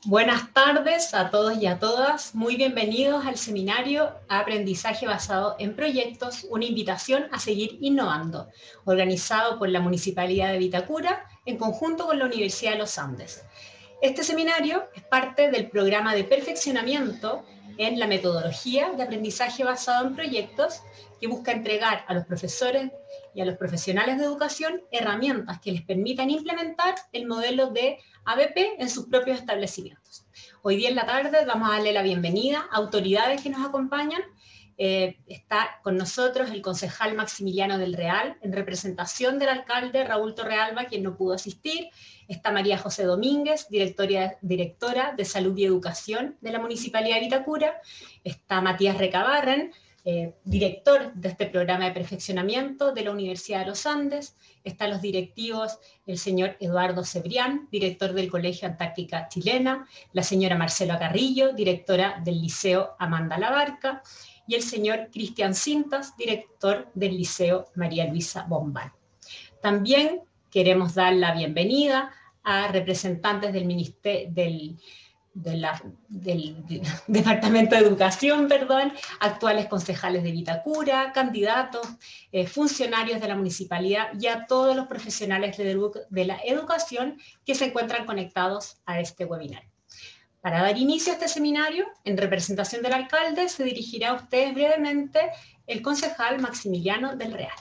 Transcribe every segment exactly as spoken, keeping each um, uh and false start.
Buenas tardes a todos y a todas. Muy bienvenidos al seminario Aprendizaje basado en proyectos, una invitación a seguir innovando, organizado por la Municipalidad de Vitacura en conjunto con la Universidad de los Andes. Este seminario es parte del programa de perfeccionamiento en la metodología de aprendizaje basado en proyectos que busca entregar a los profesores y a los profesionales de educación herramientas que les permitan implementar el modelo de A B P en sus propios establecimientos. Hoy día en la tarde vamos a darle la bienvenida a autoridades que nos acompañan. Eh, está con nosotros el concejal Maximiliano del Real, en representación del alcalde Raúl Torrealba, quien no pudo asistir. Está María José Domínguez, directora, directora de Salud y Educación de la Municipalidad de Vitacura. Está Matías Recabarren, eh, director de este programa de perfeccionamiento de la Universidad de los Andes. Están los directivos, el señor Eduardo Cebrián, director del Colegio Antártica Chilena, la señora Marcela Carrillo, directora del Liceo Amanda Labarca, y el señor Cristian Cintas, director del Liceo María Luisa Bombal. También queremos dar la bienvenida a representantes del, ministerio, del, de la, del, del Departamento de Educación, perdón, actuales concejales de Vitacura, candidatos, eh, funcionarios de la municipalidad y a todos los profesionales de, de la educación que se encuentran conectados a este webinar. Para dar inicio a este seminario, en representación del alcalde, se dirigirá a ustedes brevemente el concejal Maximiliano del Real.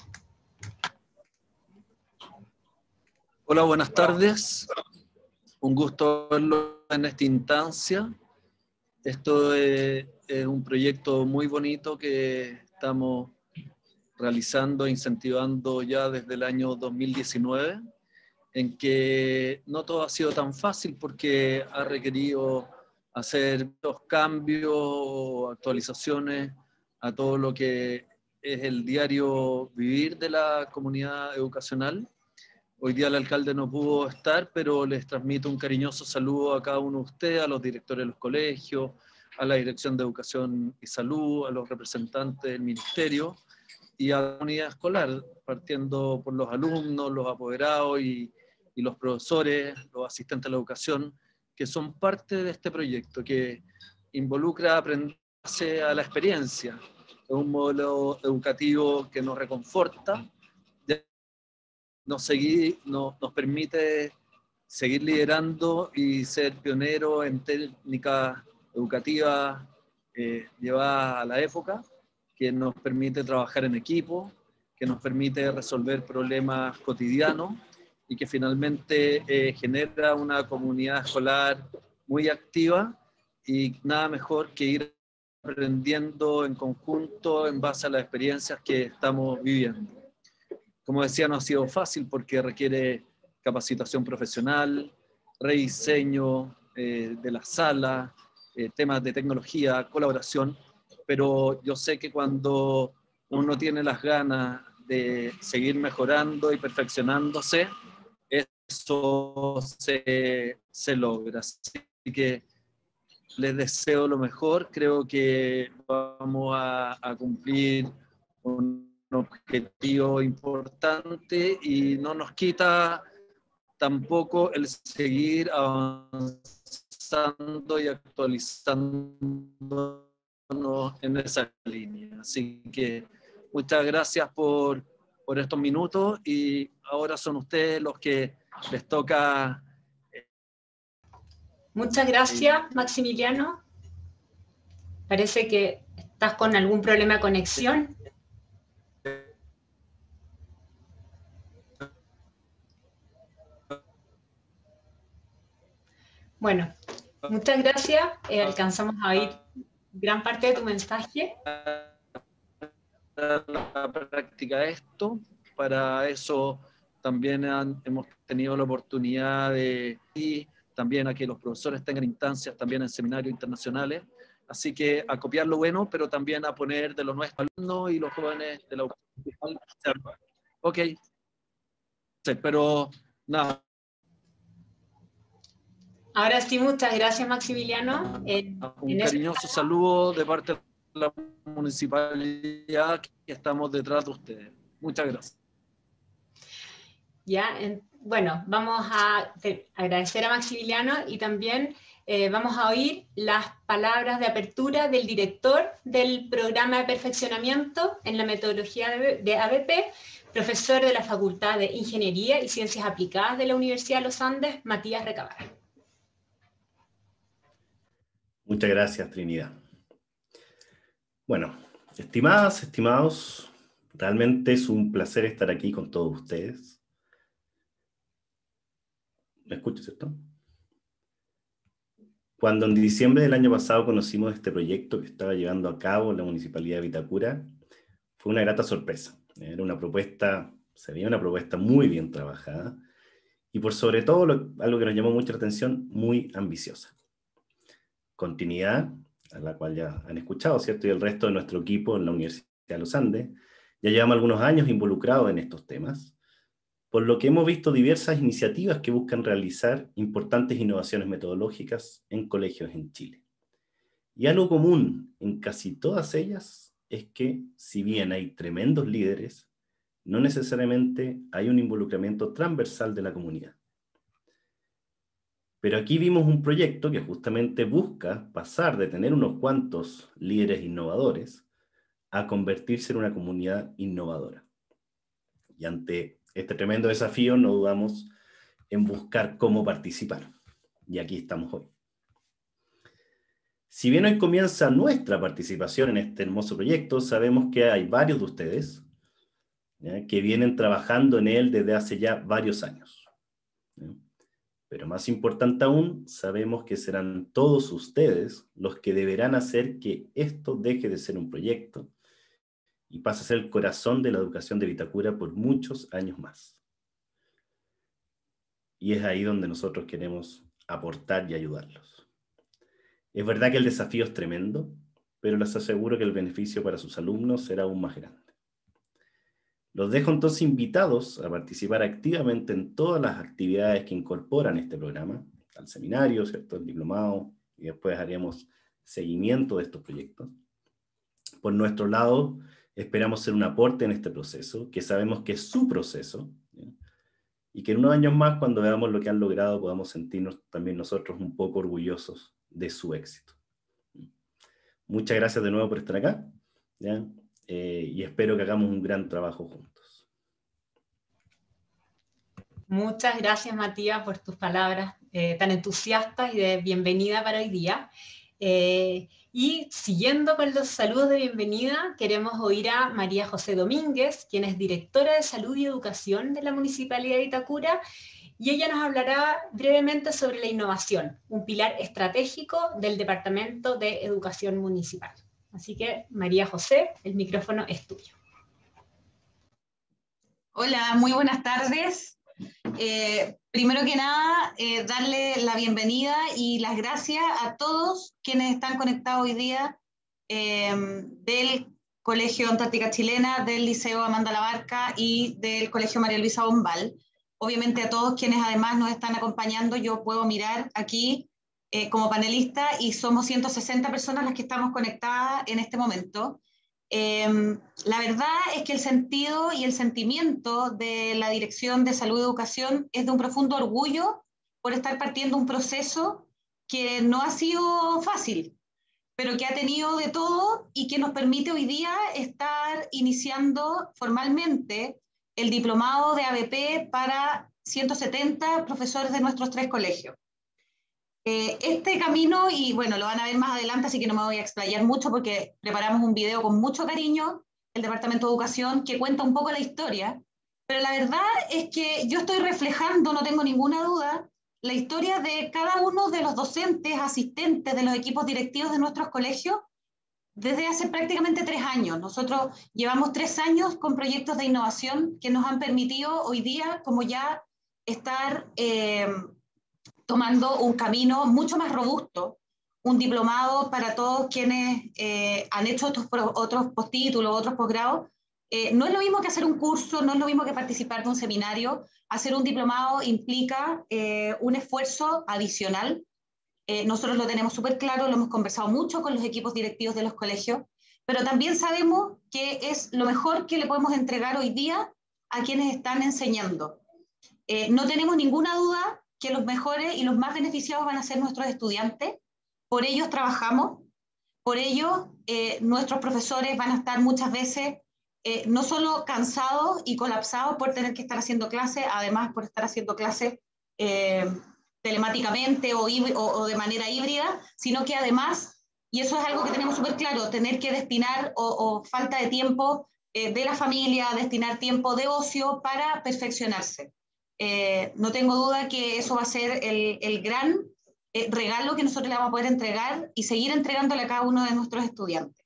Hola, buenas tardes. Un gusto verlo en esta instancia. Esto es, es un proyecto muy bonito que estamos realizando, incentivando ya desde el año dos mil diecinueve, en que no todo ha sido tan fácil porque ha requerido hacer los cambios o actualizaciones a todo lo que es el diario vivir de la comunidad educacional. Hoy día el alcalde no pudo estar, pero les transmito un cariñoso saludo a cada uno de ustedes, a los directores de los colegios, a la Dirección de Educación y Salud, a los representantes del Ministerio y a la comunidad escolar, partiendo por los alumnos, los apoderados y, y los profesores, los asistentes de la educación, que son parte de este proyecto, que involucra aprenderse a la experiencia. Es un modelo educativo que nos reconforta, Nos, seguir, nos, nos permite seguir liderando y ser pioneros en técnicas educativas eh, llevadas a la época, que nos permite trabajar en equipo, que nos permite resolver problemas cotidianos y que finalmente eh, genera una comunidad escolar muy activa y nada mejor que ir aprendiendo en conjunto en base a las experiencias que estamos viviendo. Como decía, no ha sido fácil porque requiere capacitación profesional, rediseño eh, de la sala, eh, temas de tecnología, colaboración, pero yo sé que cuando uno tiene las ganas de seguir mejorando y perfeccionándose, eso se, se logra. Así que les deseo lo mejor, creo que vamos a, a cumplir un objetivo importante y no nos quita tampoco el seguir avanzando y actualizándonos en esa línea. Así que muchas gracias por, por estos minutos y ahora son ustedes los que les toca. Muchas gracias, Maximiliano. Parece que estás con algún problema de conexión. Bueno, muchas gracias. Eh, alcanzamos a oír gran parte de tu mensaje. La práctica esto, para eso también han, hemos tenido la oportunidad de y también a que los profesores tengan instancias también en seminarios internacionales, así que a copiar lo bueno, pero también a poner de los nuestros alumnos y los jóvenes de la educación. Ok, sí, pero nada. Ahora sí, muchas gracias, Maximiliano. En, un en cariñoso ese... saludo de parte de la municipalidad que estamos detrás de ustedes. Muchas gracias. Ya, en, bueno, vamos a te, agradecer a Maximiliano y también Eh, vamos a oír las palabras de apertura del director del programa de perfeccionamiento en la metodología de A B P, profesor de la Facultad de Ingeniería y Ciencias Aplicadas de la Universidad de los Andes, Matías Recabar. Muchas gracias, Trinidad. Bueno, estimadas, estimados, realmente es un placer estar aquí con todos ustedes. ¿Me escuchas, cierto? Cuando en diciembre del año pasado conocimos este proyecto que estaba llevando a cabo la Municipalidad de Vitacura, fue una grata sorpresa. Era una propuesta, se veía una propuesta muy bien trabajada y por sobre todo, lo, algo que nos llamó mucho la atención, muy ambiciosa. Continuidad, a la cual ya han escuchado, ¿cierto? Y el resto de nuestro equipo en la Universidad de los Andes, ya llevamos algunos años involucrados en estos temas, por lo que hemos visto diversas iniciativas que buscan realizar importantes innovaciones metodológicas en colegios en Chile. Y algo común en casi todas ellas es que, si bien hay tremendos líderes, no necesariamente hay un involucramiento transversal de la comunidad. Pero aquí vimos un proyecto que justamente busca pasar de tener unos cuantos líderes innovadores a convertirse en una comunidad innovadora. Y ante este tremendo desafío no dudamos en buscar cómo participar. Y aquí estamos hoy. Si bien hoy comienza nuestra participación en este hermoso proyecto, sabemos que hay varios de ustedes, ¿ya?, que vienen trabajando en él desde hace ya varios años, ¿ya? Pero más importante aún, sabemos que serán todos ustedes los que deberán hacer que esto deje de ser un proyecto y pase a ser el corazón de la educación de Vitacura por muchos años más. Y es ahí donde nosotros queremos aportar y ayudarlos. Es verdad que el desafío es tremendo, pero les aseguro que el beneficio para sus alumnos será aún más grande. Los dejo entonces invitados a participar activamente en todas las actividades que incorporan este programa, al seminario, ¿cierto?, el diplomado, y después haremos seguimiento de estos proyectos. Por nuestro lado, esperamos ser un aporte en este proceso, que sabemos que es su proceso, ¿ya?, y que en unos años más, cuando veamos lo que han logrado, podamos sentirnos también nosotros un poco orgullosos de su éxito. Muchas gracias de nuevo por estar acá, ¿ya? Eh, y espero que hagamos un gran trabajo juntos. Muchas gracias, Matías, por tus palabras eh, tan entusiastas y de bienvenida para hoy día. Eh, y siguiendo con los saludos de bienvenida, queremos oír a María José Domínguez, quien es directora de Salud y Educación de la Municipalidad de Vitacura, y ella nos hablará brevemente sobre la innovación, un pilar estratégico del Departamento de Educación Municipal. Así que, María José, el micrófono es tuyo. Hola, muy buenas tardes. Eh, primero que nada, eh, darle la bienvenida y las gracias a todos quienes están conectados hoy día eh, del Colegio Antártica Chilena, del Liceo Amanda Labarca y del Colegio María Luisa Bombal. Obviamente a todos quienes además nos están acompañando, yo puedo mirar aquí eh, como panelista y somos ciento sesenta personas las que estamos conectadas en este momento. Eh, la verdad es que el sentido y el sentimiento de la Dirección de Salud y Educación es de un profundo orgullo por estar partiendo un proceso que no ha sido fácil, pero que ha tenido de todo y que nos permite hoy día estar iniciando formalmente el diplomado de A B P para ciento setenta profesores de nuestros tres colegios. Eh, este camino, y bueno, lo van a ver más adelante, así que no me voy a explayar mucho porque preparamos un video con mucho cariño, el Departamento de Educación, que cuenta un poco la historia, pero la verdad es que yo estoy reflejando, no tengo ninguna duda, la historia de cada uno de los docentes, asistentes de los equipos directivos de nuestros colegios desde hace prácticamente tres años. Nosotros llevamos tres años con proyectos de innovación que nos han permitido hoy día, como ya, estar eh, tomando un camino mucho más robusto, un diplomado para todos quienes eh, han hecho otros, otros postítulos, otros posgrados. Eh, no es lo mismo que hacer un curso, no es lo mismo que participar de un seminario. Hacer un diplomado implica eh, un esfuerzo adicional. Eh, nosotros lo tenemos súper claro, lo hemos conversado mucho con los equipos directivos de los colegios, pero también sabemos que es lo mejor que le podemos entregar hoy día a quienes están enseñando. Eh, no tenemos ninguna duda que los mejores y los más beneficiados van a ser nuestros estudiantes, por ellos trabajamos, por ello eh, nuestros profesores van a estar muchas veces eh, no solo cansados y colapsados por tener que estar haciendo clases, además por estar haciendo clases eh, telemáticamente o, o, o de manera híbrida, sino que además, y eso es algo que tenemos súper claro, tener que destinar o, o falta de tiempo eh, de la familia, destinar tiempo de ocio para perfeccionarse. Eh, no tengo duda que eso va a ser el, el gran eh, regalo que nosotros le vamos a poder entregar y seguir entregándole a cada uno de nuestros estudiantes.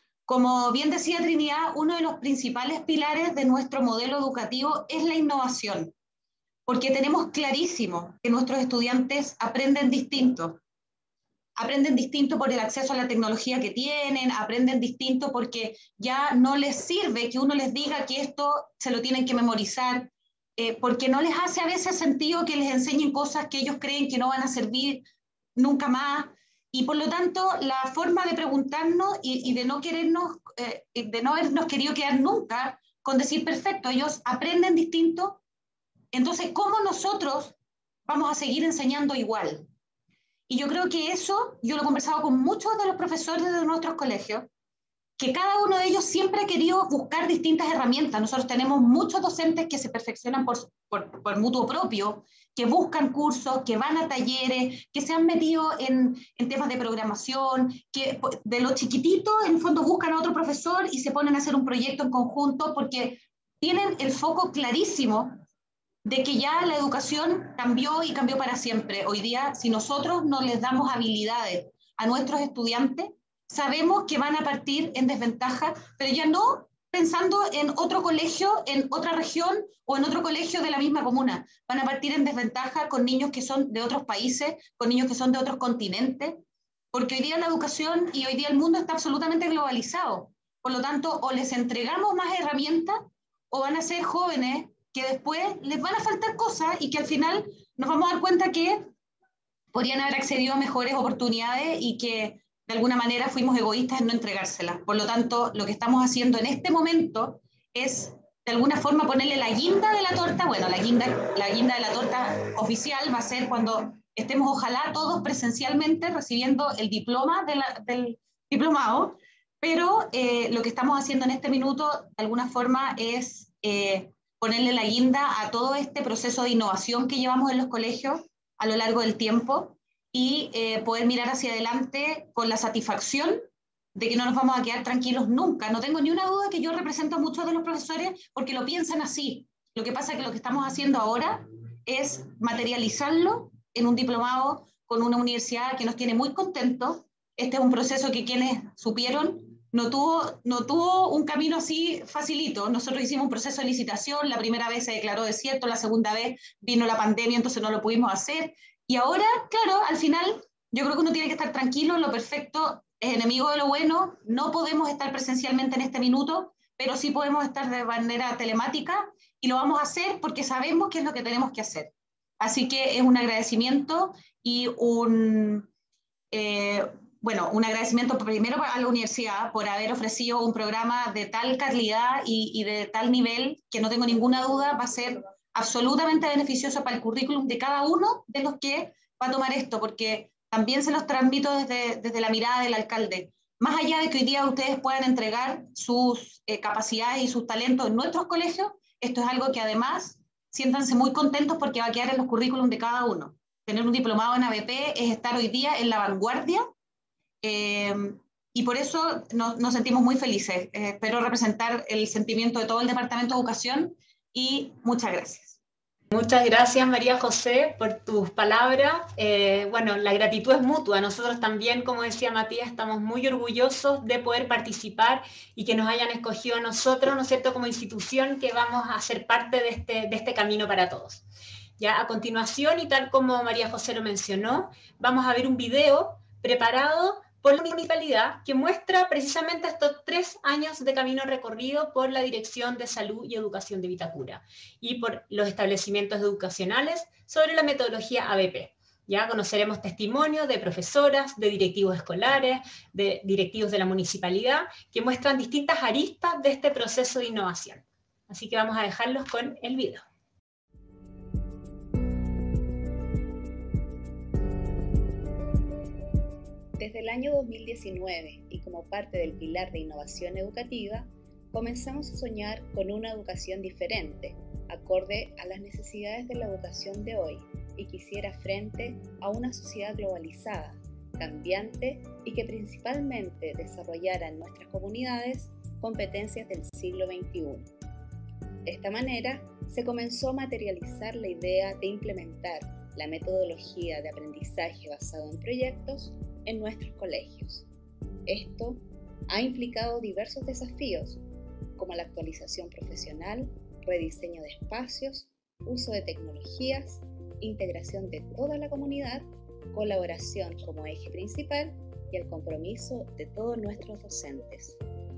Como bien decía Trinidad, uno de los principales pilares de nuestro modelo educativo es la innovación, porque tenemos clarísimo que nuestros estudiantes aprenden distinto. Aprenden distinto por el acceso a la tecnología que tienen, aprenden distinto porque ya no les sirve que uno les diga que esto se lo tienen que memorizar, eh, porque no les hace a veces sentido que les enseñen cosas que ellos creen que no van a servir nunca más. Y por lo tanto, la forma de preguntarnos y, y de no querernos, eh, de no habernos querido quedar nunca con decir, perfecto, ellos aprenden distinto, entonces, ¿cómo nosotros vamos a seguir enseñando igual? Y yo creo que eso, yo lo he conversado con muchos de los profesores de nuestros colegios, que cada uno de ellos siempre ha querido buscar distintas herramientas. Nosotros tenemos muchos docentes que se perfeccionan por, por, por mutuo propio, que buscan cursos, que van a talleres, que se han metido en, en temas de programación, que de los chiquititos en el fondo buscan a otro profesor y se ponen a hacer un proyecto en conjunto porque tienen el foco clarísimo de que ya la educación cambió y cambió para siempre. Hoy día, si nosotros no les damos habilidades a nuestros estudiantes, sabemos que van a partir en desventaja, pero ya no pensando en otro colegio, en otra región o en otro colegio de la misma comuna. Van a partir en desventaja con niños que son de otros países, con niños que son de otros continentes, porque hoy día la educación y hoy día el mundo está absolutamente globalizado. Por lo tanto, o les entregamos más herramientas o van a ser jóvenes que después les van a faltar cosas y que al final nos vamos a dar cuenta que podrían haber accedido a mejores oportunidades y que de alguna manera fuimos egoístas en no entregárselas. Por lo tanto, lo que estamos haciendo en este momento es de alguna forma ponerle la guinda de la torta. Bueno, la guinda, la guinda de la torta oficial va a ser cuando estemos ojalá todos presencialmente recibiendo el diploma de la, del diplomado, pero eh, lo que estamos haciendo en este minuto de alguna forma es eh, ponerle la guinda a todo este proceso de innovación que llevamos en los colegios a lo largo del tiempo y eh, poder mirar hacia adelante con la satisfacción de que no nos vamos a quedar tranquilos nunca. No tengo ni una duda que yo represento a muchos de los profesores porque lo piensan así. Lo que pasa es que lo que estamos haciendo ahora es materializarlo en un diplomado con una universidad que nos tiene muy contentos. Este es un proceso que quienes supieron no tuvo, no tuvo un camino así facilito. Nosotros hicimos un proceso de licitación, la primera vez se declaró desierto, la segunda vez vino la pandemia, entonces no lo pudimos hacer. Y ahora, claro, al final, yo creo que uno tiene que estar tranquilo, lo perfecto es enemigo de lo bueno, no podemos estar presencialmente en este minuto, pero sí podemos estar de manera telemática y lo vamos a hacer porque sabemos qué es lo que tenemos que hacer. Así que es un agradecimiento y un... Eh, bueno, un agradecimiento primero a la universidad por haber ofrecido un programa de tal calidad y, y de tal nivel que no tengo ninguna duda va a ser absolutamente beneficioso para el currículum de cada uno de los que va a tomar esto, porque también se los transmito desde, desde la mirada del alcalde. Más allá de que hoy día ustedes puedan entregar sus eh, capacidades y sus talentos en nuestros colegios, esto es algo que además siéntanse muy contentos porque va a quedar en los currículums de cada uno. Tener un diplomado en A B P es estar hoy día en la vanguardia eh, y por eso nos, nos sentimos muy felices. Eh, espero representar el sentimiento de todo el Departamento de Educación y muchas gracias. Muchas gracias, María José, por tus palabras. Eh, bueno, la gratitud es mutua. Nosotros también, como decía Matías, estamos muy orgullosos de poder participar y que nos hayan escogido a nosotros, ¿no es cierto?, como institución que vamos a ser parte de este, de este camino para todos. Ya a continuación, y tal como María José lo mencionó, vamos a ver un video preparado por la municipalidad que muestra precisamente estos tres años de camino recorrido por la Dirección de Salud y Educación de Vitacura y por los establecimientos educacionales sobre la metodología A B P. Ya conoceremos testimonios de profesoras, de directivos escolares, de directivos de la municipalidad que muestran distintas aristas de este proceso de innovación. Así que vamos a dejarlos con el video. Desde el año dos mil diecinueve y como parte del pilar de innovación educativa, comenzamos a soñar con una educación diferente, acorde a las necesidades de la educación de hoy y que hiciera frente a una sociedad globalizada, cambiante y que principalmente desarrollara en nuestras comunidades competencias del siglo veintiuno. De esta manera, se comenzó a materializar la idea de implementar la metodología de aprendizaje basado en proyectos en nuestros colegios. Esto ha implicado diversos desafíos, como la actualización profesional, rediseño de espacios, uso de tecnologías, integración de toda la comunidad, colaboración como eje principal y el compromiso de todos nuestros docentes.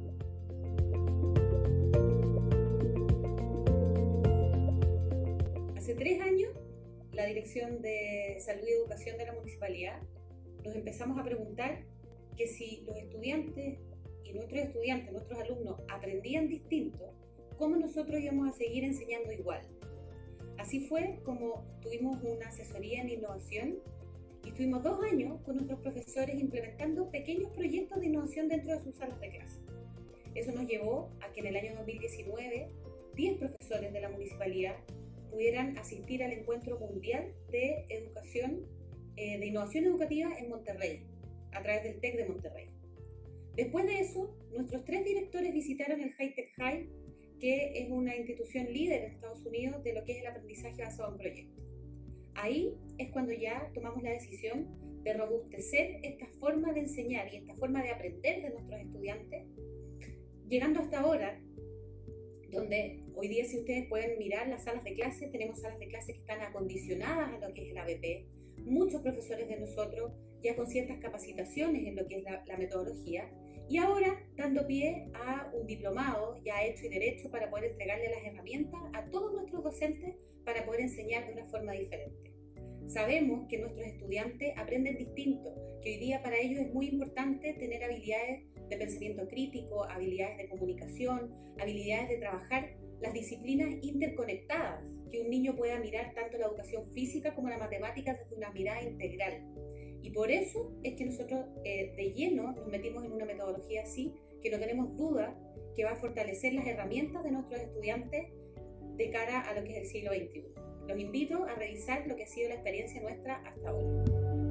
Hace tres años, la Dirección de Salud y Educación de la Municipalidad nos empezamos a preguntar que si los estudiantes y nuestros estudiantes, nuestros alumnos, aprendían distinto, ¿cómo nosotros íbamos a seguir enseñando igual? Así fue como tuvimos una asesoría en innovación y estuvimos dos años con nuestros profesores implementando pequeños proyectos de innovación dentro de sus salas de clase. Eso nos llevó a que en el año dos mil diecinueve, diez profesores de la municipalidad pudieran asistir al Encuentro Mundial de Educación, eh, de Innovación Educativa en Monterrey, a través del TEC de Monterrey. Después de eso, nuestros tres directores visitaron el High-Tech High, que es una institución líder en Estados Unidos de lo que es el aprendizaje basado en proyectos. Ahí es cuando ya tomamos la decisión de robustecer esta forma de enseñar y esta forma de aprender de nuestros estudiantes, llegando hasta ahora, donde hoy día, si ustedes pueden mirar las salas de clase, tenemos salas de clase que están acondicionadas a lo que es el A B P, muchos profesores de nosotros ya con ciertas capacitaciones en lo que es la, la metodología, y ahora dando pie a un diplomado ya hecho y derecho para poder entregarle las herramientas a todos nuestros docentes para poder enseñar de una forma diferente. Sabemos que nuestros estudiantes aprenden distinto, que hoy día para ellos es muy importante tener habilidades de pensamiento crítico, habilidades de comunicación, habilidades de trabajar las disciplinas interconectadas, que un niño pueda mirar tanto la educación física como la matemática desde una mirada integral. Y por eso es que nosotros eh, de lleno nos metimos en una metodología así, que no tenemos duda que va a fortalecer las herramientas de nuestros estudiantes de cara a lo que es el siglo veintiuno. Los invito a revisar lo que ha sido la experiencia nuestra hasta ahora.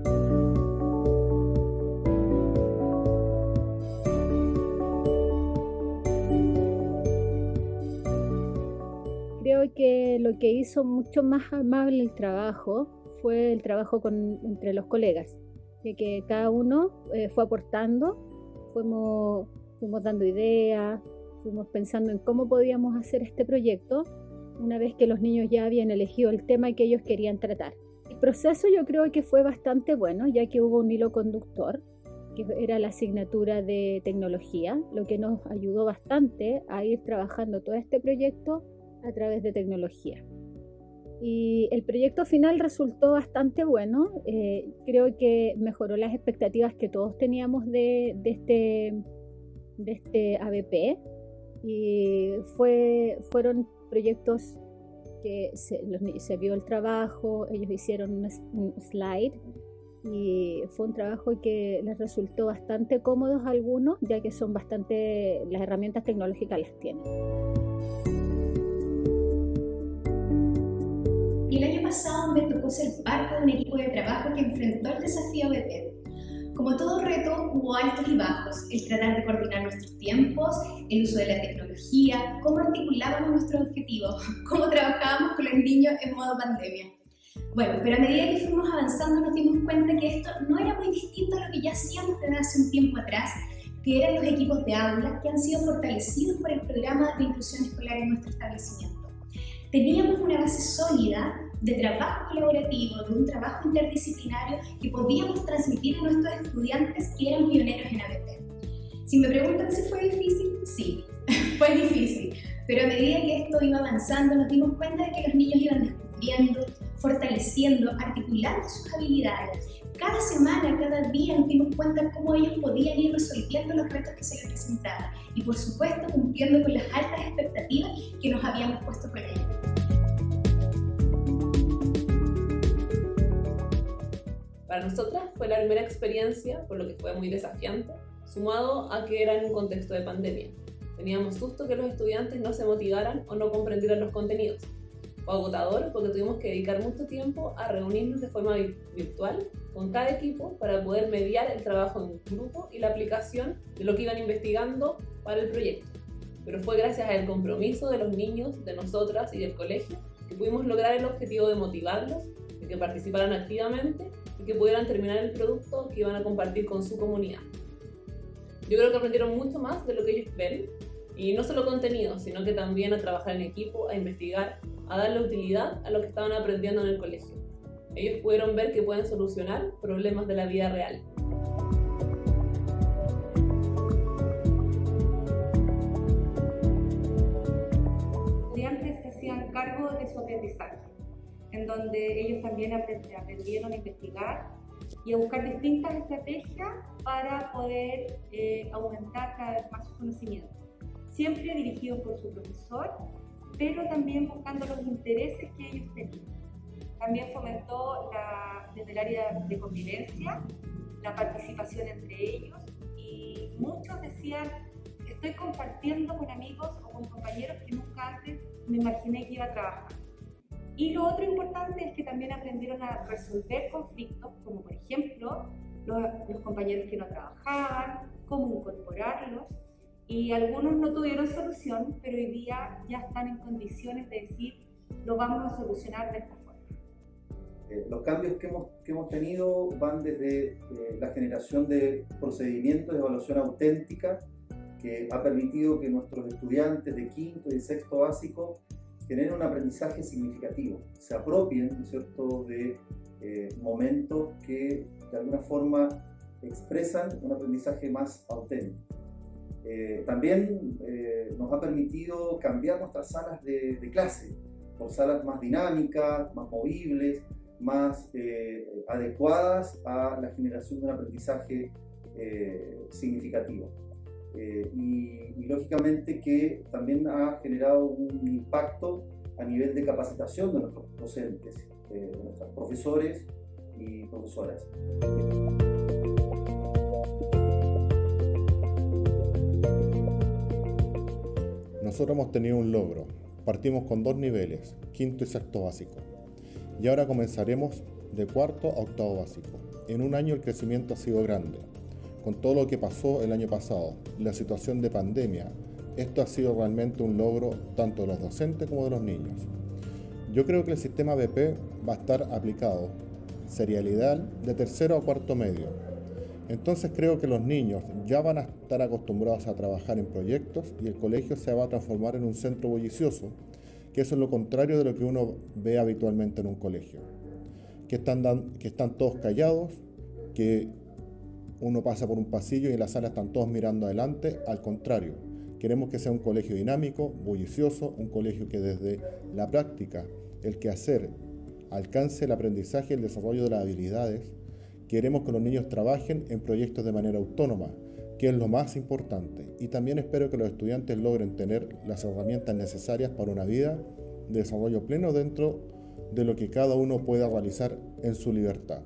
Creo que lo que hizo mucho más amable el trabajo fue el trabajo con, entre los colegas, de que cada uno eh, fue aportando, fuimos, fuimos dando ideas, fuimos pensando en cómo podíamos hacer este proyecto una vez que los niños ya habían elegido el tema que ellos querían tratar. El proceso yo creo que fue bastante bueno, ya que hubo un hilo conductor, que era la asignatura de tecnología, lo que nos ayudó bastante a ir trabajando todo este proyecto a través de tecnología. Y el proyecto final resultó bastante bueno, eh, creo que mejoró las expectativas que todos teníamos de, de, este, de este A B P, y fue, fueron proyectos que se, los, se vio el trabajo, ellos hicieron un, un slide y fue un trabajo que les resultó bastante cómodos a algunos, ya que son bastante, las herramientas tecnológicas las tienen. Y el año pasado me tocó ser parte de un equipo de trabajo que enfrentó el desafío A B P. Como todo reto, hubo altos y bajos, el tratar de coordinar nuestros tiempos, el uso de la tecnología, cómo articulábamos nuestros objetivos, cómo trabajábamos con los niños en modo pandemia. Bueno, pero a medida que fuimos avanzando nos dimos cuenta que esto no era muy distinto a lo que ya hacíamos desde hace un tiempo atrás, que eran los equipos de aula que han sido fortalecidos por el programa de inclusión escolar en nuestro establecimiento. Teníamos una base sólida de trabajo colaborativo, de un trabajo interdisciplinario que podíamos transmitir a nuestros estudiantes que eran pioneros en A B P. Si me preguntan si fue difícil, sí, fue difícil, pero a medida que esto iba avanzando nos dimos cuenta de que los niños iban descubriendo, fortaleciendo, articulando sus habilidades. Cada semana, cada día nos dimos cuenta cómo ellos podían ir resolviendo los retos que se les presentaban y por supuesto cumpliendo con las altas expectativas que nos habíamos puesto con ellos. Para nosotras fue la primera experiencia, por lo que fue muy desafiante, sumado a que era en un contexto de pandemia. Teníamos susto que los estudiantes no se motivaran o no comprendieran los contenidos. Fue agotador porque tuvimos que dedicar mucho tiempo a reunirnos de forma virtual con cada equipo para poder mediar el trabajo en grupo y la aplicación de lo que iban investigando para el proyecto. Pero fue gracias al compromiso de los niños, de nosotras y del colegio que pudimos lograr el objetivo de motivarlos, de que participaran activamente y que pudieran terminar el producto que iban a compartir con su comunidad. Yo creo que aprendieron mucho más de lo que ellos ven, y no solo contenido, sino que también a trabajar en equipo, a investigar, a darle utilidad a lo que estaban aprendiendo en el colegio. Ellos pudieron ver que pueden solucionar problemas de la vida real. Los estudiantes se hacían cargo de su aprendizaje, en donde ellos también aprendieron a investigar y a buscar distintas estrategias para poder eh, aumentar cada vez más su conocimiento. Siempre dirigidos por su profesor, pero también buscando los intereses que ellos tenían. También fomentó la, desde el área de convivencia la participación entre ellos, y muchos decían: estoy compartiendo con amigos o con compañeros que nunca antes me imaginé que iba a trabajar. Y lo otro importante es que también aprendieron a resolver conflictos, como por ejemplo los, los compañeros que no trabajaban, cómo incorporarlos. Y algunos no tuvieron solución, pero hoy día ya están en condiciones de decir: lo vamos a solucionar de esta forma. Eh, los cambios que hemos, que hemos tenido van desde eh, la generación de procedimientos de evaluación auténtica, que ha permitido que nuestros estudiantes de quinto y sexto básico generen un aprendizaje significativo, se apropien, ¿no es cierto?, de eh, momentos que de alguna forma expresan un aprendizaje más auténtico. Eh, también eh, nos ha permitido cambiar nuestras salas de, de clase por salas más dinámicas, más movibles, más eh, adecuadas a la generación de un aprendizaje eh, significativo. Eh, y, y lógicamente que también ha generado un impacto a nivel de capacitación de nuestros docentes, eh, de nuestros profesores y profesoras. Nosotros hemos tenido un logro. Partimos con dos niveles, quinto y sexto básico. Y ahora comenzaremos de cuarto a octavo básico. En un año el crecimiento ha sido grande. Con todo lo que pasó el año pasado, la situación de pandemia, esto ha sido realmente un logro tanto de los docentes como de los niños. Yo creo que el sistema B P va a estar aplicado, sería el ideal, de tercero a cuarto medio. Entonces creo que los niños ya van a estar acostumbrados a trabajar en proyectos y el colegio se va a transformar en un centro bullicioso, que eso es lo contrario de lo que uno ve habitualmente en un colegio. Que están, dan, que están todos callados, que uno pasa por un pasillo y en la sala están todos mirando adelante. Al contrario, queremos que sea un colegio dinámico, bullicioso, un colegio que desde la práctica, el quehacer, alcance el aprendizaje y el desarrollo de las habilidades. Queremos que los niños trabajen en proyectos de manera autónoma, que es lo más importante. Y también espero que los estudiantes logren tener las herramientas necesarias para una vida de desarrollo pleno dentro de lo que cada uno pueda realizar en su libertad.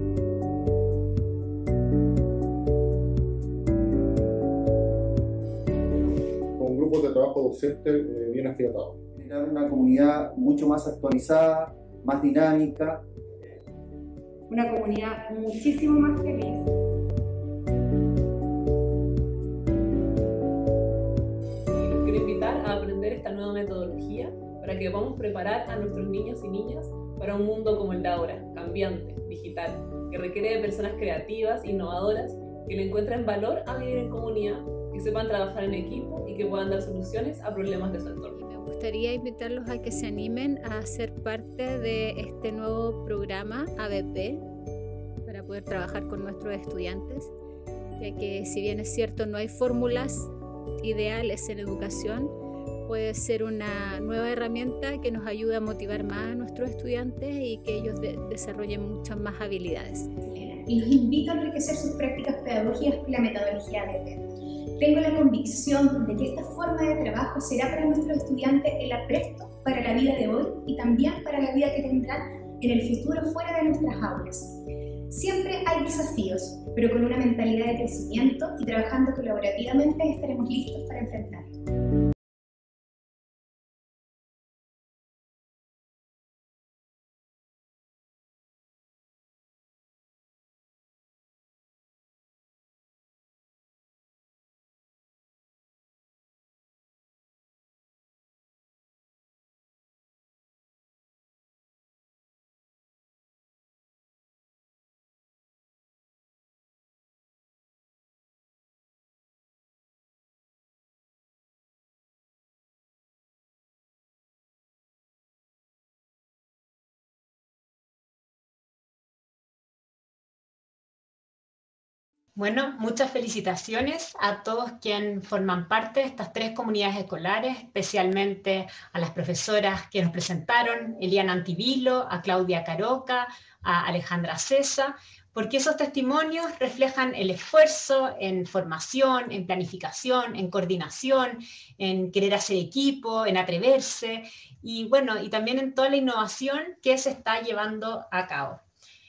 Con grupos de trabajo docente eh, bien afiatados. Generar una comunidad mucho más actualizada, más dinámica. Una comunidad muchísimo más feliz. Y los quiero invitar a aprender esta nueva metodología para que podamos preparar a nuestros niños y niñas para un mundo como el de ahora, cambiante, digital, que requiere de personas creativas, innovadoras, que le encuentren valor a vivir en comunidad, que sepan trabajar en equipo y que puedan dar soluciones a problemas de su entorno. Me gustaría invitarlos a que se animen a ser parte de este nuevo programa A B P para poder trabajar con nuestros estudiantes, ya que si bien es cierto no hay fórmulas ideales en educación, puede ser una nueva herramienta que nos ayude a motivar más a nuestros estudiantes y que ellos de- desarrollen muchas más habilidades. Y los invito a enriquecer sus prácticas pedagógicas con la metodología A B P. Tengo la convicción de que esta forma de trabajo será para nuestros estudiantes el apresto para la vida de hoy y también para la vida que tendrán en el futuro fuera de nuestras aulas. Siempre hay desafíos, pero con una mentalidad de crecimiento y trabajando colaborativamente estaremos listos para enfrentarlos. Bueno, muchas felicitaciones a todos quienes forman parte de estas tres comunidades escolares, especialmente a las profesoras que nos presentaron, Eliana Antivilo, a Claudia Caroca, a Alejandra Cesa, porque esos testimonios reflejan el esfuerzo en formación, en planificación, en coordinación, en querer hacer equipo, en atreverse, y bueno, y también en toda la innovación que se está llevando a cabo.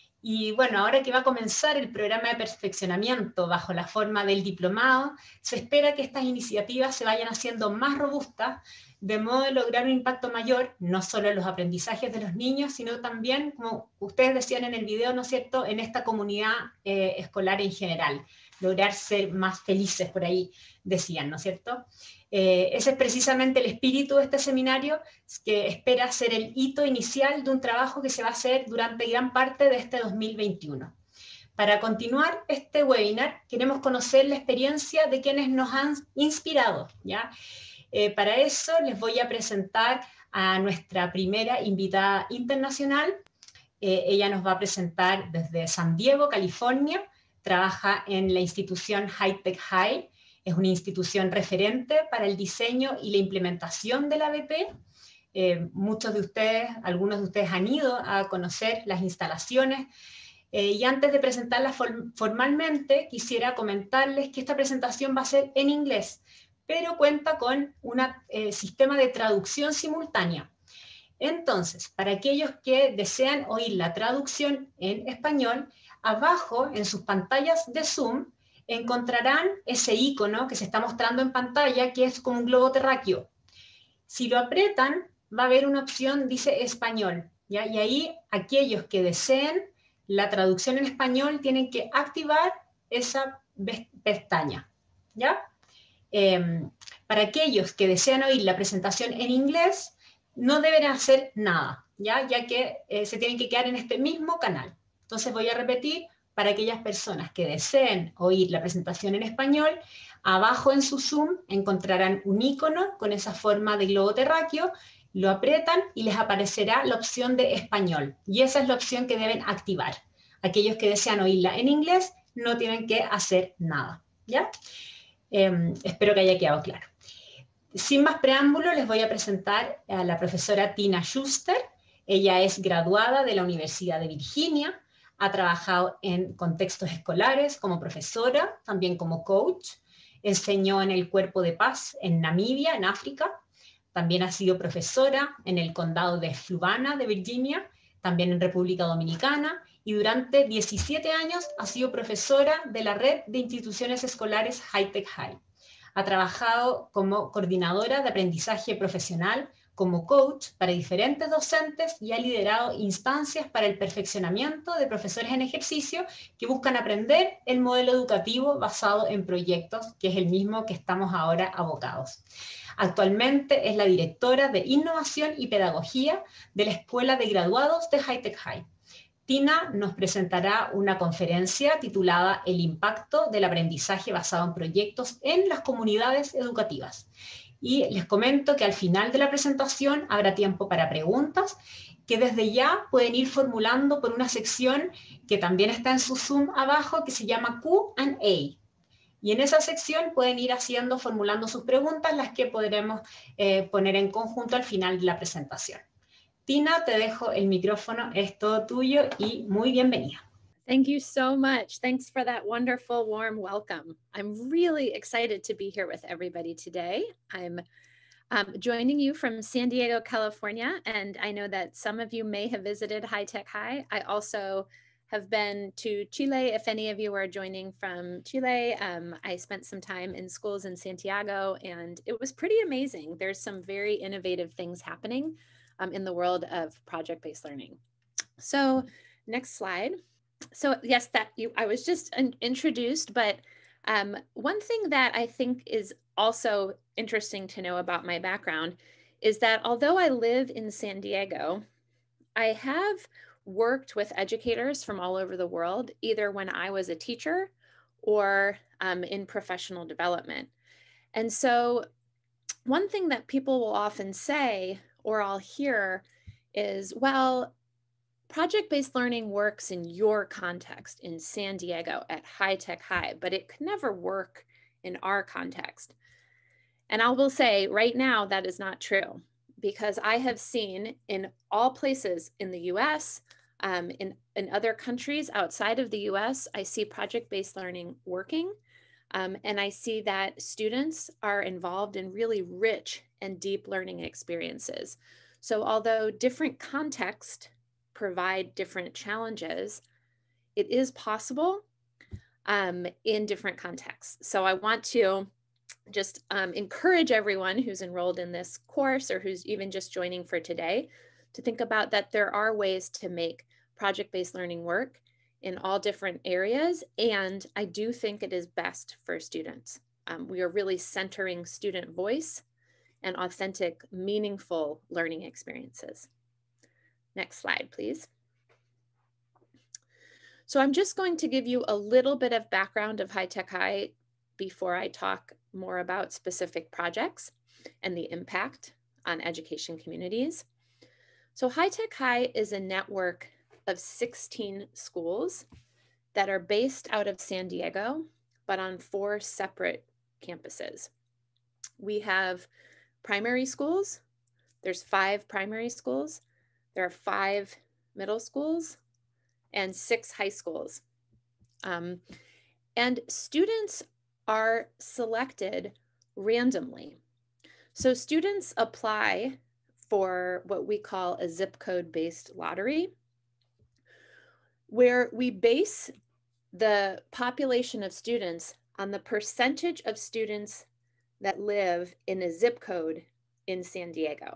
Y bueno, ahora que va a comenzar el programa de perfeccionamiento bajo la forma del diplomado, se espera que estas iniciativas se vayan haciendo más robustas, de modo de lograr un impacto mayor, no solo en los aprendizajes de los niños, sino también, como ustedes decían en el video, ¿no es cierto?, en esta comunidad eh, escolar en general, lograr ser más felices, por ahí decían, ¿no es cierto? Eh, ese es precisamente el espíritu de este seminario, que espera ser el hito inicial de un trabajo que se va a hacer durante gran parte de este dos mil veintiuno. Para continuar este webinar, queremos conocer la experiencia de quienes nos han inspirado, ¿ya? Eh, para eso les voy a presentar a nuestra primera invitada internacional. Eh, ella nos va a presentar desde San Diego, California, trabaja en la institución High Tech High. Es una institución referente para el diseño y la implementación de la B P. Eh, muchos de ustedes, algunos de ustedes han ido a conocer las instalaciones. Eh, y antes de presentarlas form formalmente, quisiera comentarles que esta presentación va a ser en inglés, pero cuenta con un eh, sistema de traducción simultánea. Entonces, para aquellos que desean oír la traducción en español, abajo en sus pantallas de Zoom, encontrarán ese icono que se está mostrando en pantalla, que es como un globo terráqueo. Si lo aprietan, va a haber una opción, dice español, ¿ya? Y ahí aquellos que deseen la traducción en español tienen que activar esa pestaña, ¿ya? Eh, para aquellos que desean oír la presentación en inglés, no deben hacer nada, ¿ya? Ya que eh, se tienen que quedar en este mismo canal. Entonces voy a repetir. Para aquellas personas que deseen oír la presentación en español, abajo en su Zoom encontrarán un icono con esa forma de globo terráqueo, lo aprietan y les aparecerá la opción de español. Y esa es la opción que deben activar. Aquellos que desean oírla en inglés no tienen que hacer nada, ¿ya? Eh, espero que haya quedado claro. Sin más preámbulo, les voy a presentar a la profesora Tina Schuster. Ella es graduada de la Universidad de Virginia. Ha trabajado en contextos escolares como profesora, también como coach. Enseñó en el Cuerpo de Paz en Namibia, en África. También ha sido profesora en el condado de Fluvanna, de Virginia, también en República Dominicana. Y durante diecisiete años ha sido profesora de la red de instituciones escolares High Tech High. Ha trabajado como coordinadora de aprendizaje profesional, como coach para diferentes docentes y ha liderado instancias para el perfeccionamiento de profesores en ejercicio que buscan aprender el modelo educativo basado en proyectos, que es el mismo que estamos ahora abocados. Actualmente es la directora de Innovación y Pedagogía de la Escuela de Graduados de High Tech High. Tina nos presentará una conferencia titulada El impacto del aprendizaje basado en proyectos en las comunidades educativas. Y les comento que al final de la presentación habrá tiempo para preguntas que desde ya pueden ir formulando por una sección que también está en su Zoom abajo, que se llama Q and A. Y en esa sección pueden ir haciendo, formulando sus preguntas, las que podremos eh, poner en conjunto al final de la presentación. Tina, te dejo el micrófono, es todo tuyo y muy bienvenida. Thank you so much. Thanks for that wonderful, warm welcome. I'm really excited to be here with everybody today. I'm um, joining you from San Diego, California, and I know that some of you may have visited High Tech High. I also have been to Chile. If any of you are joining from Chile, um, I spent some time in schools in Santiago, and it was pretty amazing. There's some very innovative things happening um, in the world of project-based learning. So next slide. So yes, that you, I was just in, introduced, but um, one thing that I think is also interesting to know about my background is that although I live in San Diego, I have worked with educators from all over the world, either when I was a teacher or um, in professional development. And so one thing that people will often say, or I'll hear, is, well, project-based learning works in your context in San Diego at High Tech High, but it could never work in our context. And I will say right now that is not true, because I have seen in all places in the U S, um, in, in other countries outside of the U S, I see project-based learning working. Um, and I see that students are involved in really rich and deep learning experiences. So although different contexts provide different challenges, it is possible um, in different contexts. So I want to just um, encourage everyone who's enrolled in this course or who's even just joining for today to think about that there are ways to make project-based learning work in all different areas. And I do think it is best for students. Um, we are really centering student voice and authentic, meaningful learning experiences. Next slide, please. So I'm just going to give you a little bit of background of High Tech High before I talk more about specific projects and the impact on education communities. So High Tech High is a network of sixteen schools that are based out of San Diego, but on four separate campuses. We have primary schools. There's five primary schools. There are five middle schools and six high schools. Um, and students are selected randomly. So students apply for what we call a zip code based lottery, where we base the population of students on the percentage of students that live in a zip code in San Diego.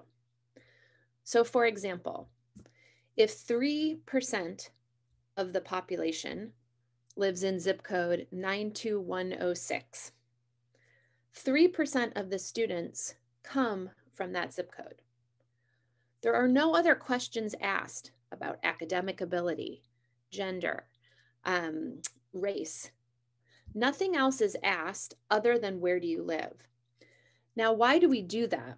So for example, if three percent of the population lives in zip code nine two one oh six, three percent of the students come from that zip code. There are no other questions asked about academic ability, gender, um, race. Nothing else is asked other than where do you live? Now, why do we do that?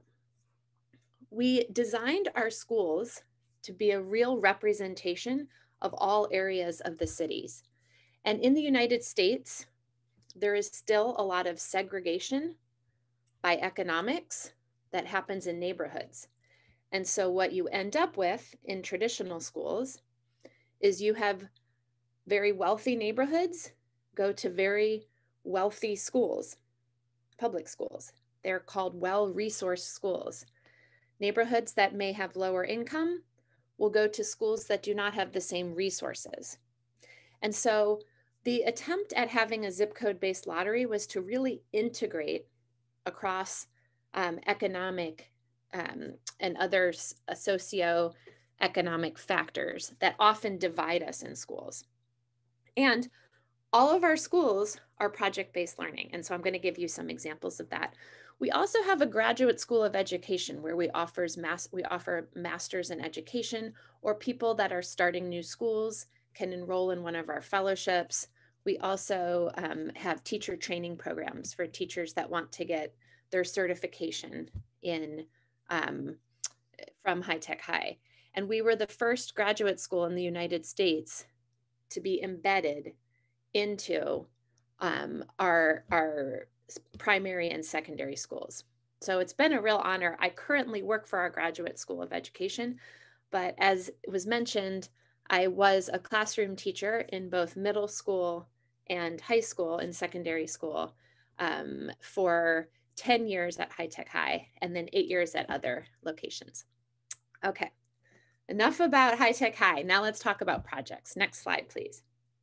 We designed our schools to be a real representation of all areas of the cities. And in the United States, there is still a lot of segregation by economics that happens in neighborhoods. And so what you end up with in traditional schools is you have very wealthy neighborhoods go to very wealthy schools, public schools. They're called well-resourced schools. Neighborhoods that may have lower income will go to schools that do not have the same resources. And so the attempt at having a zip code-based lottery was to really integrate across um, economic um, and other socio-economic factors that often divide us in schools. And all of our schools are project-based learning. And so I'm going to give you some examples of that. We also have a graduate school of education where we, offers mass, we offer masters in education, or people that are starting new schools can enroll in one of our fellowships. We also um, have teacher training programs for teachers that want to get their certification in um, from High Tech High. And we were the first graduate school in the United States to be embedded into um, our, our primary and secondary schools. So it's been a real honor. I currently work for our graduate school of education, but as was mentioned, I was a classroom teacher in both middle school and high school and secondary school um, for ten years at High Tech High, and then eight years at other locations. Okay, enough about High Tech High. Now let's talk about projects. Next slide, please.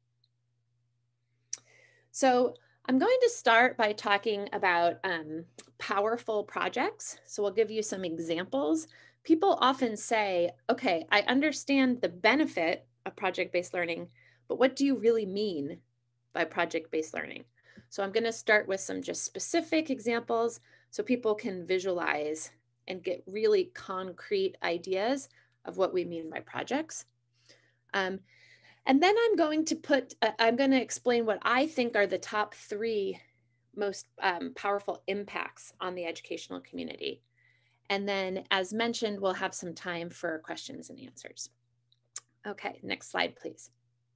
So I'm going to start by talking about um, powerful projects. So we'll give you some examples. People often say, okay, I understand the benefit of project-based learning, but what do you really mean by project-based learning? So I'm going to start with some just specific examples so people can visualize and get really concrete ideas of what we mean by projects. Um, and then I'm going to put, uh, I'm going to explain what I think are the top three most um, powerful impacts on the educational community. And then, as mentioned, we'll have some time for questions and answers. Okay, next slide, please.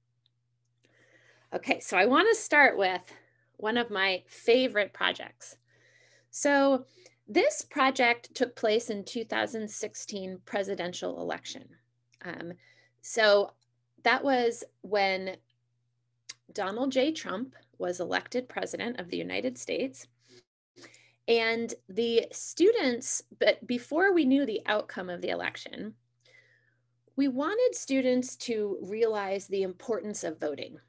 Okay, so I want to start with one of my favorite projects. So this project took place in two thousand sixteen presidential election. Um, so that was when Donald J. Trump was elected president of the United States. And the students, but before we knew the outcome of the election, we wanted students to realize the importance of voting.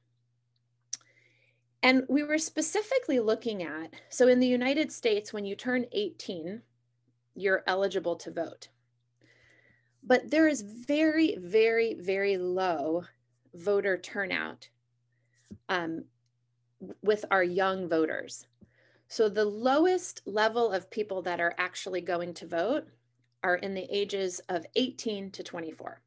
And we were specifically looking at, so in the United States, when you turn eighteen, you're eligible to vote. But there is very, very, very low voter turnout um, with our young voters. So the lowest level of people that are actually going to vote are in the ages of eighteen to twenty-four.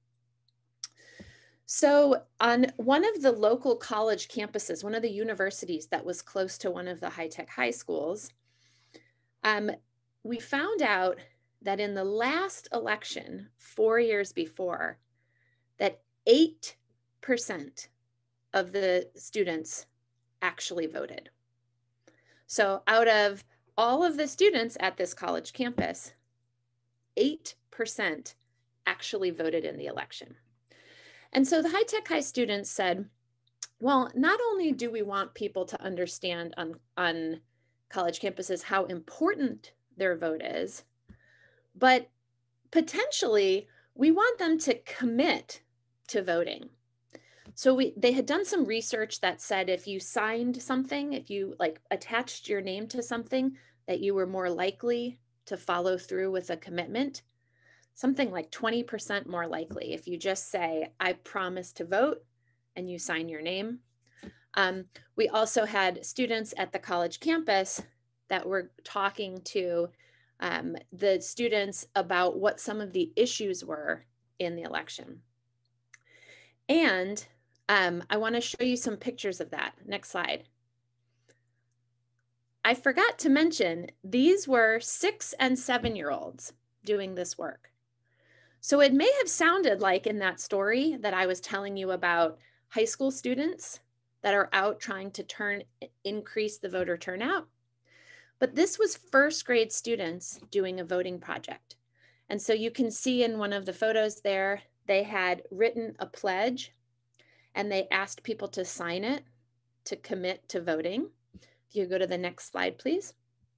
So on one of the local college campuses, one of the universities that was close to one of the high-tech high schools, um, we found out that in the last election, four years before, that eight percent of the students actually voted. So out of all of the students at this college campus, eight percent actually voted in the election. And so the High Tech High students said, well, not only do we want people to understand on, on college campuses how important their vote is, but potentially we want them to commit to voting. So we, they had done some research that said if you signed something, if you like attached your name to something, that you were more likely to follow through with a commitment. Something like twenty percent more likely if you just say, I promise to vote, and you sign your name. Um, we also had students at the college campus that were talking to um, the students about what some of the issues were in the election. And um, I want to show you some pictures of that. Next slide. I forgot to mention, these were six and seven-year-olds doing this work. So it may have sounded like in that story that I was telling you about high school students that are out trying to turn, increase the voter turnout. But this was first grade students doing a voting project. And so you can see in one of the photos there, they had written a pledge and they asked people to sign it to commit to voting. If you go to the next slide, please.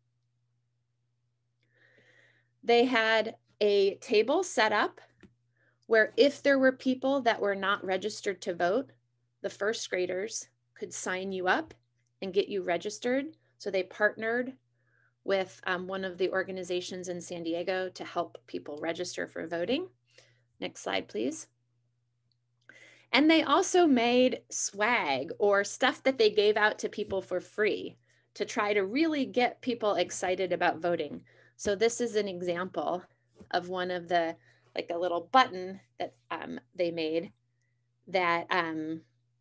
They had a table set up where if there were people that were not registered to vote, the first graders could sign you up and get you registered. So they partnered with um, one of the organizations in San Diego to help people register for voting. Next slide, please. And they also made swag or stuff that they gave out to people for free to try to really get people excited about voting. So this is an example of one of the, like a little button that um, they made that um,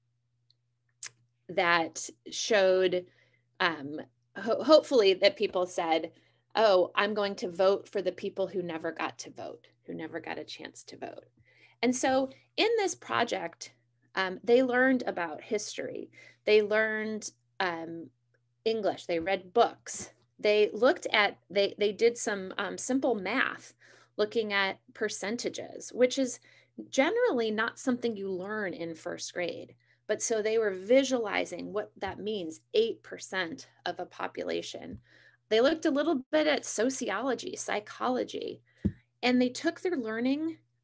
that showed, um, ho hopefully that people said, oh, I'm going to vote for the people who never got to vote, who never got a chance to vote. And so in this project, um, they learned about history. They learned um, English, they read books. They looked at, they, they did some um, simple math, looking at percentages, which is generally not something you learn in first grade. But so they were visualizing what that means, eight percent of a population. They looked a little bit at sociology, psychology, and they took their learning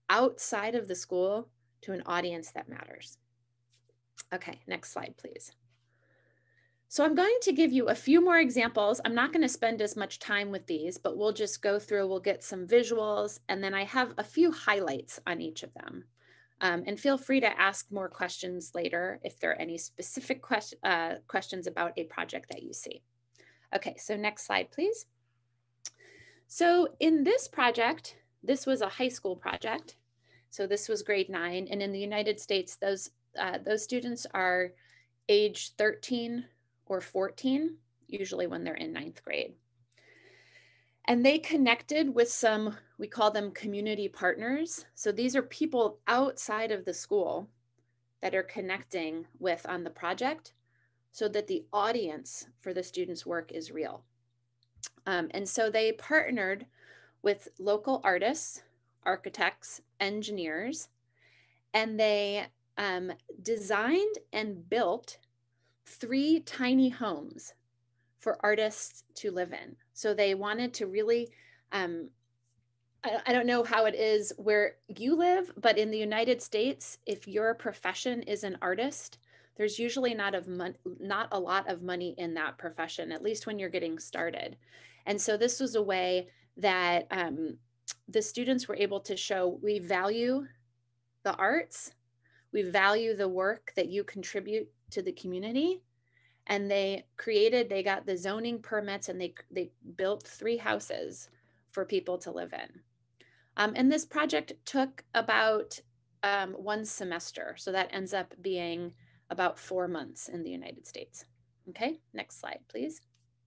outside of the school to an audience that matters. Okay, next slide, please. So I'm going to give you a few more examples. I'm not going to spend as much time with these, but we'll just go through, we'll get some visuals, and then I have a few highlights on each of them. Um, and feel free to ask more questions later if there are any specific quest uh, questions about a project that you see. Okay, so next slide, please. So in this project, this was a high school project. So this was grade nine, and in the United States, those, uh, those students are age thirteen or fourteen, usually when they're in ninth grade. And they connected with some, we call them community partners. So these are people outside of the school that are connecting with on the project so that the audience for the students' work is real. Um, and so they partnered with local artists, architects, engineers, and they um, designed and built three tiny homes for artists to live in. So they wanted to really, um, I, I don't know how it is where you live, but in the United States, if your profession is an artist, there's usually not, of mon not a lot of money in that profession, at least when you're getting started. And so this was a way that um, the students were able to show we value the arts, we value the work that you contribute to the community. And they created, they got the zoning permits, and they, they built three houses for people to live in. Um, and this project took about um, one semester. So that ends up being about four months in the United States. Okay, next slide, please.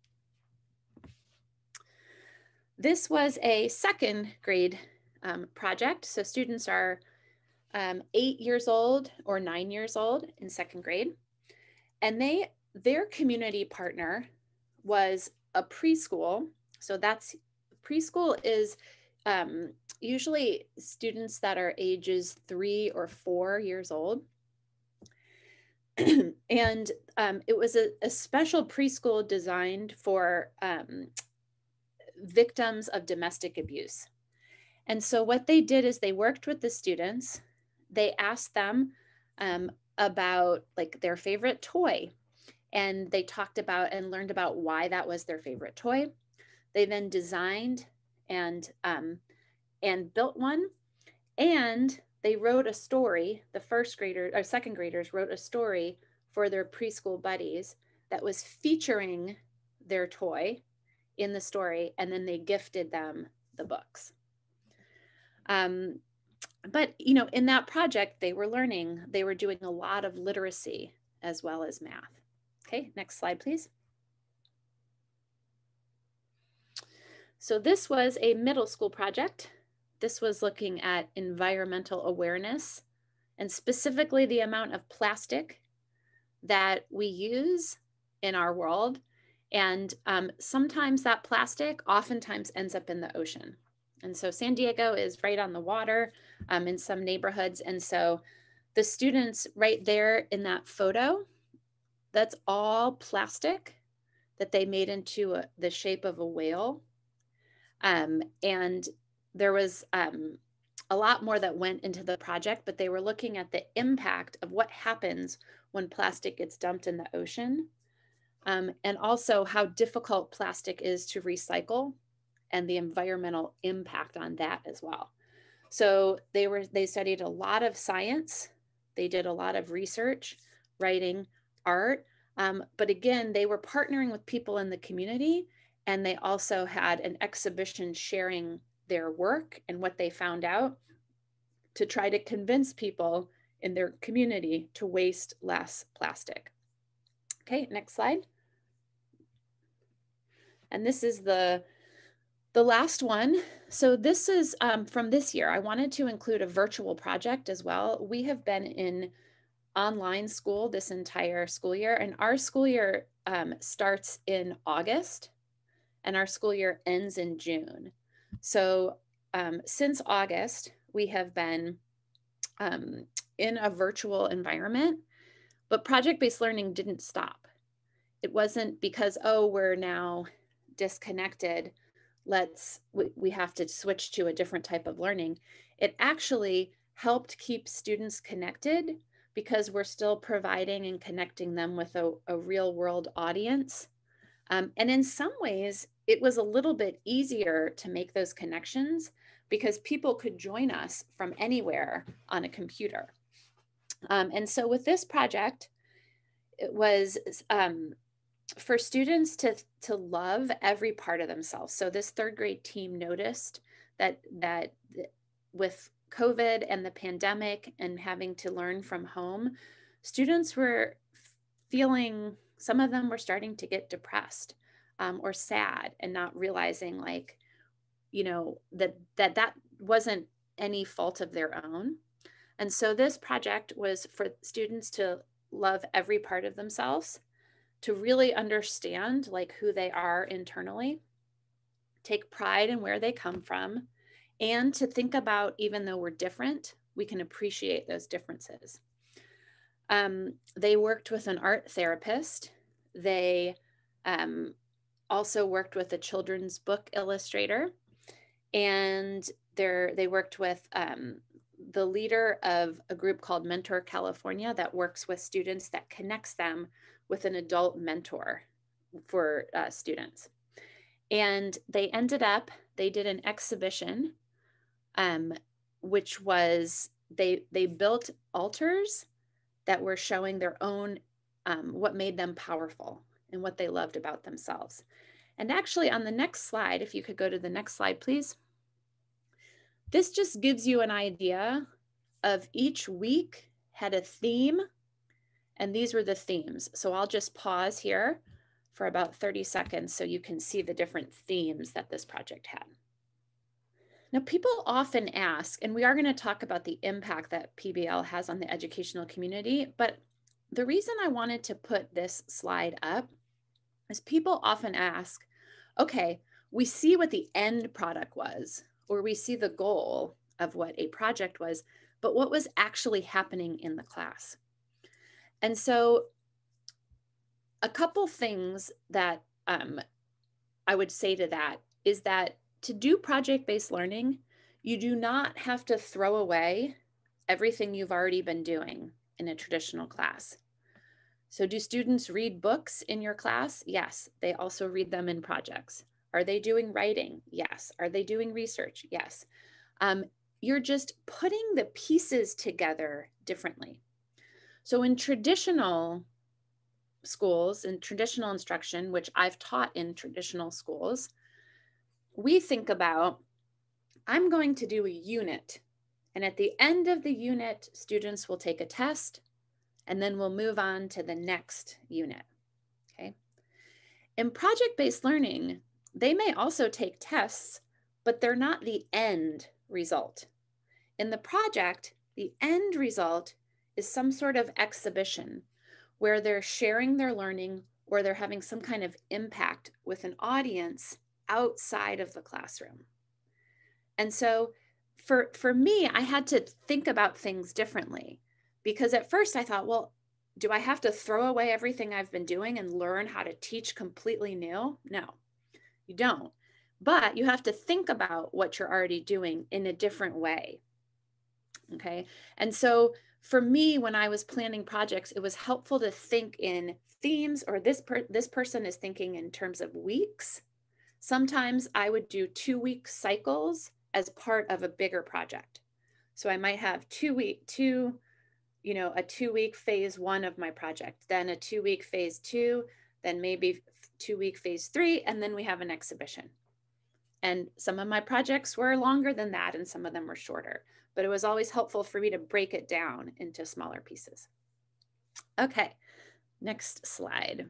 This was a second grade um, project. So students are um, eight years old or nine years old in second grade. And they Their community partner was a preschool. So that's preschool is um, usually students that are ages three or four years old. And um, it was a, a special preschool designed for um, victims of domestic abuse. And so what they did is they worked with the students. They asked them um, about like their favorite toy. And they talked about and learned about why that was their favorite toy. They then designed and, um, and built one. And they wrote a story, the first graders or second graders wrote a story for their preschool buddies that was featuring their toy in the story. And then they gifted them the books. Um, but, you know, in that project, they were learning, they were doing a lot of literacy as well as math. Okay, next slide, please. So this was a middle school project. This was looking at environmental awareness and specifically the amount of plastic that we use in our world. And um, sometimes that plastic oftentimes ends up in the ocean. And so San Diego is right on the water um, in some neighborhoods. And so the students right there in that photo, that's all plastic that they made into a, the shape of a whale. Um, and there was um, a lot more that went into the project, but they were looking at the impact of what happens when plastic gets dumped in the ocean, um, and also how difficult plastic is to recycle and the environmental impact on that as well. So they were they studied a lot of science. They did a lot of research, writing, art, um, but again, they were partnering with people in the community, and they also had an exhibition sharing their work and what they found out to try to convince people in their community to waste less plastic. Okay, next slide. And this is the, the last one. So this is um, from this year. I wanted to include a virtual project as well. We have been in online school this entire school year, and our school year um, starts in August and our school year ends in June. So um, since August, we have been um, in a virtual environment, but project-based learning didn't stop. It wasn't because, oh, we're now disconnected. let's, we, we have to switch to a different type of learning, it actually helped keep students connected because we're still providing and connecting them with a, a real world audience. Um, and in some ways, it was a little bit easier to make those connections because people could join us from anywhere on a computer. Um, and so with this project, it was um, for students to, to love every part of themselves. So this third grade team noticed that, that with COVID and the pandemic and having to learn from home, students were feeling, some of them were starting to get depressed um, or sad and not realizing like, you know, that, that that wasn't any fault of their own. And so this project was for students to love every part of themselves, to really understand like who they are internally, take pride in where they come from, and to think about, even though we're different, we can appreciate those differences. Um, they worked with an art therapist. They um, also worked with a children's book illustrator, and they're, they worked with um, the leader of a group called Mentor California that works with students, that connects them with an adult mentor for uh, students. And they ended up, they did an exhibition, um, which was, they, they built altars that were showing their own, um, what made them powerful and what they loved about themselves. And actually on the next slide, if you could go to the next slide, please. This just gives you an idea of each week had a theme, and these were the themes. So I'll just pause here for about thirty seconds so you can see the different themes that this project had. Now, people often ask, and we are going to talk about the impact that P B L has on the educational community, but the reason I wanted to put this slide up is people often ask, okay, we see what the end product was, or we see the goal of what a project was, but what was actually happening in the class? And so a couple things that um, I would say to that is that to do project-based learning, you do not have to throw away everything you've already been doing in a traditional class. So do students read books in your class? Yes, they also read them in projects. Are they doing writing? Yes. Are they doing research? Yes. Um, you're just putting the pieces together differently. So in traditional schools, in traditional instruction, which I've taught in traditional schools, we think about, I'm going to do a unit. And at the end of the unit, students will take a test, and then we'll move on to the next unit, okay? In project-based learning, they may also take tests, but they're not the end result. In the project, the end result is some sort of exhibition where they're sharing their learning or they're having some kind of impact with an audience outside of the classroom. And so for, for me, I had to think about things differently, because at first I thought, well, do I have to throw away everything I've been doing and learn how to teach completely new? No, you don't. But you have to think about what you're already doing in a different way. Okay. And so for me, when I was planning projects, it was helpful to think in themes, or this, per this person is thinking in terms of weeks. Sometimes I would do two week cycles as part of a bigger project. So I might have two week, two, you know, a two week phase one of my project, then a two week phase two, then maybe two week phase three, and then we have an exhibition. And some of my projects were longer than that, and some of them were shorter, but it was always helpful for me to break it down into smaller pieces. Okay, next slide.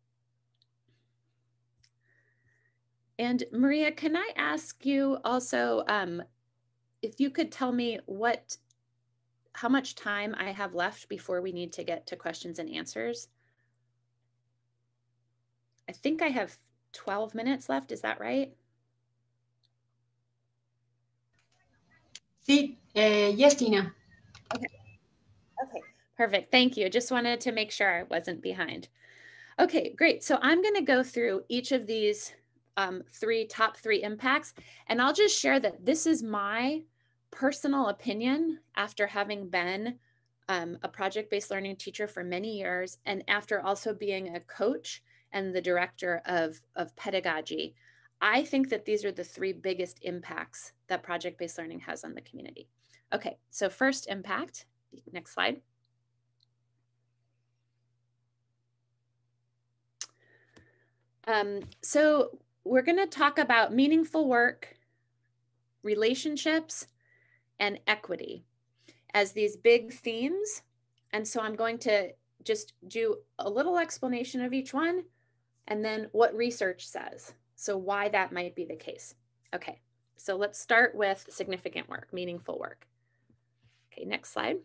And Maria, can I ask you also, um, if you could tell me what, how much time I have left before we need to get to questions and answers? I think I have twelve minutes left, is that right? Sí, uh, yes, Tina. Okay. Okay, perfect. Thank you. Just wanted to make sure I wasn't behind. Okay, great. So I'm going to go through each of these um, three top three impacts. And I'll just share that this is my personal opinion after having been um, a project-based learning teacher for many years, and after also being a coach and the director of, of pedagogy. I think that these are the three biggest impacts that project-based learning has on the community. Okay, so first impact, next slide. Um, so we're going to talk about meaningful work, relationships, and equity as these big themes. And so I'm going to just do a little explanation of each one and then what research says. So why that might be the case. Okay, so let's start with significant work, meaningful work. Okay, next slide.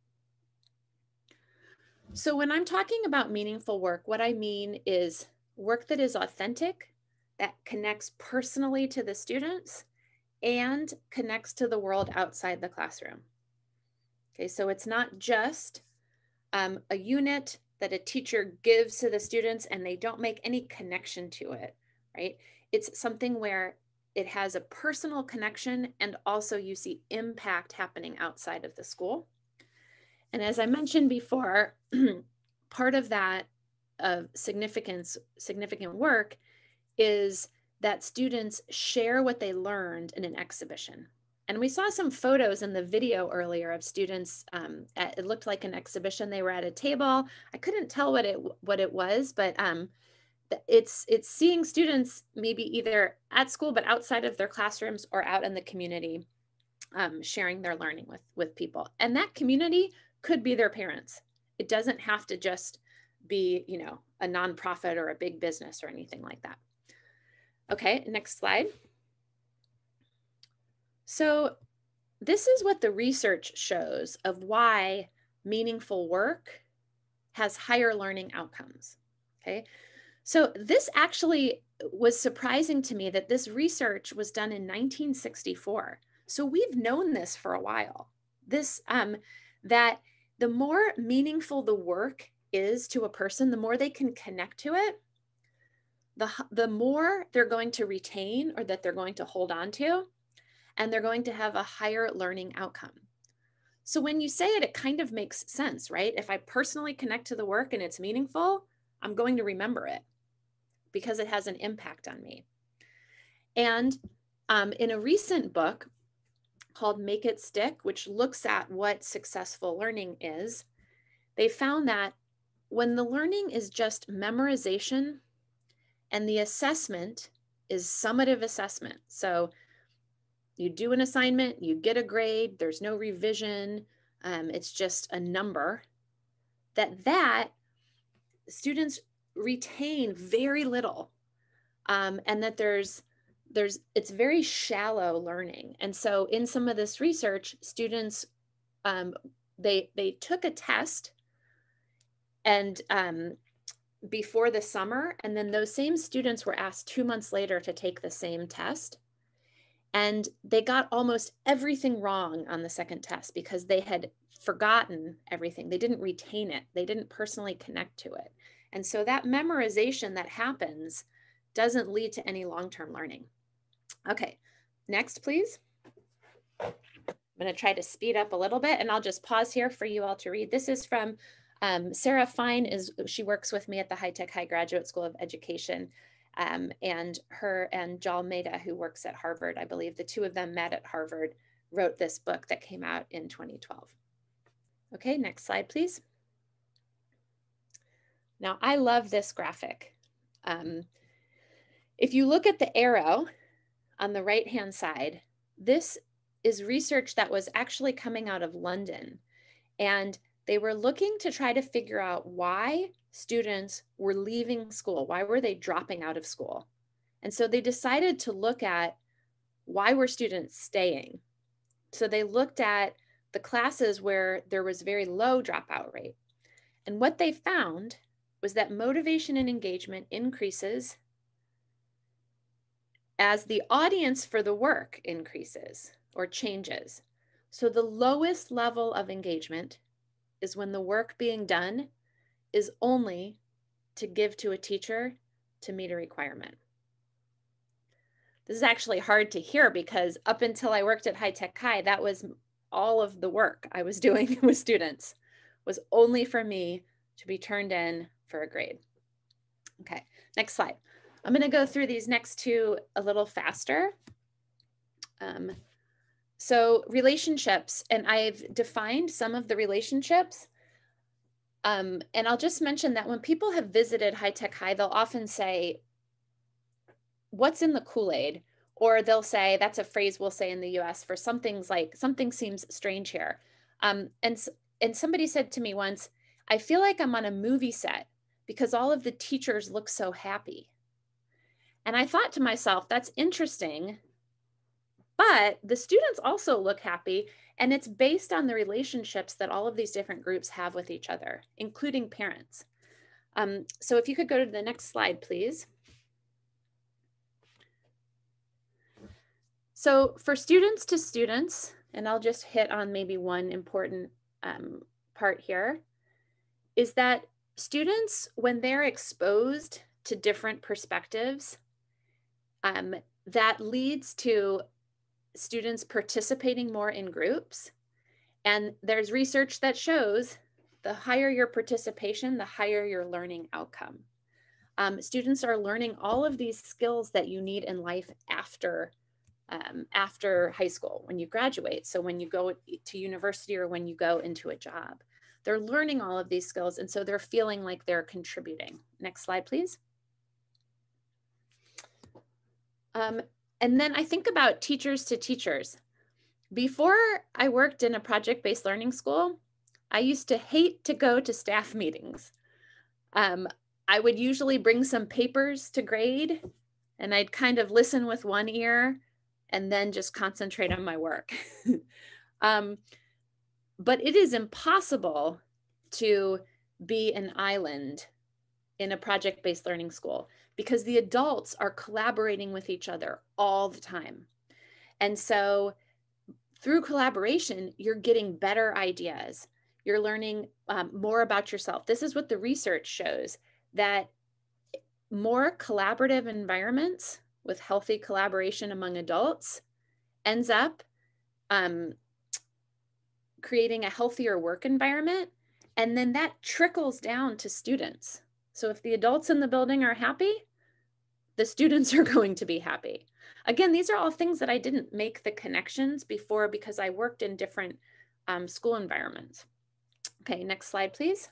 So when I'm talking about meaningful work, what I mean is work that is authentic, that connects personally to the students and connects to the world outside the classroom. Okay, so it's not just um, a unit that a teacher gives to the students and they don't make any connection to it, right? It's something where it has a personal connection and also you see impact happening outside of the school. And as I mentioned before, part of that of significance, significant work is that students share what they learned in an exhibition. And we saw some photos in the video earlier of students. Um, at, it looked like an exhibition. They were at a table. I couldn't tell what it what it was, but um, it's it's seeing students maybe either at school but outside of their classrooms or out in the community, um, sharing their learning with with people. And that community could be their parents. It doesn't have to just be, you know, a nonprofit or a big business or anything like that. Okay, next slide. So this is what the research shows of why meaningful work has higher learning outcomes. Okay, so this actually was surprising to me that this research was done in nineteen sixty-four. So we've known this for a while. This um, that the more meaningful the work is to a person, the more they can connect to it, the, the more they're going to retain or that they're going to hold on to, and they're going to have a higher learning outcome. So when you say it, it kind of makes sense, right? If I personally connect to the work and it's meaningful, I'm going to remember it because it has an impact on me. And um, in a recent book called Make It Stick, which looks at what successful learning is, they found that when the learning is just memorization and the assessment is summative assessment, so you do an assignment, you get a grade, there's no revision, um, it's just a number, that that students retain very little, um, and that there's, there's, it's very shallow learning. And so in some of this research, students, um, they, they took a test and um, before the summer, and then those same students were asked two months later to take the same test. And they got almost everything wrong on the second test because they had forgotten everything. They didn't retain it. They didn't personally connect to it. And so that memorization that happens doesn't lead to any long-term learning. Okay, next, please. I'm going to try to speed up a little bit and I'll just pause here for you all to read. This is from um, Sarah Fine. Is, she works with me at the High Tech High Graduate School of Education. Um, and her and Jal Mehta, who works at Harvard, I believe the two of them met at Harvard, wrote this book that came out in twenty twelve. Okay, next slide, please. Now, I love this graphic. Um, if you look at the arrow on the right-hand side, this is research that was actually coming out of London. And they were looking to try to figure out why students were leaving school. Why were they dropping out of school? And so they decided to look at why were students staying. So they looked at the classes where there was very low dropout rate. And what they found was that motivation and engagement increases as the audience for the work increases or changes. So the lowest level of engagement is when the work being done is only to give to a teacher to meet a requirement. This is actually hard to hear because up until I worked at High Tech High, that was all of the work I was doing with students, was only for me to be turned in for a grade. Okay, next slide. I'm going to go through these next two a little faster. Um, so relationships, and I've defined some of the relationships. Um, and I'll just mention that when people have visited High Tech High, they'll often say, what's in the Kool-Aid? Or they'll say, that's a phrase we'll say in the U S for something's like, something seems strange here. Um, and, and somebody said to me once, I feel like I'm on a movie set because all of the teachers look so happy. And I thought to myself, that's interesting, but the students also look happy, and it's based on the relationships that all of these different groups have with each other, including parents. Um, so if you could go to the next slide, please. So for students to students, and I'll just hit on maybe one important um, part here, is that students, when they're exposed to different perspectives, um, that leads to students participating more in groups. And there's research that shows the higher your participation, the higher your learning outcome. Um, students are learning all of these skills that you need in life after Um, after high school, when you graduate. So when you go to university or when you go into a job, they're learning all of these skills. And so they're feeling like they're contributing. Next slide, please. Um, and then I think about teachers to teachers. Before I worked in a project-based learning school, I used to hate to go to staff meetings. Um, I would usually bring some papers to grade, and I'd kind of listen with one ear and then just concentrate on my work. um, but it is impossible to be an island in a project-based learning school because the adults are collaborating with each other all the time. And so through collaboration, you're getting better ideas. You're learning um, more about yourself. This is what the research shows, that more collaborative environments with healthy collaboration among adults ends up um, creating a healthier work environment. And then that trickles down to students. So if the adults in the building are happy, the students are going to be happy. Again, these are all things that I didn't make the connections before because I worked in different um, school environments. Okay, next slide, please.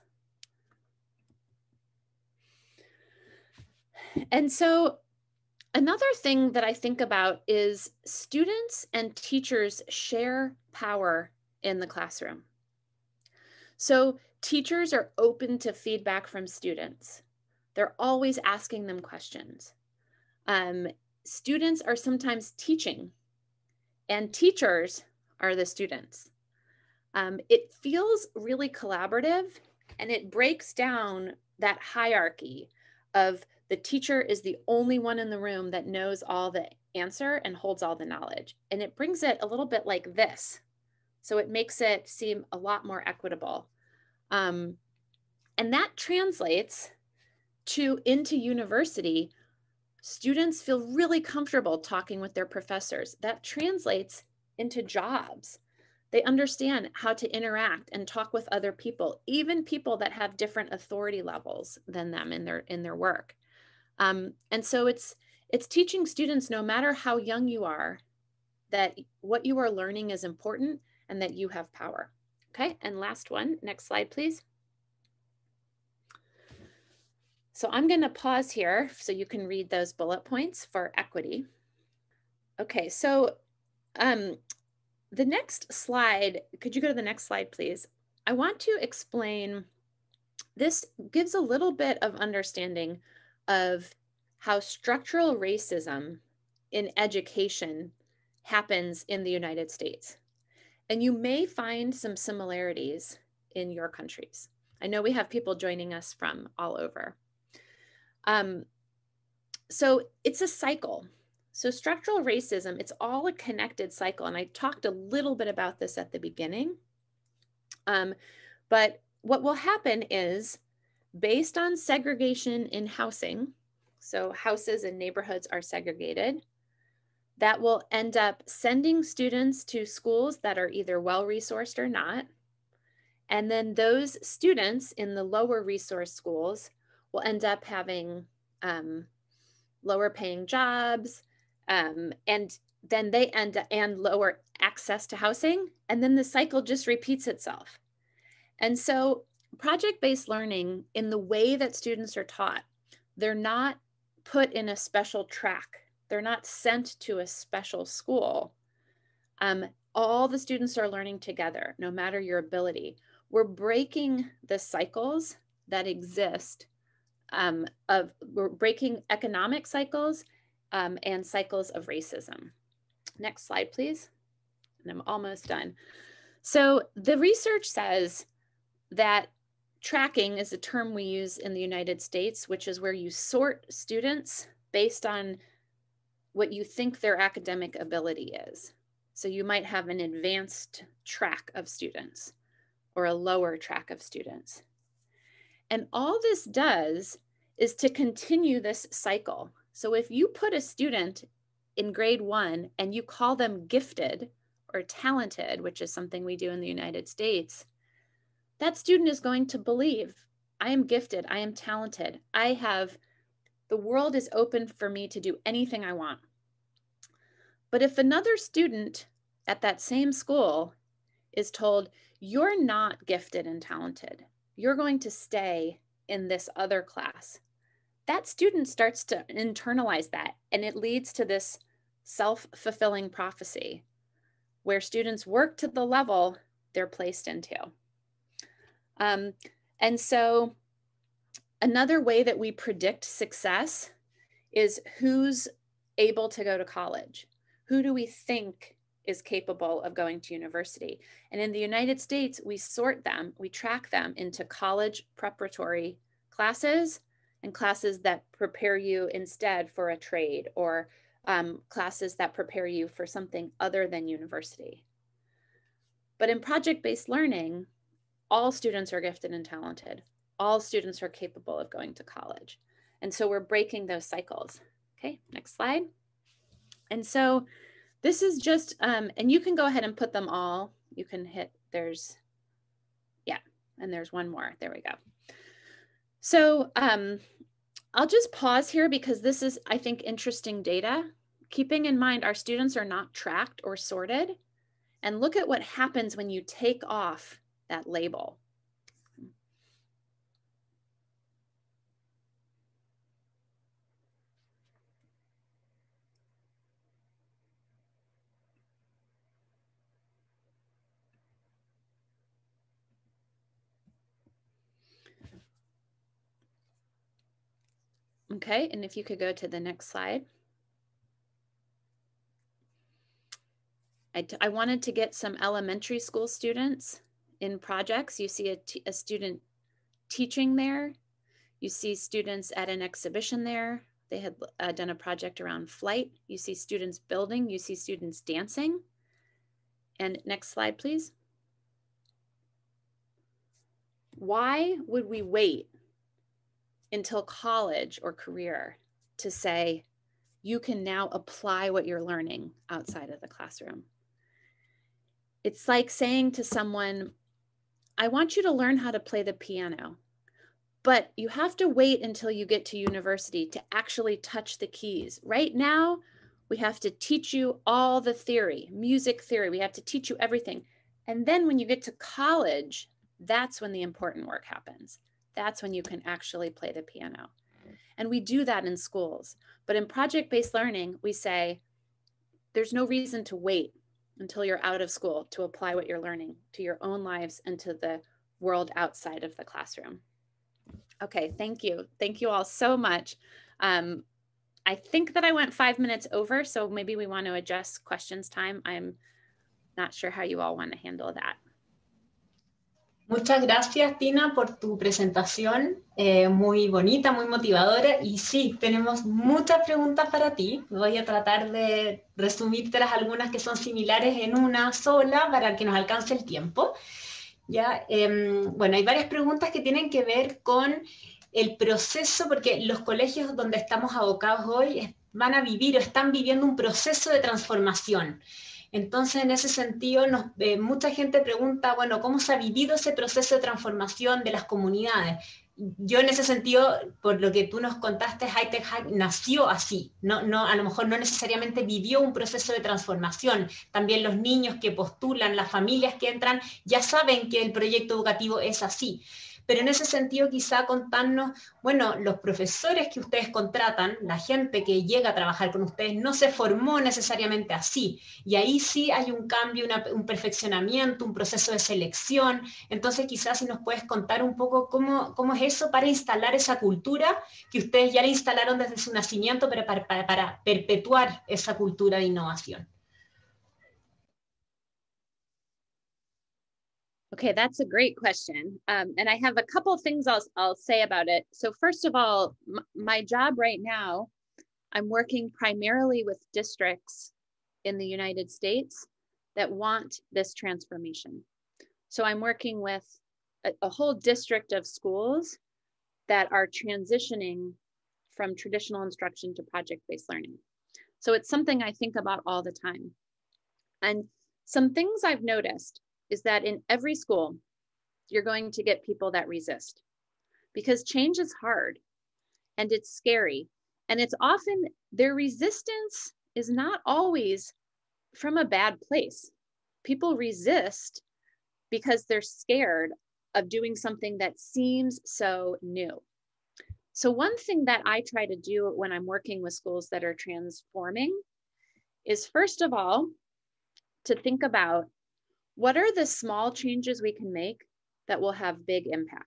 And so another thing that I think about is students and teachers share power in the classroom. So teachers are open to feedback from students. They're always asking them questions. Um, students are sometimes teaching, and teachers are the students. Um, it feels really collaborative, and it breaks down that hierarchy of the teacher is the only one in the room that knows all the answer and holds all the knowledge. And it brings it a little bit like this. So it makes it seem a lot more equitable. Um, and that translates to into university, students feel really comfortable talking with their professors. That translates into jobs. They understand how to interact and talk with other people, even people that have different authority levels than them in their, in their work. Um, and so it's, it's teaching students, no matter how young you are, that what you are learning is important and that you have power. Okay, and last one, next slide, please. So I'm going to pause here so you can read those bullet points for equity. Okay, so um, the next slide, could you go to the next slide, please? I want to explain, this gives a little bit of understanding of how structural racism in education happens in the United States. And you may find some similarities in your countries. I know we have people joining us from all over. Um, so it's a cycle. So structural racism, it's all a connected cycle. And I talked a little bit about this at the beginning. Um, but what will happen is, based on segregation in housing, so houses and neighborhoods are segregated, that will end up sending students to schools that are either well-resourced or not. And then those students in the lower resource schools will end up having um, lower paying jobs, um, and then they end up, and lower access to housing. And then the cycle just repeats itself. And so project-based learning, in the way that students are taught, they're not put in a special track. They're not sent to a special school. Um, all the students are learning together, no matter your ability. We're breaking the cycles that exist um, of, we're breaking economic cycles um, and cycles of racism. Next slide, please. And I'm almost done. So the research says that tracking is a term we use in the United States, which is where you sort students based on what you think their academic ability is. So you might have an advanced track of students or a lower track of students. And all this does is to continue this cycle. So if you put a student in grade one and you call them gifted or talented, which is something we do in the United States, that student is going to believe, I am gifted, I am talented, I have, the world is open for me to do anything I want. But if another student at that same school is told, you're not gifted and talented, you're going to stay in this other class, that student starts to internalize that, and it leads to this self-fulfilling prophecy where students work to the level they're placed into. Um, and so another way that we predict success is who's able to go to college. Who do we think is capable of going to university? And in the United States, we sort them, we track them into college preparatory classes and classes that prepare you instead for a trade, or um, classes that prepare you for something other than university. But in project-based learning, all students are gifted and talented. All students are capable of going to college. And so we're breaking those cycles. Okay, next slide. And so this is just, um, and you can go ahead and put them all. You can hit, there's, yeah, and there's one more. There we go. So um, I'll just pause here because this is, I think, interesting data. Keeping in mind our students are not tracked or sorted. And look at what happens when you take off that label. Okay, and if you could go to the next slide. I, t I wanted to get some elementary school students in projects. You see a, t a student teaching there. You see students at an exhibition there. They had uh, done a project around flight. You see students building. You see students dancing. And next slide, please. Why would we wait until college or career to say, you can now apply what you're learning outside of the classroom? It's like saying to someone, I want you to learn how to play the piano, but you have to wait until you get to university to actually touch the keys. Right now, we have to teach you all the theory, music theory. We have to teach you everything. And then when you get to college, that's when the important work happens. That's when you can actually play the piano. And we do that in schools. But in project-based learning, we say, there's no reason to wait until you're out of school to apply what you're learning to your own lives and to the world outside of the classroom. Okay, thank you. Thank you all so much. Um, I think that I went five minutes over, so maybe we want to adjust questions time. I'm not sure how you all want to handle that. Muchas gracias, Tina, por tu presentación, eh, muy bonita, muy motivadora. Y sí, tenemos muchas preguntas para ti. Voy a tratar de resumírtelas algunas que son similares en una sola para que nos alcance el tiempo. Ya, eh, bueno, hay varias preguntas que tienen que ver con el proceso, porque los colegios donde estamos abocados hoy es van a vivir o están viviendo un proceso de transformación. Entonces, en ese sentido, nos, eh, mucha gente pregunta, bueno, ¿cómo se ha vivido ese proceso de transformación de las comunidades? Yo en ese sentido, por lo que tú nos contaste, High-Tech Hack nació así, no, no, a lo mejor no necesariamente vivió un proceso de transformación. También los niños que postulan, las familias que entran, ya saben que el proyecto educativo es así. Pero en ese sentido quizá contarnos, bueno, los profesores que ustedes contratan, la gente que llega a trabajar con ustedes, no se formó necesariamente así. Y ahí sí hay un cambio, una, un perfeccionamiento, un proceso de selección. Entonces quizás si nos puedes contar un poco cómo, cómo es eso para instalar esa cultura que ustedes ya la instalaron desde su nacimiento, pero para, para, para perpetuar esa cultura de innovación. Okay, that's a great question. Um, and I have a couple of things I'll, I'll say about it. So first of all, my job right now, I'm working primarily with districts in the United States that want this transformation. So I'm working with a, a whole district of schools that are transitioning from traditional instruction to project-based learning. So it's something I think about all the time. And some things I've noticed is that in every school, you're going to get people that resist because change is hard and it's scary. And it's often their resistance is not always from a bad place. People resist because they're scared of doing something that seems so new. So one thing that I try to do when I'm working with schools that are transforming is, first of all, to think about what are the small changes we can make that will have big impact?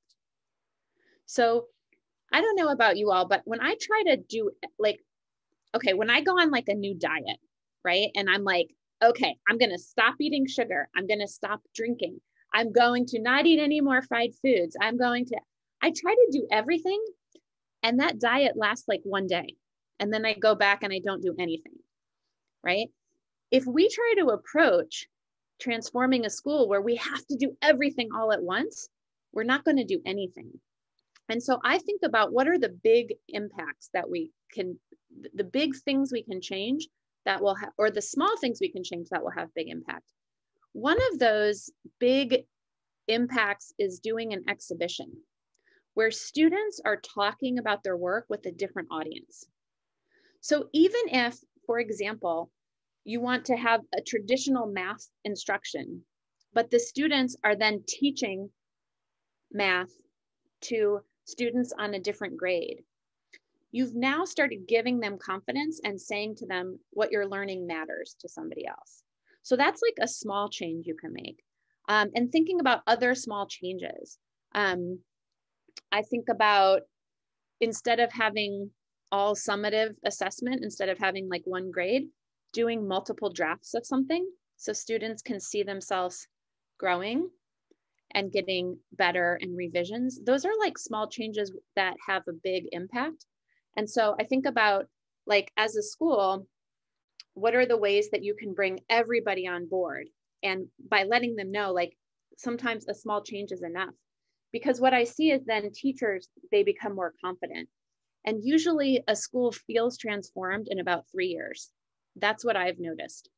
So I don't know about you all, but when I try to do like, okay, when I go on like a new diet, right? And I'm like, okay, I'm going to stop eating sugar. I'm going to stop drinking. I'm going to not eat any more fried foods. I'm going to, I try to do everything. And that diet lasts like one day. And then I go back and I don't do anything, right? If we try to approach transforming a school where we have to do everything all at once, we're not going to do anything. And so I think about what are the big impacts that we can, the big things we can change that will have, or the small things we can change that will have big impact. One of those big impacts is doing an exhibition where students are talking about their work with a different audience. So even if, for example, you want to have a traditional math instruction, but the students are then teaching math to students on a different grade. You've now started giving them confidence and saying to them what you're learning matters to somebody else. So that's like a small change you can make. Um, and thinking about other small changes. Um, I think about instead of having all summative assessment, instead of having like one grade, doing multiple drafts of something so students can see themselves growing and getting better and revisions. Those are like small changes that have a big impact. And so I think about like as a school, what are the ways that you can bring everybody on board? And by letting them know, like sometimes a small change is enough. Because what I see is then teachers, they become more confident. And usually a school feels transformed in about three years. That's what I've noticed.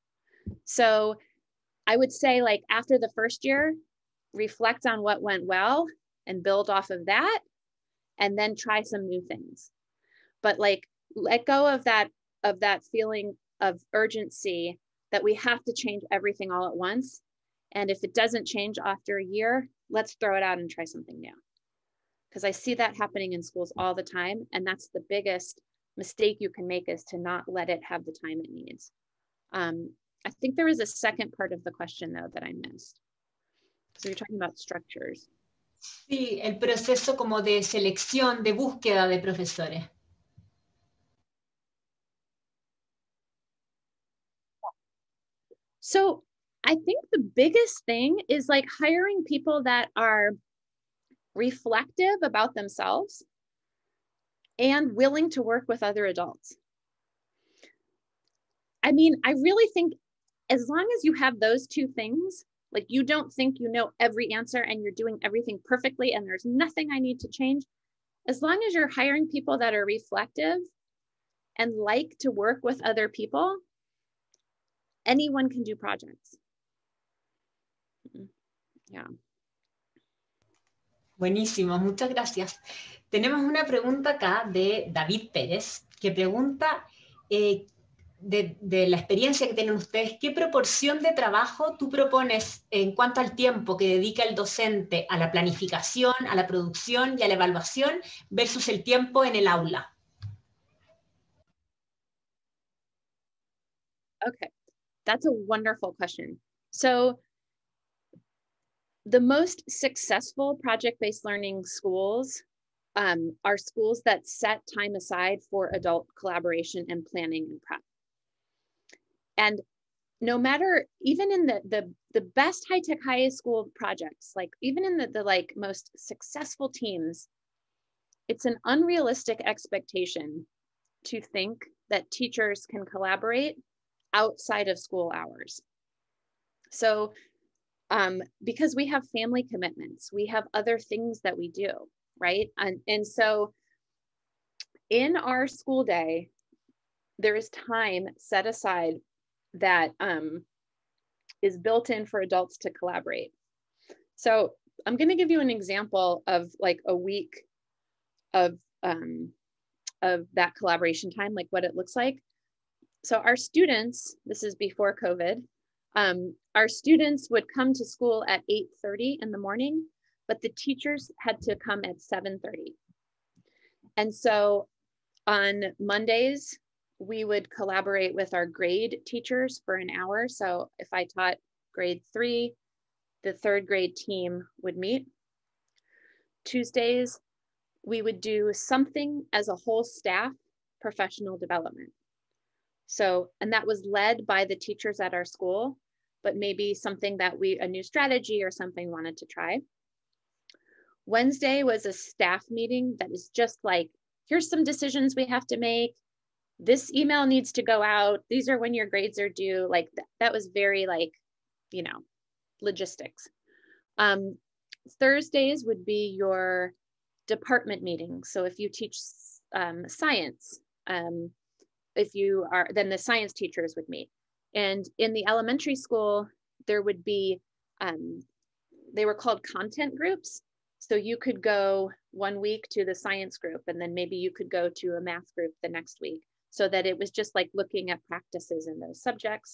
So I would say like after the first year, reflect on what went well and build off of that, and then try some new things. But like let go of that, of that feeling of urgency that we have to change everything all at once. And if it doesn't change after a year, let's throw it out and try something new. Because I see that happening in schools all the time. And that's the biggest mistake you can make, is to not let it have the time it needs. Um, I think there was a second part of the question though that I missed. So you're talking about structures. Sí, el proceso como de selección, de búsqueda de profesores. So I think the biggest thing is like hiring people that are reflective about themselves and willing to work with other adults. I mean, I really think as long as you have those two things, like you don't think you know every answer and you're doing everything perfectly and there's nothing I need to change, as long as you're hiring people that are reflective and like to work with other people, anyone can do projects. Yeah. Buenísimo, muchas gracias. Tenemos una pregunta acá de David Pérez, que pregunta, eh, de, de la experiencia que tienen ustedes, ¿qué proporción de trabajo tú propones en cuanto al tiempo que dedica el docente a la planificación, a la producción y a la evaluación versus el tiempo en el aula? Okay, that's a wonderful question. So the most successful project-based learning schools um, are schools that set time aside for adult collaboration and planning and prep. And no matter, even in the, the, the best high-tech high school projects, like even in the, the like most successful teams, it's an unrealistic expectation to think that teachers can collaborate outside of school hours. So um, because we have family commitments, we have other things that we do, right? And, and so in our school day, there is time set aside that um, is built in for adults to collaborate. So I'm going to give you an example of like a week of, um, of that collaboration time, like what it looks like. So our students, this is before COVID, um, our students would come to school at eight thirty in the morning, but the teachers had to come at seven thirty. And so on Mondays, we would collaborate with our grade teachers for an hour. So if I taught grade three, the third grade team would meet. Tuesdays, we would do something as a whole staff, professional development. So, and that was led by the teachers at our school, but maybe something that we, a new strategy or something wanted to try. Wednesday was a staff meeting that is just like, here's some decisions we have to make. This email needs to go out. These are when your grades are due. Like th that was very like, you know, logistics. Um, Thursdays would be your department meetings. So if you teach um, science, um, if you are, then the science teachers would meet. And in the elementary school, there would be, um, they were called content groups. So you could go one week to the science group, and then maybe you could go to a math group the next week, so that it was just like looking at practices in those subjects.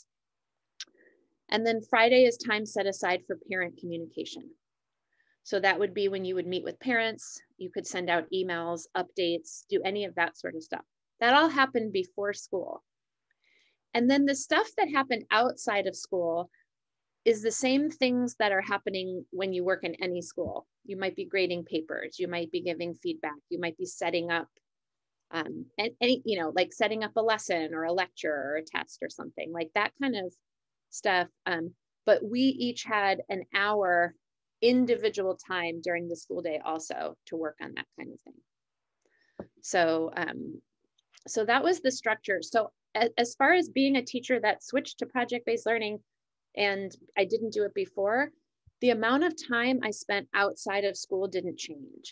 And then Friday is time set aside for parent communication. So that would be when you would meet with parents, you could send out emails, updates, do any of that sort of stuff. That all happened before school. And then the stuff that happened outside of school is the same things that are happening when you work in any school. You might be grading papers, you might be giving feedback, you might be setting up, um, and any, you know, like setting up a lesson or a lecture or a test or something like that kind of stuff. Um, but we each had an hour individual time during the school day also to work on that kind of thing. So, um, so that was the structure. So as, as far as being a teacher that switched to project-based learning, and I didn't do it before, the amount of time I spent outside of school didn't change.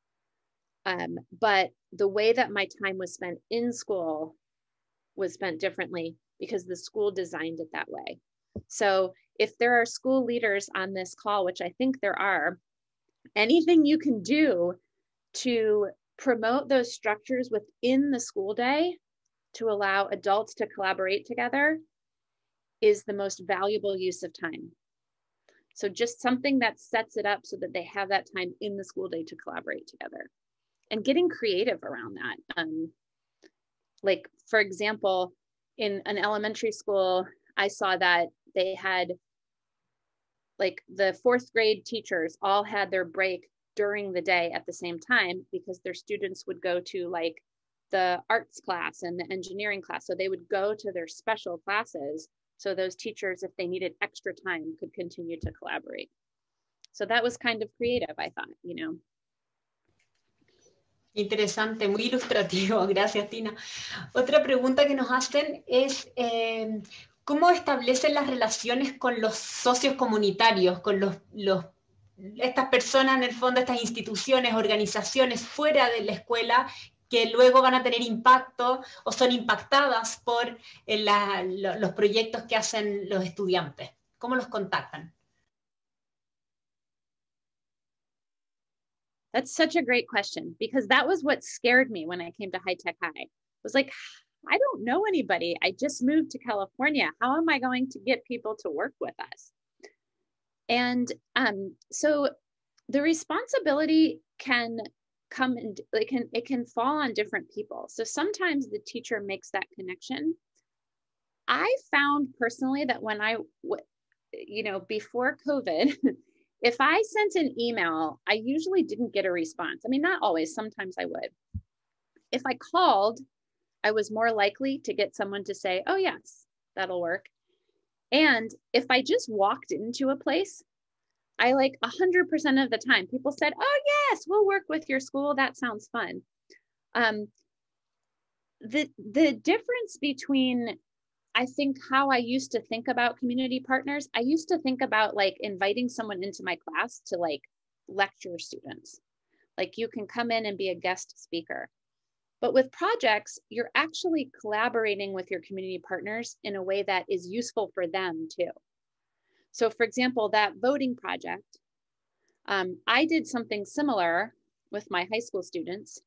Um, but the way that my time was spent in school was spent differently because the school designed it that way. So if there are school leaders on this call, which I think there are, anything you can do to promote those structures within the school day to allow adults to collaborate together is the most valuable use of time. So just something that sets it up so that they have that time in the school day to collaborate together. And getting creative around that. Um, like, for example, in an elementary school, I saw that they had, like, the fourth grade teachers all had their break during the day at the same time because their students would go to, like, the arts class and the engineering class. So they would go to their special classes so those teachers, if they needed extra time, could continue to collaborate. So that was kind of creative, I thought, you know. Interesante, muy ilustrativo, gracias Tina. Otra pregunta que nos hacen es eh, ¿cómo establecen las relaciones con los socios comunitarios, con los, los, estas personas en el fondo, estas instituciones, organizaciones fuera de la escuela que luego van a tener impacto o son impactadas por eh, la, lo, los proyectos que hacen los estudiantes. ¿Cómo los contactan? That's such a great question, because that was what scared me when I came to High Tech High. I was like, I don't know anybody. I just moved to California. How am I going to get people to work with us? And um, so the responsibility can come and it can it can fall on different people. So sometimes the teacher makes that connection. I found personally that when I, you know, before COVID, if I sent an email, I usually didn't get a response. I mean, not always, sometimes I would. If I called, I was more likely to get someone to say, oh yes, that'll work. And if I just walked into a place, I like one hundred percent of the time, people said, oh yes, we'll work with your school. That sounds fun. Um, the, the difference between, I think, how I used to think about community partners, I used to think about like inviting someone into my class to like lecture students. Like you can come in and be a guest speaker. But with projects, you're actually collaborating with your community partners in a way that is useful for them too. So for example, that voting project, um, I did something similar with my high school students,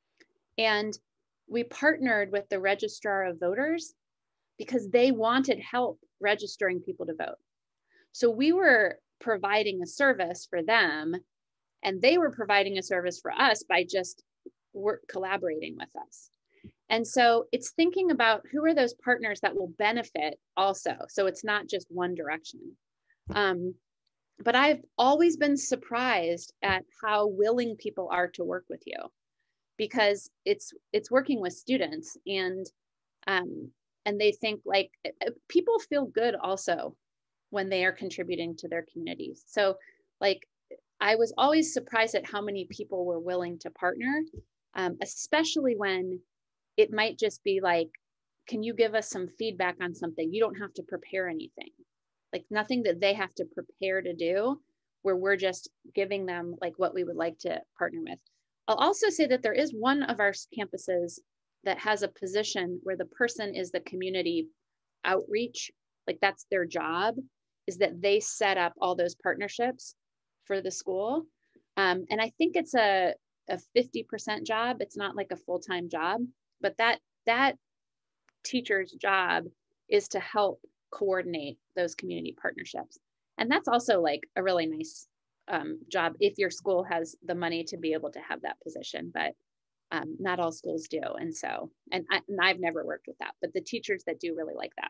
and we partnered with the registrar of voters because they wanted help registering people to vote. So we were providing a service for them, and they were providing a service for us by just work collaborating with us. And so it's thinking about who are those partners that will benefit also. So it's not just one direction. Um, but I've always been surprised at how willing people are to work with you, because it's it's working with students, and um, and they think like people feel good also when they are contributing to their communities. So like I was always surprised at how many people were willing to partner, um, especially when it might just be like, can you give us some feedback on something? You don't have to prepare anything. Like nothing that they have to prepare to do, where we're just giving them like what we would like to partner with. I'll also say that there is one of our campuses that has a position where the person is the community outreach, like that's their job, is that they set up all those partnerships for the school. Um, and I think it's a, a fifty percent job. It's not like a full-time job, but that, that teacher's job is to help coordinate those community partnerships. And that's also like a really nice um, job if your school has the money to be able to have that position, but um, not all schools do. And so, and, I, and I've never worked with that, but the teachers that do really like that.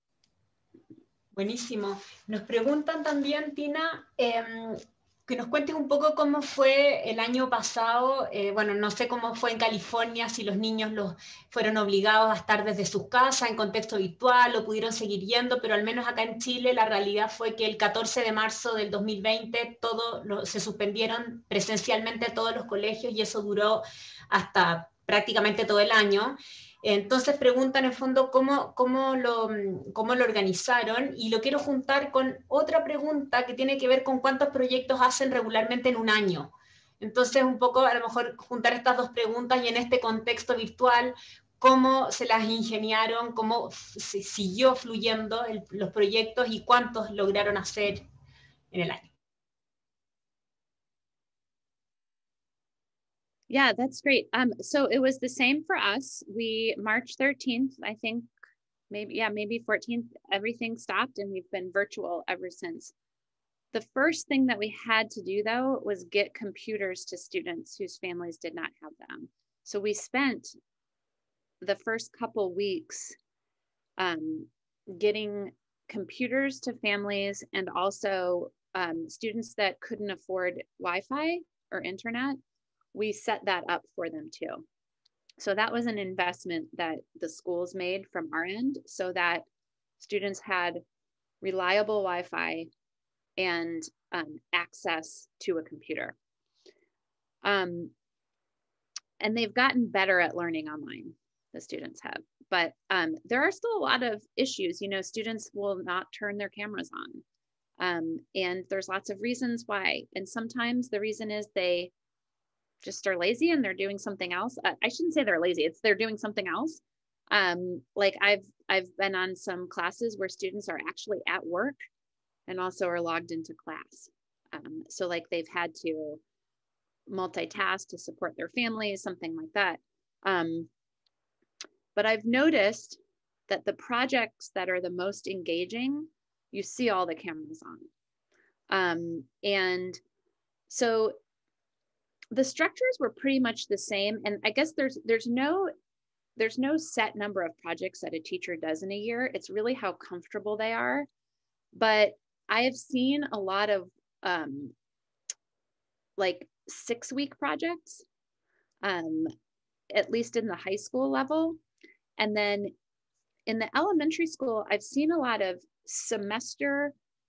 Buenísimo. Nos preguntan también, Tina, eh, que nos cuentes un poco cómo fue el año pasado. Eh, bueno, no sé cómo fue en California, si los niños los fueron obligados a estar desde sus casas en contexto virtual o pudieron seguir yendo, pero al menos acá en Chile la realidad fue que el catorce de marzo del dos mil veinte todo lo, se suspendieron presencialmente todos los colegios, y eso duró hasta prácticamente todo el año. Entonces preguntan en fondo cómo, cómo, lo, cómo lo organizaron, y lo quiero juntar con otra pregunta que tiene que ver con cuántos proyectos hacen regularmente en un año. Entonces un poco a lo mejor juntar estas dos preguntas, y en este contexto virtual, cómo se las ingeniaron, cómo se siguió fluyendo el, los proyectos y cuántos lograron hacer en el año. Yeah, that's great. Um, so it was the same for us. We, March thirteenth, I think, maybe, yeah, maybe fourteenth, everything stopped, and we've been virtual ever since. The first thing that we had to do though was get computers to students whose families did not have them. So we spent the first couple weeks um, getting computers to families, and also um, students that couldn't afford Wi-Fi or internet, we set that up for them too. So that was an investment that the schools made from our end, so that students had reliable Wi-Fi and um, access to a computer. Um, and they've gotten better at learning online, the students have. But um, there are still a lot of issues. You know, students will not turn their cameras on. Um, and there's lots of reasons why. And sometimes the reason is they just are lazy and they're doing something else. I, I shouldn't say they're lazy. It's they're doing something else. Um, like I've I've been on some classes where students are actually at work and also are logged into class. Um, so like they've had to multitask to support their families, something like that. Um, but I've noticed that the projects that are the most engaging, you see all the cameras on. Um, and so the structures were pretty much the same. And I guess there's there's no there's no set number of projects that a teacher does in a year. It's really how comfortable they are. But I have seen a lot of um, like six week projects, um, at least in the high school level. And then in the elementary school, I've seen a lot of semester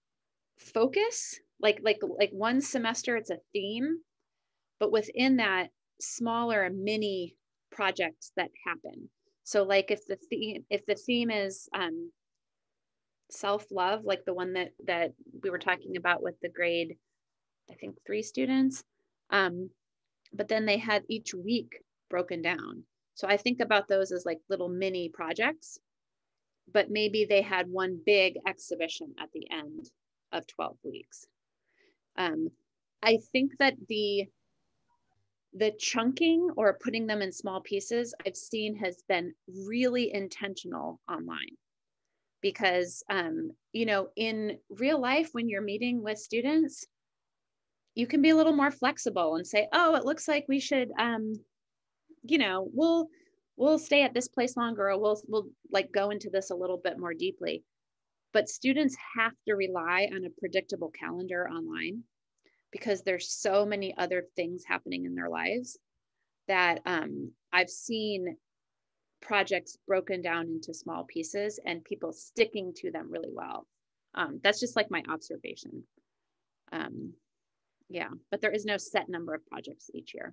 focus, like, like, like one semester, it's a theme, but within that smaller mini projects that happen. So like if the theme, if the theme is um, self-love, like the one that, that we were talking about with the grade, I think three students, um, but then they had each week broken down. So I think about those as like little mini projects, but maybe they had one big exhibition at the end of twelve weeks. Um, I think that the, the chunking or putting them in small pieces I've seen has been really intentional online. Because, um, you know, in real life, when you're meeting with students, you can be a little more flexible and say, oh, it looks like we should, um, you know, we'll, we'll stay at this place longer, or we'll, we'll like go into this a little bit more deeply. But students have to rely on a predictable calendar online because there's so many other things happening in their lives that um, I've seen projects broken down into small pieces and people sticking to them really well. Um, that's just like my observation. Um, yeah, but there is no set number of projects each year.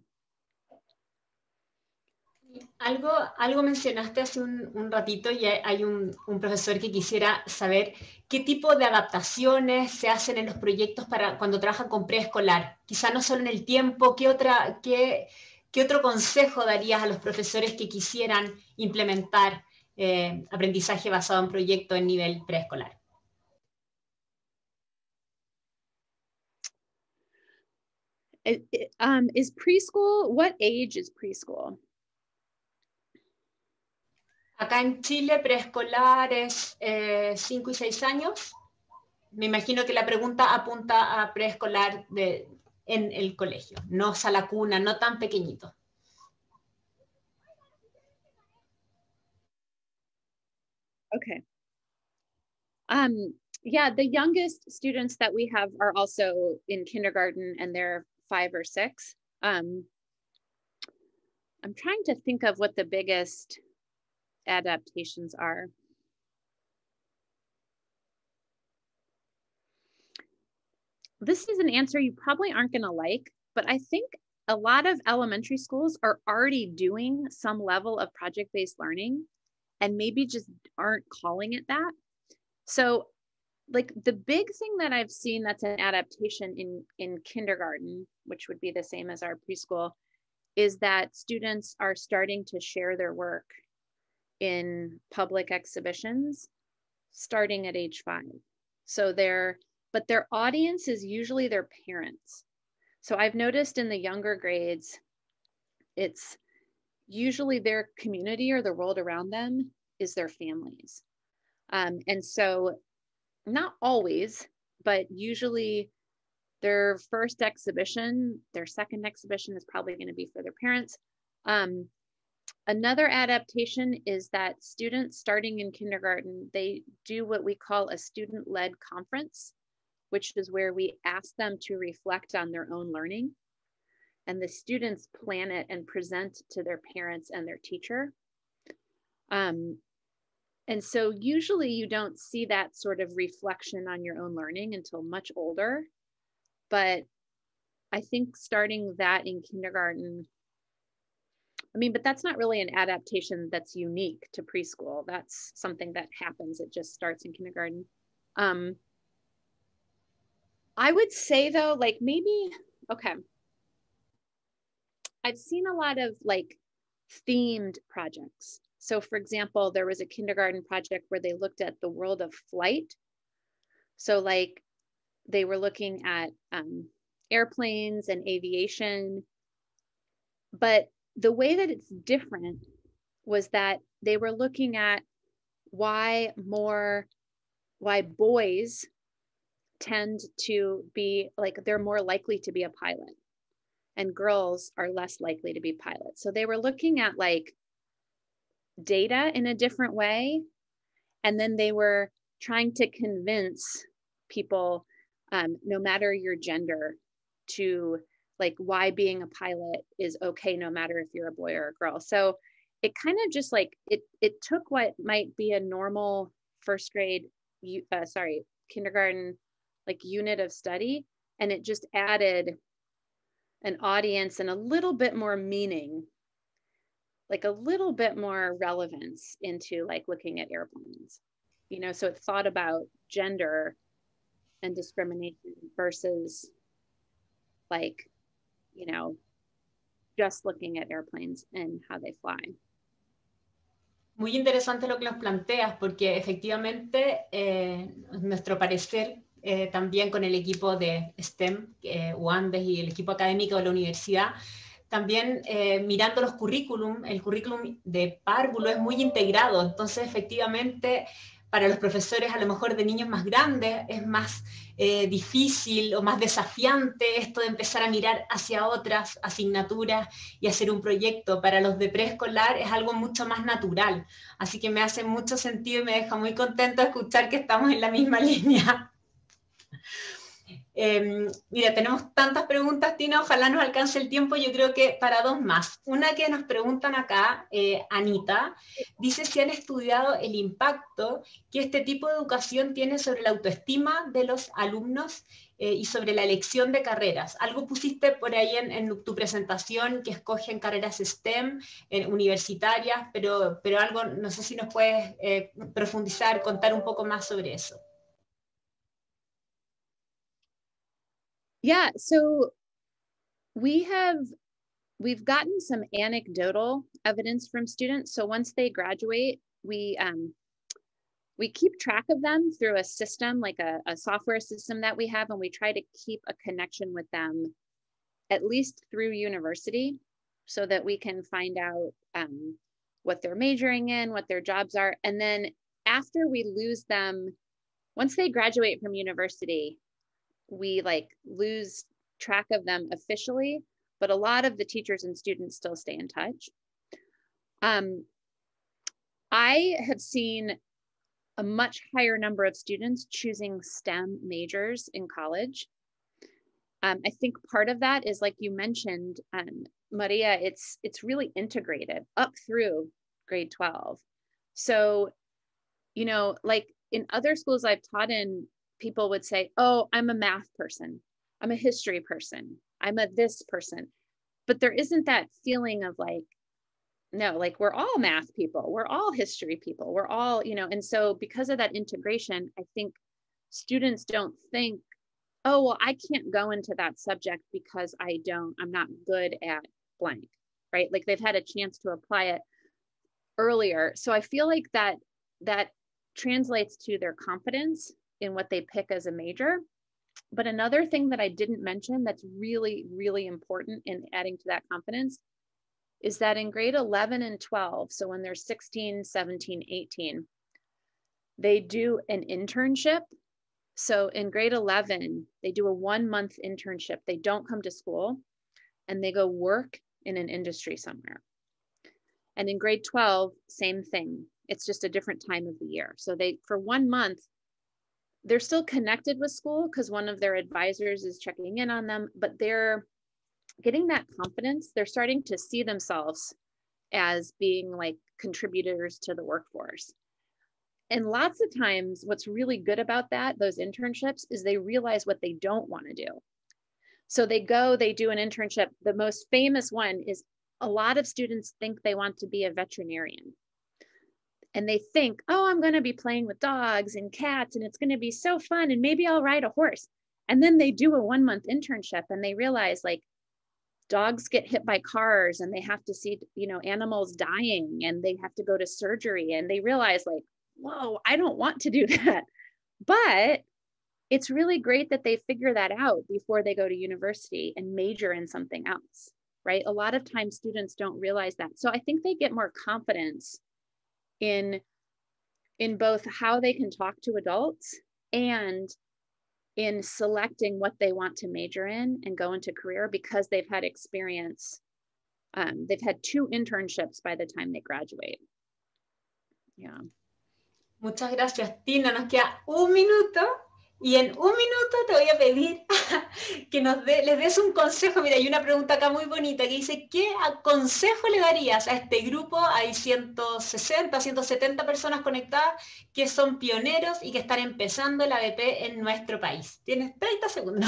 Algo, algo mencionaste hace un, un ratito y hay un, un profesor que quisiera saber qué tipo de adaptaciones se hacen en los proyectos para cuando trabajan con preescolar. Quizá no solo en el tiempo, ¿qué, otra, qué, qué otro consejo darías a los profesores que quisieran implementar eh, aprendizaje basado en proyectos en nivel preescolar? It, it, um, is preschool, what age is preschool? Acá en Chile, preescolar es eh, cinco y seis años. Me imagino que la pregunta apunta a preescolar de, en el colegio, no sala cuna, no tan pequeñito. Okay. Um, yeah, the youngest students that we have are also in kindergarten and they're five or six. Um, I'm trying to think of what the biggest adaptations are. This is an answer you probably aren't going to like, but I think a lot of elementary schools are already doing some level of project-based learning and maybe just aren't calling it that. So like the big thing that I've seen that's an adaptation in, in kindergarten, which would be the same as our preschool, is that students are starting to share their work in public exhibitions starting at age five. So they're, but their audience is usually their parents. So I've noticed in the younger grades, it's usually their community or the world around them is their families. Um, and so not always, but usually their first exhibition, their second exhibition is probably going to be for their parents. Um, another adaptation is that students starting in kindergarten, they do what we call a student-led conference, which is where we ask them to reflect on their own learning. And the students plan it and present to their parents and their teacher. Um, and so usually you don't see that sort of reflection on your own learning until much older. But I think starting that in kindergarten, I mean, but that's not really an adaptation that's unique to preschool. That's something that happens. It just starts in kindergarten. Um, I would say though, like maybe, okay. I've seen a lot of like themed projects. So for example, there was a kindergarten project where they looked at the world of flight. So like they were looking at um, airplanes and aviation, but the way that it's different was that they were looking at why more, why boys tend to be like, they're more likely to be a pilot and girls are less likely to be pilots. So they were looking at like data in a different way. And then they were trying to convince people, um, no matter your gender, to like why being a pilot is okay, no matter if you're a boy or a girl. So it kind of just like, it, it took what might be a normal first grade, uh, sorry, kindergarten, like unit of study, and it just added an audience and a little bit more meaning, like a little bit more relevance into like looking at airplanes, you know, so it thought about gender and discrimination versus like, you know, just looking at airplanes and how they fly. Muy interesante lo que nos planteas, porque efectivamente eh, nuestro parecer eh, también con el equipo de STEM, eh, UANDES y el equipo académico de la universidad, también eh, mirando los currículum, el currículum de párvulo es muy integrado, entonces efectivamente para los profesores a lo mejor de niños más grandes es más eh, difícil o más desafiante esto de empezar a mirar hacia otras asignaturas y hacer un proyecto. Para los de preescolar es algo mucho más natural, así que me hace mucho sentido y me deja muy contento escuchar que estamos en la misma línea. Eh, mira, tenemos tantas preguntas, Tina, ojalá nos alcance el tiempo, yo creo que para dos más. Una que nos preguntan acá, eh, Anita, dice si han estudiado el impacto que este tipo de educación tiene sobre la autoestima de los alumnos eh, y sobre la elección de carreras. Algo pusiste por ahí en, en tu presentación, que escogen carreras STEM, eh, universitarias, pero, pero algo, no sé si nos puedes eh, profundizar, contar un poco más sobre eso. Yeah, so we have, we've gotten some anecdotal evidence from students. So once they graduate, we um, we keep track of them through a system, like a, a software system that we have, and we try to keep a connection with them at least through university so that we can find out um, what they're majoring in, what their jobs are. And then after we lose them, once they graduate from university, we like lose track of them officially, but a lot of the teachers and students still stay in touch. Um, I have seen a much higher number of students choosing STEM majors in college. Um, I think part of that is, like you mentioned, um, Maria, it's it's really integrated up through grade twelve. So, you know, like in other schools I've taught in, people would say, oh, I'm a math person, I'm a history person, I'm a this person. But there isn't that feeling of like, no, like we're all math people, we're all history people, we're all, you know, and so because of that integration, I think students don't think, oh, well, I can't go into that subject because I don't, I'm not good at blank, right? Like they've had a chance to apply it earlier. So I feel like that, that translates to their confidence in what they pick as a major. But another thing that I didn't mention that's really, really important in adding to that confidence is that in grade eleven and twelve, so when they're sixteen, seventeen, eighteen, they do an internship. So in grade eleven, they do a one month internship. They don't come to school and they go work in an industry somewhere. And in grade twelve, same thing. It's just a different time of the year. So they, for one month, they're still connected with school because one of their advisors is checking in on them, but they're getting that confidence. They're starting to see themselves as being like contributors to the workforce. And lots of times what's really good about that, those internships, is they realize what they don't want to do. So they go, they do an internship. The most famous one is a lot of students think they want to be a veterinarian. And they think, oh, I'm going to be playing with dogs and cats and it's going to be so fun and maybe I'll ride a horse. And then they do a one month internship and they realize like, dogs get hit by cars and they have to see, you know, animals dying and they have to go to surgery and they realize like, whoa, I don't want to do that. But it's really great that they figure that out before they go to university and major in something else, right? A lot of times students don't realize that. So I think they get more confidence in, in both how they can talk to adults and in selecting what they want to major in and go into career because they've had experience. Um, they've had two internships by the time they graduate. Yeah. Muchas gracias, Tina. Nos queda un minuto y en un minuto te voy a pedir que nos de, les des un consejo. Mira, hay una pregunta acá muy bonita que dice, ¿qué consejo le darías a este grupo? Hay ciento sesenta, ciento setenta personas conectadas que son pioneros y que están empezando la A B P en nuestro país. Tienes treinta segundos.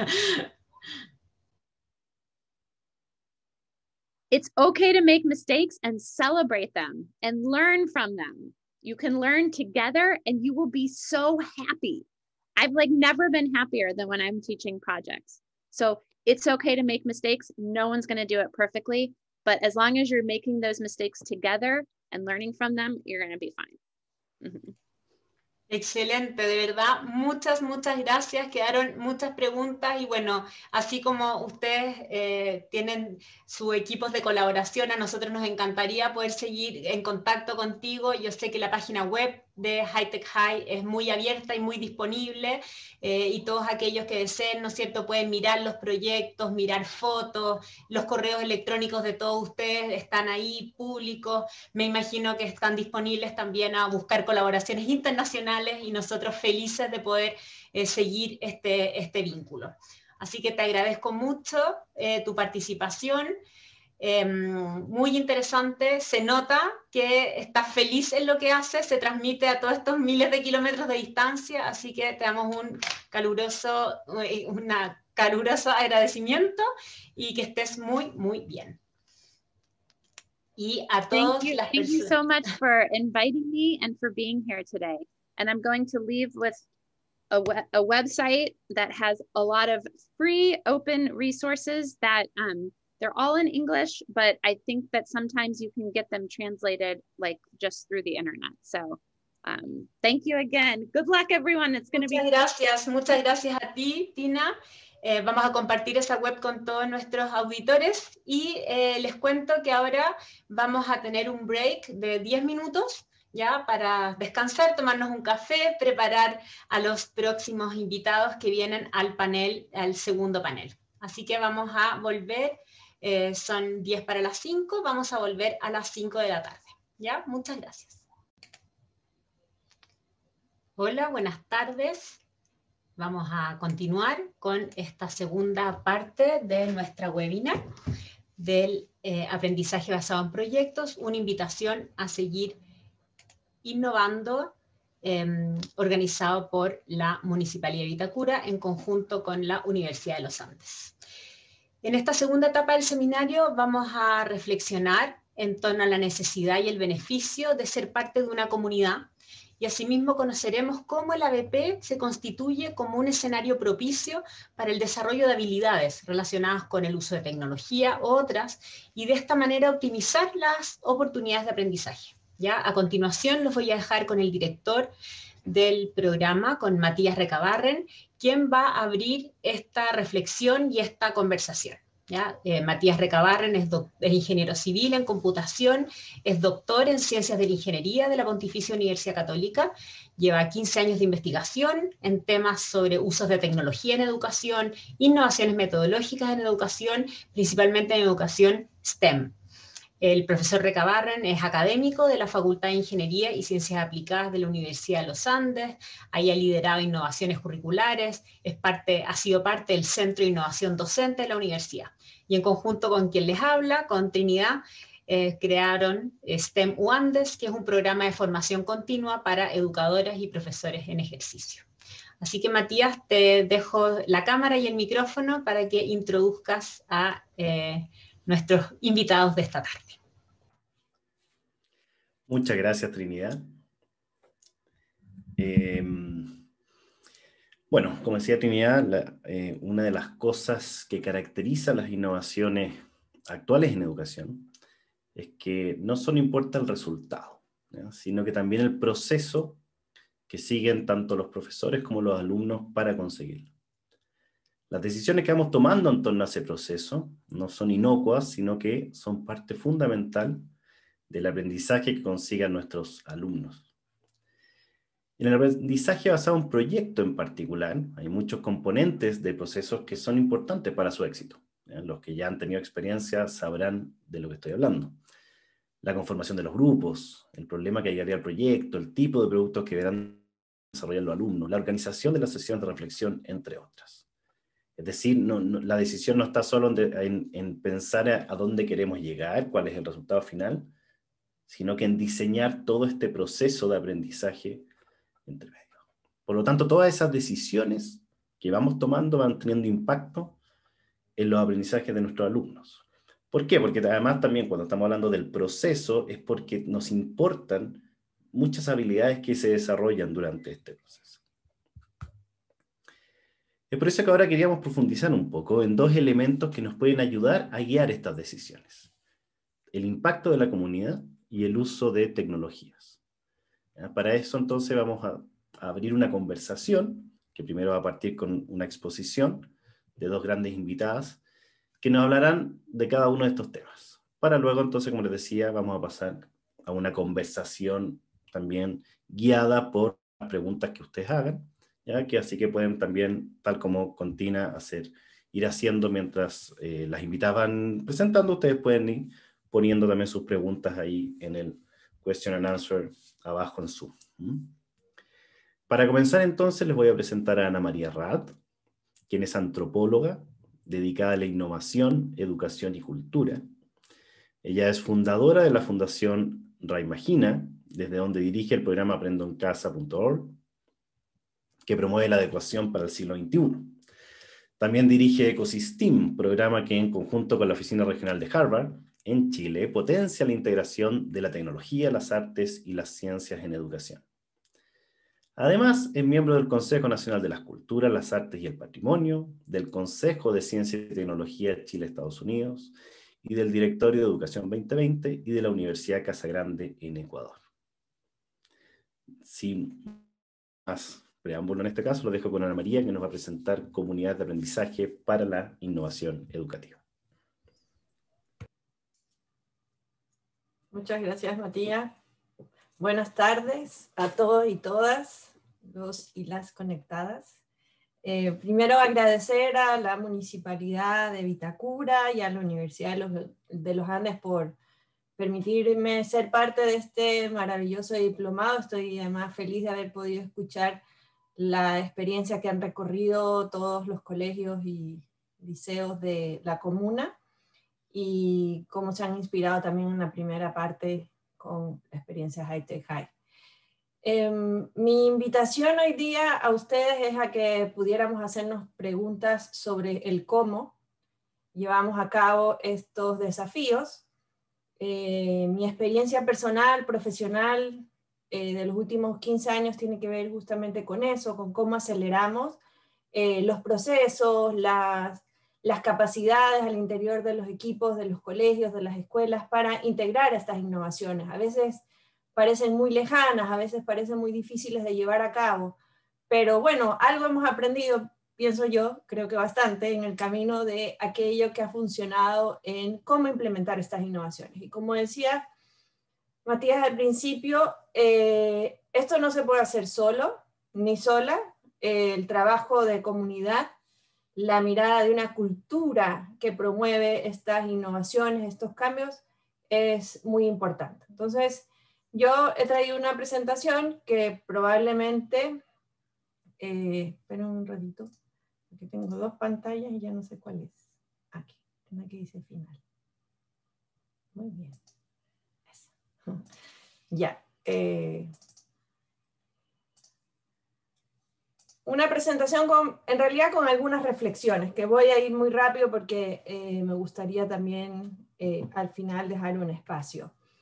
It's okay to make mistakes and celebrate them and learn from them. You can learn together and you will be so happy. I've like never been happier than when I'm teaching projects. So it's okay to make mistakes. No one's going to do it perfectly, but as long as you're making those mistakes together and learning from them, you're going to be fine. Mm-hmm. Excelente, de verdad, muchas, muchas gracias, quedaron muchas preguntas y bueno, así como ustedes eh, tienen sus equipos de colaboración, a nosotros nos encantaría poder seguir en contacto contigo. Yo sé que la página web de High-Tech High es muy abierta y muy disponible eh, y todos aquellos que deseen, ¿no es cierto?, pueden mirar los proyectos, mirar fotos, los correos electrónicos de todos ustedes están ahí públicos, me imagino que están disponibles también a buscar colaboraciones internacionales y nosotros felices de poder eh, seguir este, este vínculo. Así que te agradezco mucho eh, tu participación. Eh, muy interesante, se nota que estás feliz en lo que haces, se transmite a todos estos miles de kilómetros de distancia, así que te damos un caluroso, una caluroso agradecimiento y que estés muy, muy bien. Y a todos Thank you, las thank you so much for inviting me and for being here today. And I'm going to leave with a, we a website that has a lot of free open resources that um, they're all in English, but I think that sometimes you can get them translated like just through the internet. So um, thank you again. Good luck, everyone. It's going to be. Muchas gracias, muchas gracias a ti, Tina. Eh, vamos a compartir esa web con todos nuestros auditores y eh, les cuento que ahora vamos a tener un break de diez minutos ya para descansar, tomarnos un café, preparar a los próximos invitados que vienen al panel, al segundo panel. Así que vamos a volver. Eh, son diez para las cinco, vamos a volver a las cinco de la tarde. ¿Ya? Muchas gracias. Hola, buenas tardes. Vamos a continuar con esta segunda parte de nuestra webinar del eh, aprendizaje basado en proyectos, una invitación a seguir innovando, eh, organizado por la Municipalidad de Vitacura en conjunto con la Universidad de los Andes. En esta segunda etapa del seminario vamos a reflexionar en torno a la necesidad y el beneficio de ser parte de una comunidad y asimismo conoceremos cómo el A B P se constituye como un escenario propicio para el desarrollo de habilidades relacionadas con el uso de tecnología u otras y de esta manera optimizar las oportunidades de aprendizaje. ¿Ya? A continuación los voy a dejar con el director del programa, con Matías Recabarren, quien va a abrir esta reflexión y esta conversación. ¿Ya? Eh, Matías Recabarren es, es ingeniero civil en computación, es doctor en ciencias de la ingeniería de la Pontificia Universidad Católica, lleva quince años de investigación en temas sobre usos de tecnología en educación, innovaciones metodológicas en educación, principalmente en educación STEM. El profesor Recabarren es académico de la Facultad de Ingeniería y Ciencias Aplicadas de la Universidad de los Andes, ahí ha liderado innovaciones curriculares, es parte, ha sido parte del Centro de Innovación Docente de la universidad. Y en conjunto con quien les habla, con Trinidad, eh, crearon STEM U Andes, que es un programa de formación continua para educadoras y profesores en ejercicio. Así que Matías, te dejo la cámara y el micrófono para que introduzcas a eh, nuestros invitados de esta tarde. Muchas gracias, Trinidad. Eh, Bueno, como decía Trinidad, la, eh, una de las cosas que caracteriza las innovaciones actuales en educación es que no solo importa el resultado, ¿ya? Sino que también el proceso que siguen tanto los profesores como los alumnos para conseguirlo. Las decisiones que vamos tomando en torno a ese proceso no son inocuas, sino que son parte fundamental del aprendizaje que consigan nuestros alumnos. En el aprendizaje basado en proyecto en particular, hay muchos componentes de procesos que son importantes para su éxito. Los que ya han tenido experiencia sabrán de lo que estoy hablando. La conformación de los grupos, el problema que llegaría al proyecto, el tipo de productos que deberán desarrollar los alumnos, la organización de las sesiones de reflexión, entre otras. Es decir, no, no, la decisión no está solo en, en, en pensar a, a dónde queremos llegar, cuál es el resultado final, sino que en diseñar todo este proceso de aprendizaje entre medio. Por lo tanto, todas esas decisiones que vamos tomando van teniendo impacto en los aprendizajes de nuestros alumnos. ¿Por qué? Porque además también cuando estamos hablando del proceso es porque nos importan muchas habilidades que se desarrollan durante este proceso. Es por eso que ahora queríamos profundizar un poco en dos elementos que nos pueden ayudar a guiar estas decisiones. El impacto de la comunidad y el uso de tecnologías. Para eso entonces vamos a, a abrir una conversación, que primero va a partir con una exposición de dos grandes invitadas, que nos hablarán de cada uno de estos temas. Para luego entonces, como les decía, vamos a pasar a una conversación también guiada por las preguntas que ustedes hagan, ¿ya? Que así que pueden también, tal como con Tina, hacer, ir haciendo mientras eh, las invitadas van presentando, ustedes pueden ir poniendo también sus preguntas ahí en el question and answer abajo en Zoom. ¿Mm? Para comenzar entonces les voy a presentar a Ana María Raad, quien es antropóloga, dedicada a la innovación, educación y cultura. Ella es fundadora de la Fundación Reimagina, desde donde dirige el programa aprendo en casa punto org, que promueve la adecuación para el siglo veintiuno. También dirige Ecosystem, programa que en conjunto con la Oficina Regional de Harvard, en Chile, potencia la integración de la tecnología, las artes y las ciencias en educación. Además, es miembro del Consejo Nacional de las Culturas, las Artes y el Patrimonio, del Consejo de Ciencia y Tecnología Chile-Estados Unidos, y del Directorio de Educación veinte veinte y de la Universidad Casa Grande en Ecuador. Sin más preámbulo en este caso, lo dejo con Ana María, que nos va a presentar Comunidades de Aprendizaje para la Innovación Educativa. Muchas gracias, Matías. Buenas tardes a todos y todas, los y las conectadas. Eh, primero agradecer a la Municipalidad de Vitacura y a la Universidad de los, de los Andes por permitirme ser parte de este maravilloso diplomado. Estoy además feliz de haber podido escuchar la experiencia que han recorrido todos los colegios y liceos de la comuna y cómo se han inspirado también en la primera parte con la experiencia High Tech High. Eh, mi invitación hoy día a ustedes es a que pudiéramos hacernos preguntas sobre el cómo llevamos a cabo estos desafíos. Eh, mi experiencia personal, profesional eh, de los últimos quince años tiene que ver justamente con eso, con cómo aceleramos eh, los procesos, las, las capacidades al interior de los equipos, de los colegios, de las escuelas para integrar estas innovaciones. A veces parecen muy lejanas, a veces parecen muy difíciles de llevar a cabo, pero bueno, algo hemos aprendido, pienso yo, creo que bastante, en el camino de aquello que ha funcionado en cómo implementar estas innovaciones. Y como decía Matías al principio, eh, esto no se puede hacer solo, ni sola. Eh, el trabajo de comunidad, la mirada de una cultura que promueve estas innovaciones, estos cambios, es muy importante. Entonces, yo he traído una presentación que probablemente, eh, esperen un ratito, porque tengo dos pantallas y ya no sé cuál es. Aquí, una que dice final. Muy bien. Eso. Ya. Eh, una presentación con, en realidad con algunas reflexiones, que voy a ir muy rápido porque eh, me gustaría también eh, al final dejar un espacio.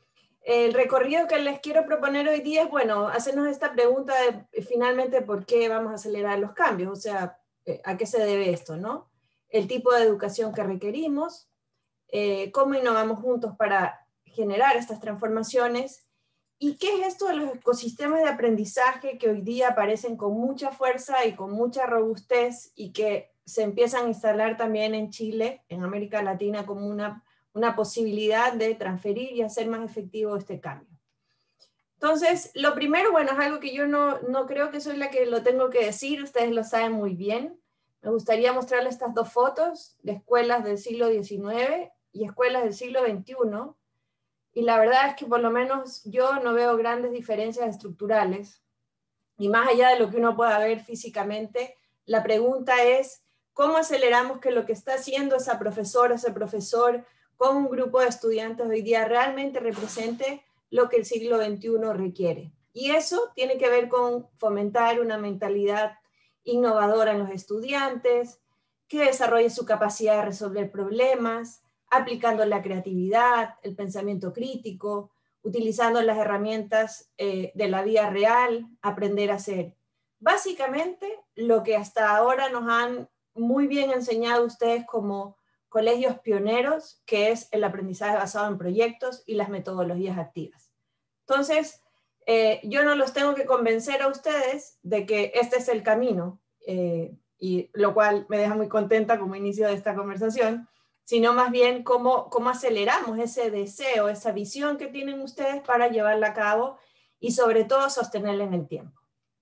el recorrido que les quiero proponer hoy día es, bueno, hacernos esta pregunta de finalmente por qué vamos a acelerar los cambios, o sea, ¿a qué se debe esto, no? El tipo de educación que requerimos, eh, cómo innovamos juntos para generar estas transformaciones, y qué es esto de los ecosistemas de aprendizaje que hoy día aparecen con mucha fuerza y con mucha robustez y que se empiezan a instalar también en Chile, en América Latina, como una, una posibilidad de transferir y hacer más efectivo este cambio. Entonces, lo primero, bueno, es algo que yo no, no creo que soy la que lo tengo que decir, ustedes lo saben muy bien. Me gustaría mostrarles estas dos fotos de escuelas del siglo diecinueve y escuelas del siglo veintiuno, y la verdad es que por lo menos yo no veo grandes diferencias estructurales, y más allá de lo que uno pueda ver físicamente, la pregunta es, ¿cómo aceleramos que lo que está haciendo esa profesora, ese profesor, con un grupo de estudiantes hoy día realmente represente lo que el siglo veintiuno requiere? Y eso tiene que ver con fomentar una mentalidad innovadora en los estudiantes, que desarrolle su capacidad de resolver problemas, aplicando la creatividad, el pensamiento crítico, utilizando las herramientas eh, de la vida real, aprender a hacer. Básicamente, lo que hasta ahora nos han muy bien enseñado ustedes como colegios pioneros, que es el aprendizaje basado en proyectos y las metodologías activas. Entonces, eh, yo no los tengo que convencer a ustedes de que este es el camino, eh, y lo cual me deja muy contenta como inicio de esta conversación, sino más bien cómo, cómo aceleramos ese deseo, esa visión que tienen ustedes para llevarla a cabo y sobre todo sostenerla en el tiempo.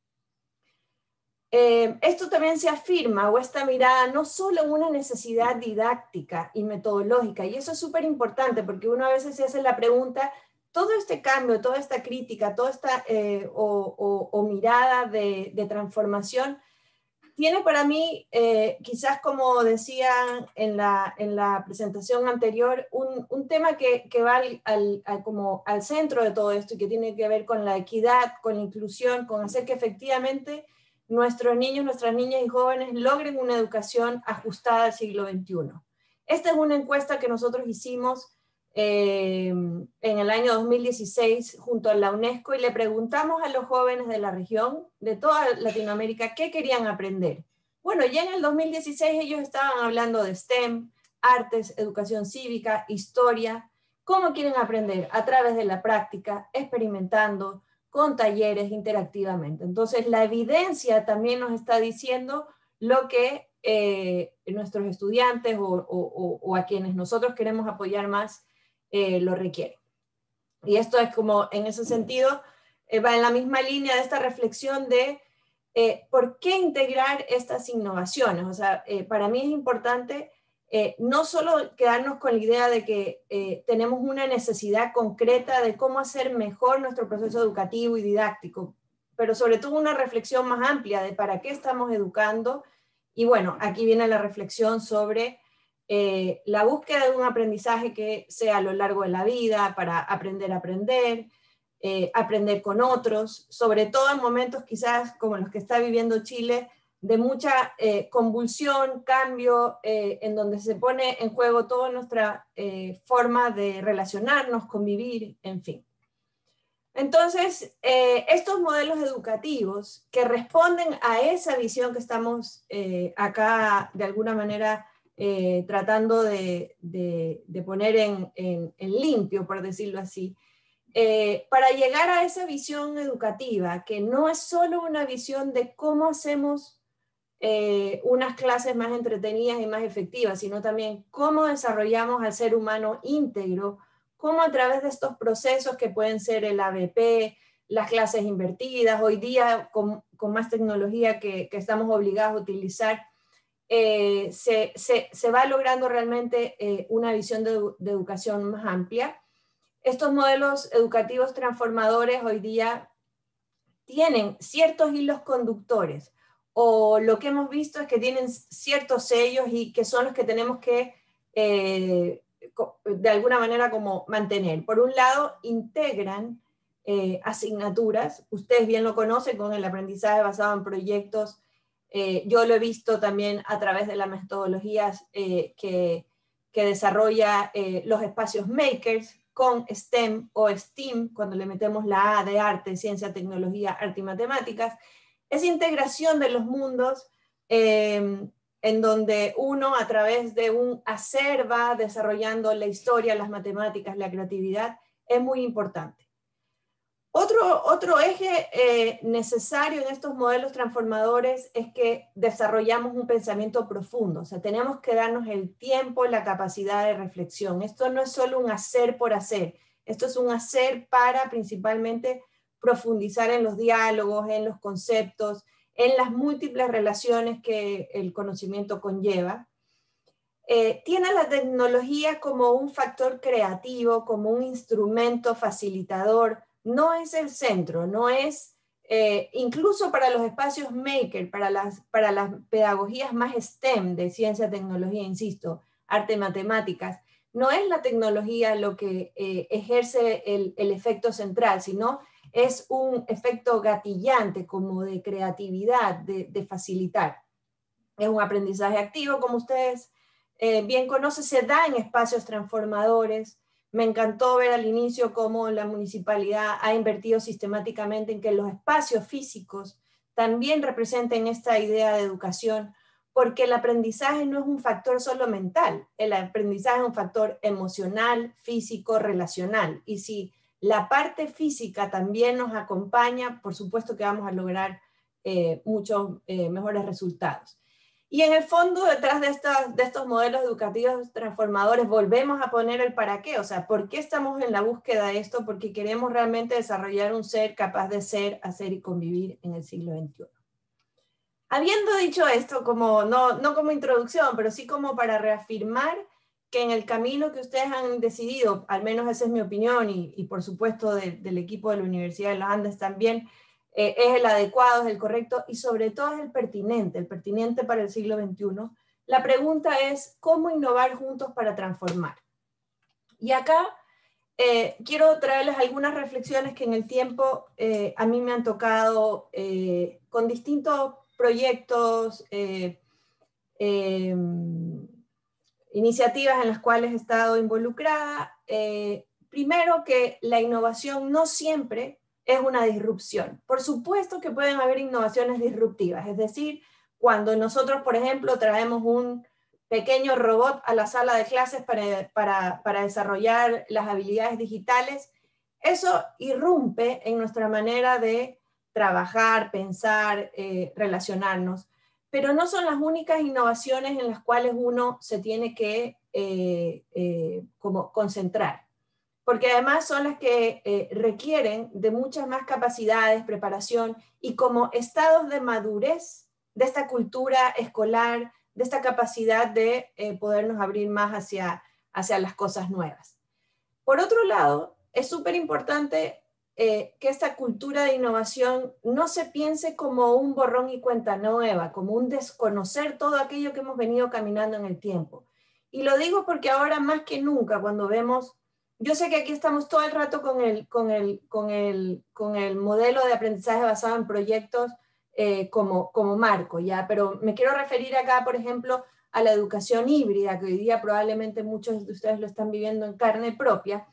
Eh, esto también se afirma, o esta mirada, no solo en una necesidad didáctica y metodológica, y eso es súper importante porque uno a veces se hace la pregunta, todo este cambio, toda esta crítica, toda esta eh, o, o, o mirada de, de transformación, tiene para mí, eh, quizás como decía en la, en la presentación anterior, un, un tema que, que va al, al, al, como al centro de todo esto y que tiene que ver con la equidad, con la inclusión, con hacer que efectivamente nuestros niños, nuestras niñas y jóvenes logren una educación ajustada al siglo veintiuno. Esta es una encuesta que nosotros hicimos eh, en el año dos mil dieciséis junto a la UNESCO y le preguntamos a los jóvenes de la región, de toda Latinoamérica, qué querían aprender. Bueno, ya en el dos mil dieciséis ellos estaban hablando de STEM, artes, educación cívica, historia. ¿Cómo quieren aprender? A través de la práctica, experimentando, con talleres, interactivamente. Entonces, la evidencia también nos está diciendo lo que eh, nuestros estudiantes o, o, o a quienes nosotros queremos apoyar más eh, lo requieren. Y esto es como, en ese sentido, eh, va en la misma línea de esta reflexión de eh, por qué integrar estas innovaciones. O sea, eh, para mí es importante Eh, no solo quedarnos con la idea de que eh, tenemos una necesidad concreta de cómo hacer mejor nuestro proceso educativo y didáctico, pero sobre todo una reflexión más amplia de para qué estamos educando. Y bueno, aquí viene la reflexión sobre eh, la búsqueda de un aprendizaje que sea a lo largo de la vida, para aprender a aprender, eh, aprender con otros, sobre todo en momentos quizás como los que está viviendo Chile, de mucha eh, convulsión, cambio, eh, en donde se pone en juego toda nuestra eh, forma de relacionarnos, convivir, en fin. Entonces, eh, estos modelos educativos que responden a esa visión que estamos eh, acá de alguna manera eh, tratando de, de, de poner en, en, en limpio, por decirlo así, eh, para llegar a esa visión educativa, que no es solo una visión de cómo hacemos Eh, unas clases más entretenidas y más efectivas, sino también cómo desarrollamos al ser humano íntegro, cómo a través de estos procesos que pueden ser el A B P, las clases invertidas, hoy día con, con más tecnología que, que estamos obligados a utilizar, eh, se, se, se va logrando realmente eh, una visión de, de educación más amplia. Estos modelos educativos transformadores hoy día tienen ciertos hilos conductores, o lo que hemos visto es que tienen ciertos sellos y que son los que tenemos que eh, de alguna manera como mantener. Por un lado, integran eh, asignaturas, ustedes bien lo conocen con el aprendizaje basado en proyectos, eh, yo lo he visto también a través de las metodologías eh, que, que desarrolla eh, los espacios makers con STEM o STEAM, cuando le metemos la A de arte, ciencia, tecnología, arte y matemáticas. Esa integración de los mundos eh, en donde uno a través de un hacer va desarrollando la historia, las matemáticas, la creatividad, es muy importante. Otro, otro eje eh, necesario en estos modelos transformadores es que desarrollamos un pensamiento profundo, o sea, tenemos que darnos el tiempo, la capacidad de reflexión. Esto no es solo un hacer por hacer, esto es un hacer para principalmente profundizar en los diálogos, en los conceptos, en las múltiples relaciones que el conocimiento conlleva. Eh, tiene la tecnología como un factor creativo, como un instrumento facilitador. No es el centro, no es, eh, incluso para los espacios maker, para las, para las pedagogías más STEM de ciencia, tecnología, insisto, arte, matemáticas, no es la tecnología lo que eh, ejerce el, el efecto central, sino es un efecto gatillante como de creatividad, de, de facilitar. Es un aprendizaje activo, como ustedes eh, bien conocen, se da en espacios transformadores. Me encantó ver al inicio cómo la municipalidad ha invertido sistemáticamente en que los espacios físicos también representen esta idea de educación, porque el aprendizaje no es un factor solo mental, el aprendizaje es un factor emocional, físico, relacional. Y si la parte física también nos acompaña, por supuesto que vamos a lograr eh, muchos eh, mejores resultados. Y en el fondo, detrás de, estas, de estos modelos educativos transformadores, volvemos a poner el para qué. O sea, ¿por qué estamos en la búsqueda de esto? Porque queremos realmente desarrollar un ser capaz de ser, hacer y convivir en el siglo veintiuno. Habiendo dicho esto, como, no, no como introducción, pero sí como para reafirmar que en el camino que ustedes han decidido, al menos esa es mi opinión, y, y por supuesto de, del equipo de la Universidad de los Andes también, Eh, es el adecuado, es el correcto y sobre todo es el pertinente, el pertinente para el siglo veintiuno. La pregunta es, ¿cómo innovar juntos para transformar? Y acá eh, quiero traerles algunas reflexiones que en el tiempo eh, a mí me han tocado eh, con distintos proyectos, eh, eh, iniciativas en las cuales he estado involucrada. Eh, primero, que la innovación no siempre es una disrupción. Por supuesto que pueden haber innovaciones disruptivas, es decir, cuando nosotros, por ejemplo, traemos un pequeño robot a la sala de clases para, para, para desarrollar las habilidades digitales, eso irrumpe en nuestra manera de trabajar, pensar, eh, relacionarnos, pero no son las únicas innovaciones en las cuales uno se tiene que eh, eh, como concentrar, porque además son las que eh, requieren de muchas más capacidades, preparación y como estados de madurez de esta cultura escolar, de esta capacidad de eh, podernos abrir más hacia, hacia las cosas nuevas. Por otro lado, es súper importante eh, que esta cultura de innovación no se piense como un borrón y cuenta nueva, como un desconocer todo aquello que hemos venido caminando en el tiempo. Y lo digo porque ahora más que nunca, cuando vemos, yo sé que aquí estamos todo el rato con el, con el, con el, con el modelo de aprendizaje basado en proyectos eh, como, como marco, ¿ya? Pero me quiero referir acá, por ejemplo, a la educación híbrida, que hoy día probablemente muchos de ustedes lo están viviendo en carne propia.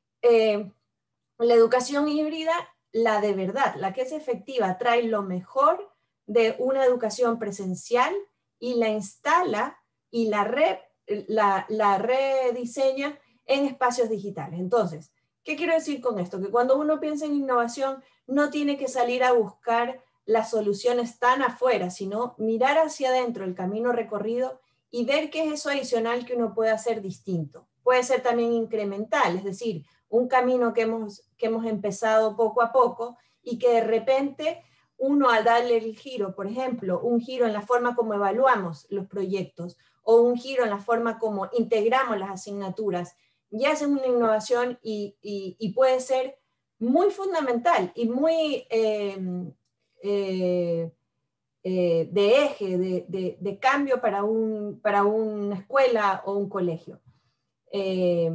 Eh, la educación híbrida, la de verdad, la que es efectiva, trae lo mejor de una educación presencial y la instala y la, re, la, la rediseña en espacios digitales. Entonces, ¿qué quiero decir con esto? Que cuando uno piensa en innovación, no tiene que salir a buscar las soluciones tan afuera, sino mirar hacia adentro el camino recorrido y ver qué es eso adicional que uno puede hacer distinto. Puede ser también incremental, es decir, un camino que hemos, que hemos empezado poco a poco y que de repente uno al darle el giro, por ejemplo, un giro en la forma como evaluamos los proyectos o un giro en la forma como integramos las asignaturas, ya es una innovación y, y, y puede ser muy fundamental y muy eh, eh, eh, de eje, de, de, de cambio para, un, para una escuela o un colegio. Eh,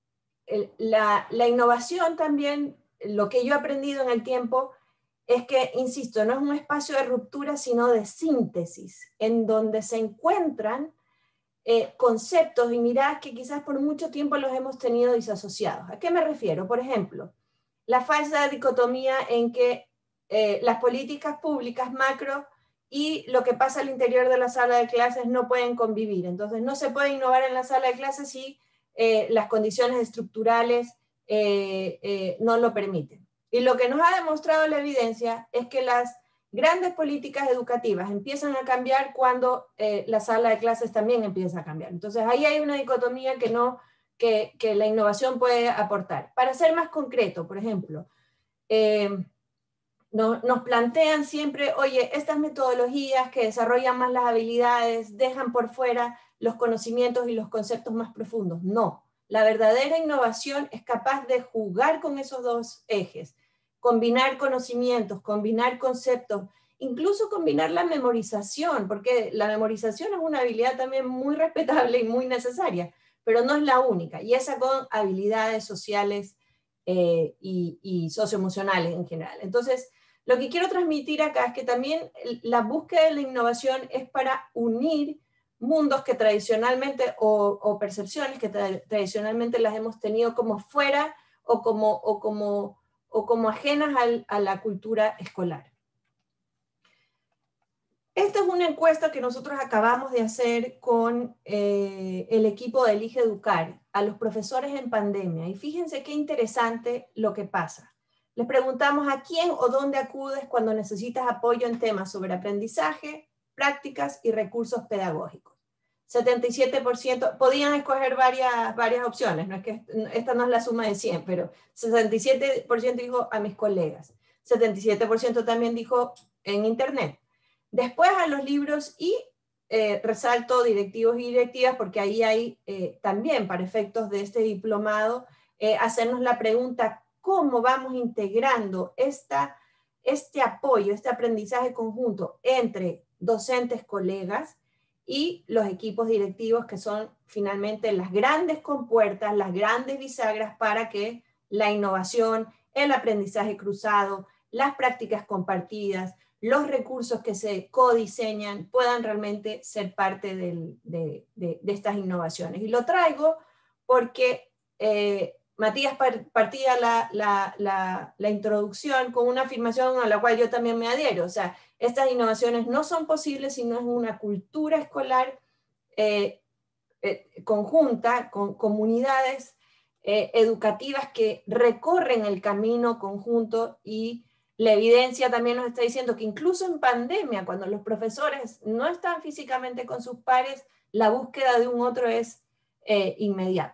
la, la innovación también, lo que yo he aprendido en el tiempo, es que, insisto, no es un espacio de ruptura, sino de síntesis, en donde se encuentran eh, conceptos y miradas que quizás por mucho tiempo los hemos tenido disasociados. ¿A qué me refiero? Por ejemplo, la falsa dicotomía en que eh, las políticas públicas macro y lo que pasa al interior de la sala de clases no pueden convivir. Entonces no se puede innovar en la sala de clases si eh, las condiciones estructurales eh, eh, no lo permiten. Y lo que nos ha demostrado la evidencia es que las grandes políticas educativas empiezan a cambiar cuando eh, la sala de clases también empieza a cambiar. Entonces ahí hay una dicotomía que, no, que, que la innovación puede aportar. Para ser más concreto, por ejemplo, eh, no, nos plantean siempre, oye, estas metodologías que desarrollan más las habilidades dejan por fuera los conocimientos y los conceptos más profundos. No, la verdadera innovación es capaz de jugar con esos dos ejes, combinar conocimientos, combinar conceptos, incluso combinar la memorización, porque la memorización es una habilidad también muy respetable y muy necesaria, pero no es la única, y esa con habilidades sociales eh, y, y socioemocionales en general. Entonces, lo que quiero transmitir acá es que también la búsqueda de la innovación es para unir mundos que tradicionalmente, o, o percepciones que tra tradicionalmente las hemos tenido como fuera o como, o como, o como ajenas al, a la cultura escolar. Esta es una encuesta que nosotros acabamos de hacer con eh, el equipo de Elige Educar a los profesores en pandemia, y fíjense qué interesante lo que pasa. Les preguntamos a quién o dónde acudes cuando necesitas apoyo en temas sobre aprendizaje, prácticas y recursos pedagógicos. setenta y siete por ciento, podían escoger varias, varias opciones, no es que esta no es la suma de cien, pero sesenta y siete por ciento dijo a mis colegas, setenta y siete por ciento también dijo en internet. Después a los libros y eh, resalto directivos y directivas porque ahí hay eh, también para efectos de este diplomado eh, hacernos la pregunta cómo vamos integrando esta, este apoyo, este aprendizaje conjunto entre docentes, colegas y los equipos directivos que son finalmente las grandes compuertas, las grandes bisagras para que la innovación, el aprendizaje cruzado, las prácticas compartidas, los recursos que se codiseñan puedan realmente ser parte del, de, de, de estas innovaciones. Y lo traigo porque eh, Matías partía la, la, la, la introducción con una afirmación a la cual yo también me adhiero. O sea, estas innovaciones no son posibles si no es una cultura escolar eh, eh, conjunta, con comunidades eh, educativas que recorren el camino conjunto, y la evidencia también nos está diciendo que incluso en pandemia, cuando los profesores no están físicamente con sus pares, la búsqueda de un otro es eh, inmediato.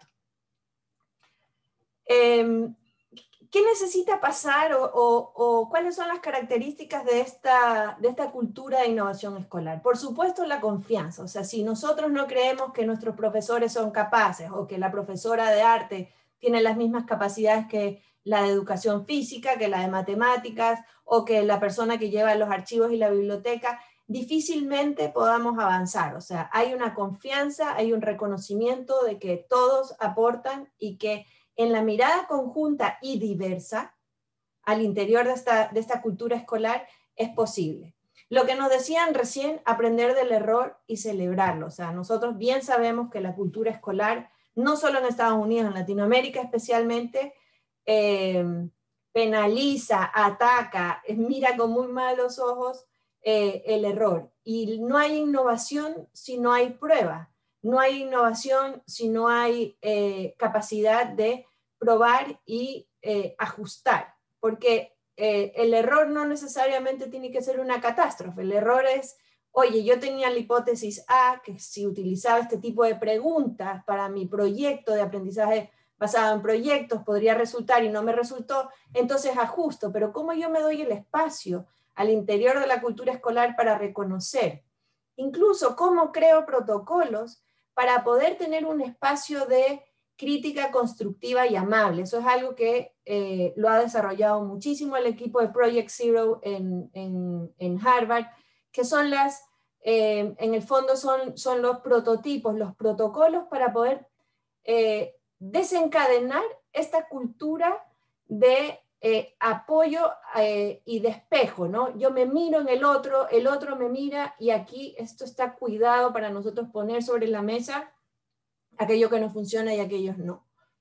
Eh, ¿Qué necesita pasar o, o, o cuáles son las características de esta, de esta cultura de innovación escolar? Por supuesto, la confianza. O sea, si nosotros no creemos que nuestros profesores son capaces o que la profesora de arte tiene las mismas capacidades que la de educación física, que la de matemáticas o que la persona que lleva los archivos y la biblioteca, difícilmente podamos avanzar. O sea, hay una confianza, hay un reconocimiento de que todos aportan y que en la mirada conjunta y diversa al interior de esta, de esta cultura escolar es posible. Lo que nos decían recién, aprender del error y celebrarlo. O sea, nosotros bien sabemos que la cultura escolar, no solo en Estados Unidos, en Latinoamérica especialmente, eh, penaliza, ataca, mira con muy malos ojos eh, el error. Y no hay innovación si no hay prueba. No hay innovación si no hay eh, capacidad de probar y eh, ajustar, porque eh, el error no necesariamente tiene que ser una catástrofe. El error es, oye, yo tenía la hipótesis A, que si utilizaba este tipo de preguntas para mi proyecto de aprendizaje basado en proyectos podría resultar y no me resultó, entonces ajusto, pero ¿cómo yo me doy el espacio al interior de la cultura escolar para reconocer? Incluso cómo creo protocolos para poder tener un espacio de crítica constructiva y amable. Eso es algo que eh, lo ha desarrollado muchísimo el equipo de Project Zero en, en, en Harvard, que son las, eh, en el fondo son, son los prototipos, los protocolos para poder eh, desencadenar esta cultura de eh, apoyo eh, y despejo, ¿no? Yo me miro en el otro, el otro me mira, y aquí esto está cuidado para nosotros poner sobre la mesa aquello que no funciona y aquellos no.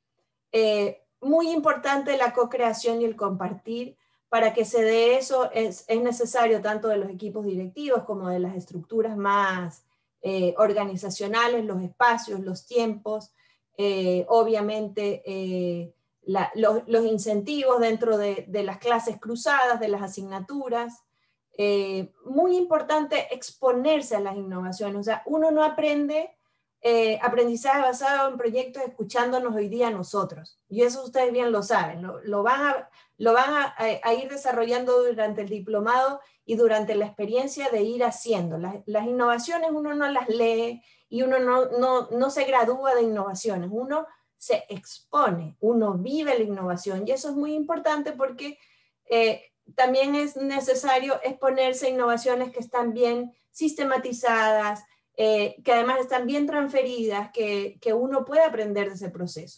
Eh, muy importante la co-creación y el compartir. Para que se dé eso es, es necesario tanto de los equipos directivos como de las estructuras más eh, organizacionales, los espacios, los tiempos, eh, obviamente eh, la, los, los incentivos dentro de, de las clases cruzadas, de las asignaturas. Eh, muy importante exponerse a las innovaciones. O sea, uno no aprende eh, aprendizaje basado en proyectos escuchándonos hoy día nosotros. Y eso ustedes bien lo saben. Lo, lo van, a, lo van a, a ir desarrollando durante el diplomado y durante la experiencia de ir haciendo. Las, las innovaciones uno no las lee y uno no, no, no se gradúa de innovaciones. Uno se expone, uno vive la innovación. Y eso es muy importante porque eh, también es necesario exponerse a innovaciones que están bien sistematizadas, eh, que además están bien transferidas, que, que uno puede aprender de ese proceso.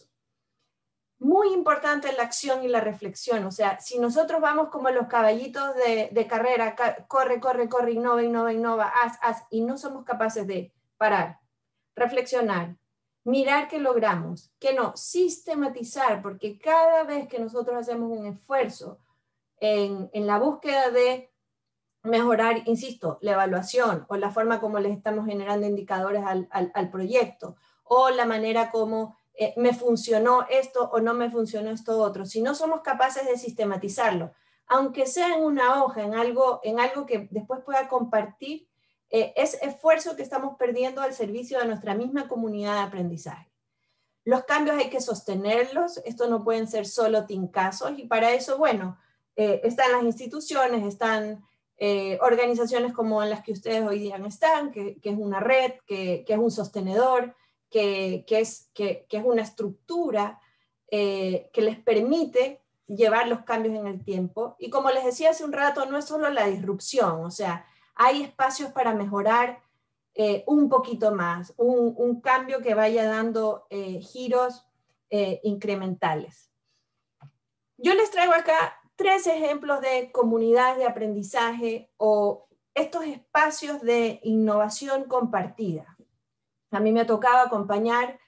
Muy importante la acción y la reflexión. O sea, si nosotros vamos como los caballitos de, de carrera, corre, corre, corre, innova, innova, innova, haz, haz, y no somos capaces de parar, reflexionar, mirar qué logramos, que no, sistematizar, porque cada vez que nosotros hacemos un esfuerzo en, en la búsqueda de mejorar, insisto, la evaluación o la forma como les estamos generando indicadores al, al, al proyecto, o la manera como eh, me funcionó esto o no me funcionó esto otro, si no somos capaces de sistematizarlo, aunque sea en una hoja, en algo, en algo que después pueda compartir, eh, es esfuerzo que estamos perdiendo al servicio de nuestra misma comunidad de aprendizaje. Los cambios hay que sostenerlos, esto no pueden ser solo tincazos, y para eso, bueno, eh, están las instituciones, están Eh, organizaciones como en las que ustedes hoy día están, que, que es una red, que, que es un sostenedor, que, que, es, que, que es una estructura eh, que les permite llevar los cambios en el tiempo. Y como les decía hace un rato, no es solo la disrupción, o sea, hay espacios para mejorar eh, un poquito más, un, un cambio que vaya dando eh, giros eh, incrementales. Yo les traigo acá tres ejemplos de comunidades de aprendizaje o estos espacios de innovación compartida. A mí me ha tocado acompañar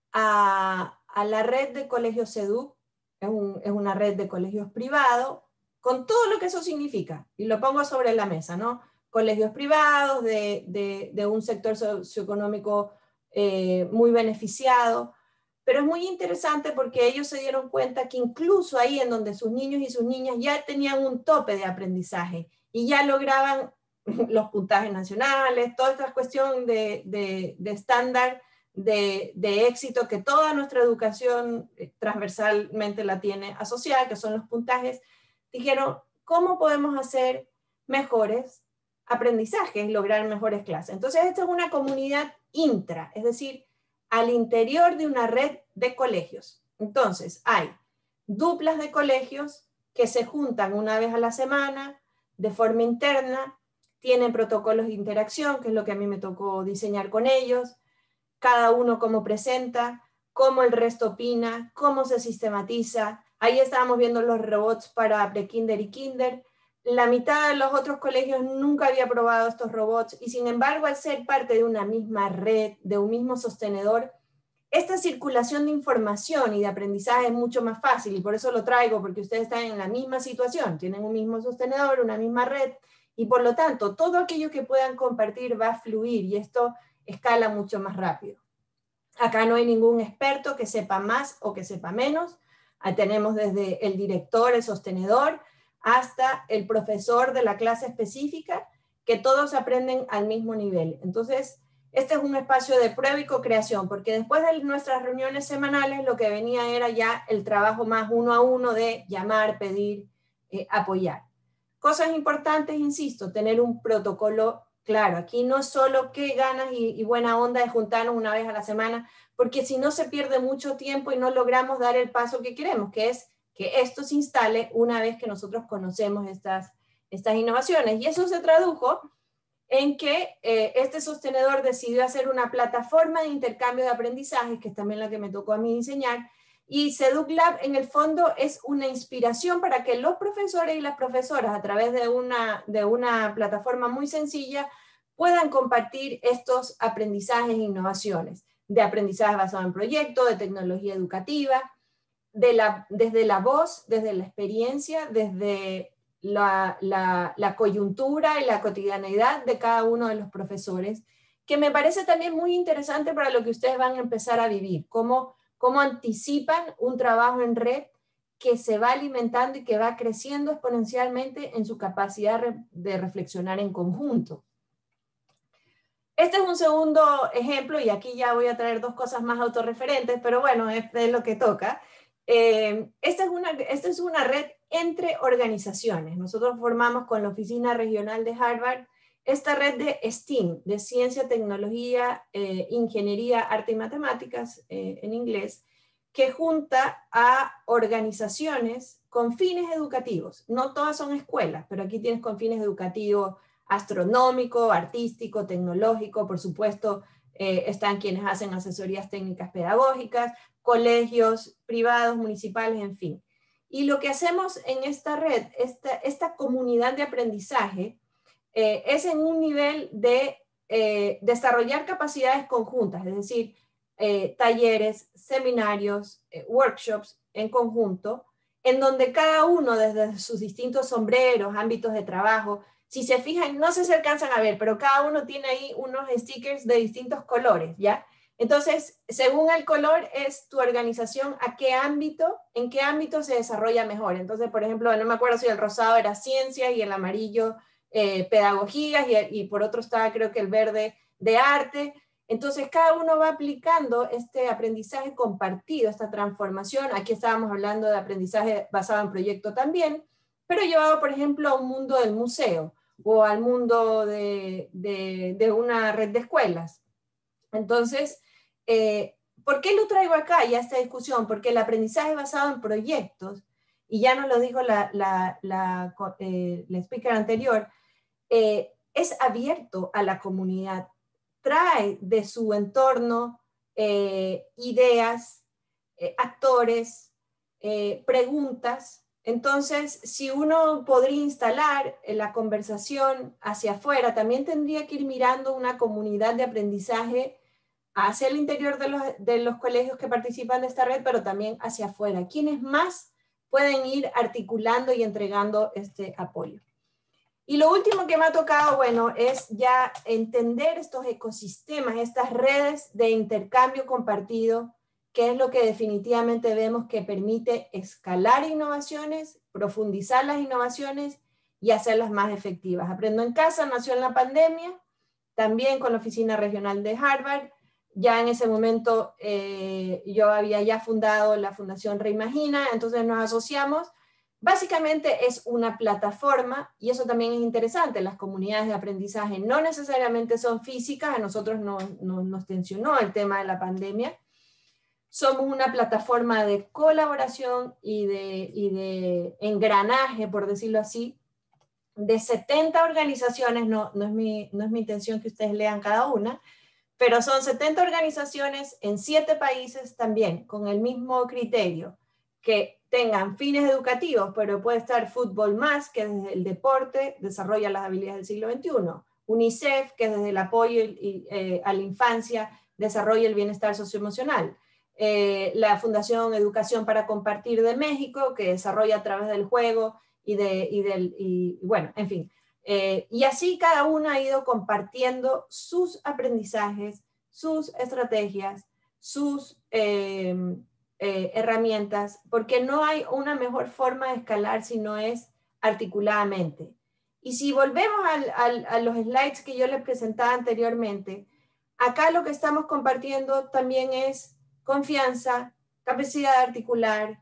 a, a la red de colegios EDUC, es, un, es una red de colegios privados, con todo lo que eso significa, y lo pongo sobre la mesa, ¿no? Colegios privados de, de, de un sector socioeconómico eh, muy beneficiado. Pero es muy interesante porque ellos se dieron cuenta que incluso ahí en donde sus niños y sus niñas ya tenían un tope de aprendizaje y ya lograban los puntajes nacionales, toda esta cuestión de, de, de estándar de, de éxito que toda nuestra educación transversalmente la tiene asociada, que son los puntajes, dijeron, ¿cómo podemos hacer mejores aprendizajes y lograr mejores clases? Entonces, esta es una comunidad intra, es decir, al interior de una red de colegios. Entonces, hay duplas de colegios que se juntan una vez a la semana de forma interna, tienen protocolos de interacción, que es lo que a mí me tocó diseñar con ellos, cada uno cómo presenta, cómo el resto opina, cómo se sistematiza. Ahí estábamos viendo los robots para pre-kinder y kinder. La mitad de los otros colegios nunca había probado estos robots y sin embargo, al ser parte de una misma red, de un mismo sostenedor, esta circulación de información y de aprendizaje es mucho más fácil, y por eso lo traigo, porque ustedes están en la misma situación, tienen un mismo sostenedor, una misma red, y por lo tanto, todo aquello que puedan compartir va a fluir y esto escala mucho más rápido. Acá no hay ningún experto que sepa más o que sepa menos. Ahí tenemos desde el director, el sostenedor, hasta el profesor de la clase específica, que todos aprenden al mismo nivel. Entonces, este es un espacio de prueba y co-creación, porque después de nuestras reuniones semanales, lo que venía era ya el trabajo más uno a uno de llamar, pedir, eh, apoyar. Cosas importantes, insisto, tener un protocolo claro. Aquí no es solo qué ganas y, y buena onda de juntarnos una vez a la semana, porque si no se pierde mucho tiempo y no logramos dar el paso que queremos, que es que esto se instale una vez que nosotros conocemos estas, estas innovaciones. Y eso se tradujo en que eh, este sostenedor decidió hacer una plataforma de intercambio de aprendizajes, que es también la que me tocó a mí diseñar, Y SEDUCLAB en el fondo es una inspiración para que los profesores y las profesoras a través de una, de una plataforma muy sencilla puedan compartir estos aprendizajes e innovaciones, de aprendizaje basado en proyectos, de tecnología educativa, de la, desde la voz, desde la experiencia, desde la, la, la coyuntura y la cotidianeidad de cada uno de los profesores, que me parece también muy interesante para lo que ustedes van a empezar a vivir, cómo, cómo anticipan un trabajo en red que se va alimentando y que va creciendo exponencialmente en su capacidad de reflexionar en conjunto. Este es un segundo ejemplo, y aquí ya voy a traer dos cosas más autorreferentes, pero bueno, es, es lo que toca. Eh, esta, es una, esta es una red entre organizaciones. Nosotros formamos con la Oficina Regional de Harvard esta red de STEAM, de Ciencia, Tecnología, eh, Ingeniería, Arte y Matemáticas, eh, en inglés, que junta a organizaciones con fines educativos. No todas son escuelas, pero aquí tienes con fines educativos astronómico, artístico, tecnológico, por supuesto, eh, están quienes hacen asesorías técnicas pedagógicas, colegios privados, municipales, en fin. Y lo que hacemos en esta red, esta, esta comunidad de aprendizaje, eh, es en un nivel de eh, desarrollar capacidades conjuntas, es decir, eh, talleres, seminarios, eh, workshops en conjunto, en donde cada uno desde sus distintos sombreros, ámbitos de trabajo, si se fijan, no sé si alcanzan a ver, pero cada uno tiene ahí unos stickers de distintos colores, ¿ya? Entonces, según el color es tu organización a qué ámbito, en qué ámbito se desarrolla mejor. Entonces, por ejemplo, no me acuerdo si el rosado era ciencia y el amarillo eh, pedagogía y, y por otro estaba creo que el verde de arte. Entonces, cada uno va aplicando este aprendizaje compartido, esta transformación. Aquí estábamos hablando de aprendizaje basado en proyecto también, pero llevado, por ejemplo, a un mundo del museo o al mundo de, de, de una red de escuelas. Entonces, eh, ¿por qué lo traigo acá ya esta discusión? Porque el aprendizaje basado en proyectos, y ya nos lo dijo la, la, la, eh, la speaker anterior, eh, es abierto a la comunidad, trae de su entorno eh, ideas, eh, actores, eh, preguntas. Entonces, si uno podría instalar la conversación hacia afuera, también tendría que ir mirando una comunidad de aprendizaje hacia el interior de los, de los colegios que participan de esta red, pero también hacia afuera. ¿Quiénes más pueden ir articulando y entregando este apoyo? Y lo último que me ha tocado, bueno, es ya entender estos ecosistemas, estas redes de intercambio compartido, que es lo que definitivamente vemos que permite escalar innovaciones, profundizar las innovaciones y hacerlas más efectivas. Aprendo en Casa nació en la pandemia, también con la Oficina Regional de Harvard. Ya en ese momento eh, yo había ya fundado la Fundación Reimagina, entonces nos asociamos. Básicamente es una plataforma, y eso también es interesante, las comunidades de aprendizaje no necesariamente son físicas, a nosotros no, no, nos tensionó el tema de la pandemia. Somos una plataforma de colaboración y de, y de engranaje, por decirlo así, de setenta organizaciones, no, no, es mi, no es mi intención que ustedes lean cada una, pero son setenta organizaciones en siete países también, con el mismo criterio, que tengan fines educativos, pero puede estar Fútbol Más, que desde el deporte desarrolla las habilidades del siglo veintiuno, UNICEF, que desde el apoyo y, eh, a la infancia desarrolla el bienestar socioemocional, eh, la Fundación Educación para Compartir de México, que desarrolla a través del juego y, de, y del, y, bueno, en fin. Eh, y así cada una ha ido compartiendo sus aprendizajes, sus estrategias, sus eh, eh, herramientas, porque no hay una mejor forma de escalar si no es articuladamente. Y si volvemos al, al, a los slides que yo les presentaba anteriormente, acá lo que estamos compartiendo también es confianza, capacidad de articular,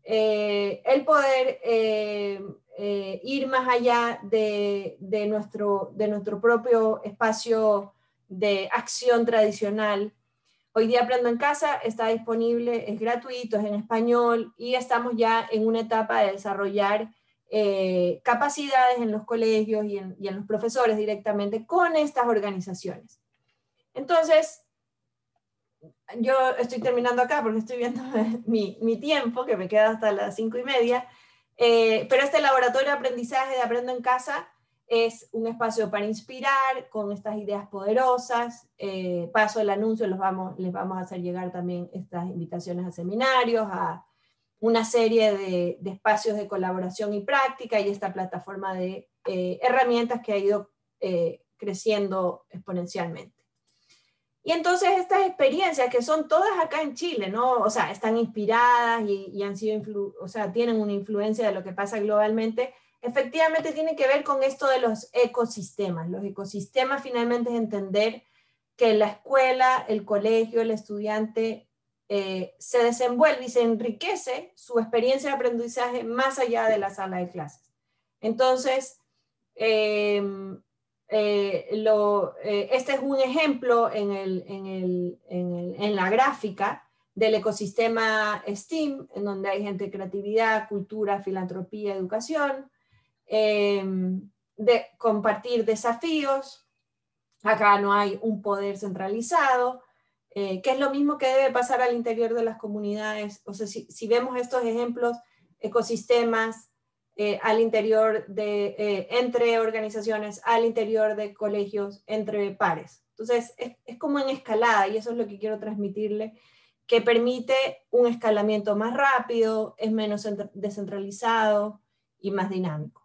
eh, el poder eh, eh, ir más allá de, de, nuestro, de nuestro propio espacio de acción tradicional. Hoy día Aprendo en Casa está disponible, es gratuito, es en español y estamos ya en una etapa de desarrollar eh, capacidades en los colegios y en, y en los profesores directamente con estas organizaciones. Entonces, yo estoy terminando acá porque estoy viendo mi, mi tiempo, que me queda hasta las cinco y media, eh, pero este laboratorio de aprendizaje de Aprendo en Casa es un espacio para inspirar con estas ideas poderosas. Eh, paso el anuncio, los vamos, les vamos a hacer llegar también estas invitaciones a seminarios, a una serie de, de espacios de colaboración y práctica, y esta plataforma de eh, herramientas que ha ido eh, creciendo exponencialmente. Y entonces estas experiencias, que son todas acá en Chile, ¿no? O sea, están inspiradas y, y han sido influ o sea, tienen una influencia de lo que pasa globalmente, efectivamente tienen que ver con esto de los ecosistemas. Los ecosistemas finalmente es entender que la escuela, el colegio, el estudiante eh, se desenvuelve y se enriquece su experiencia de aprendizaje más allá de la sala de clases. Entonces, eh, Eh, lo, eh, este es un ejemplo en, el, en, el, en, el, en la gráfica del ecosistema STEAM, en donde hay gente de creatividad, cultura, filantropía, educación, eh, de compartir desafíos. Acá no hay un poder centralizado, eh, que es lo mismo que debe pasar al interior de las comunidades. O sea, si, si vemos estos ejemplos, ecosistemas, Eh, al interior de, eh, entre organizaciones, al interior de colegios, entre pares. Entonces, es, es como en escalada, y eso es lo que quiero transmitirle, que permite un escalamiento más rápido, es menos descentralizado y más dinámico.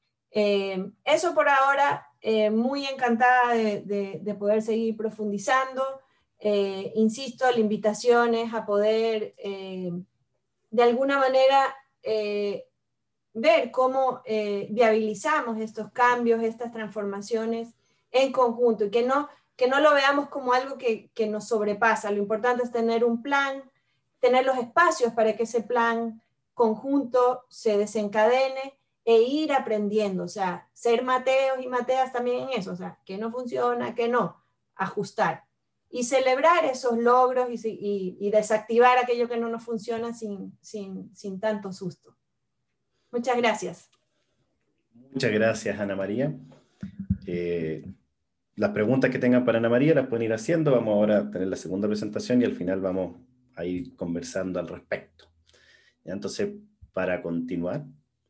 Eh, eso por ahora, eh, muy encantada de, de, de poder seguir profundizando. Eh, insisto, la invitación es a poder, eh, de alguna manera, eh, ver cómo eh, viabilizamos estos cambios, estas transformaciones en conjunto, y que no, que no lo veamos como algo que, que nos sobrepasa. Lo importante es tener un plan, tener los espacios para que ese plan conjunto se desencadene e ir aprendiendo, o sea, ser Mateos y Mateas también en eso, o sea, que no funciona, que no, ajustar. Y celebrar esos logros y, y, y desactivar aquello que no nos funciona sin, sin, sin tanto susto. Muchas gracias. Muchas gracias, Ana María. Eh, las preguntas que tengan para Ana María las pueden ir haciendo. Vamos ahora a tener la segunda presentación y al final vamos a ir conversando al respecto. Entonces, para continuar,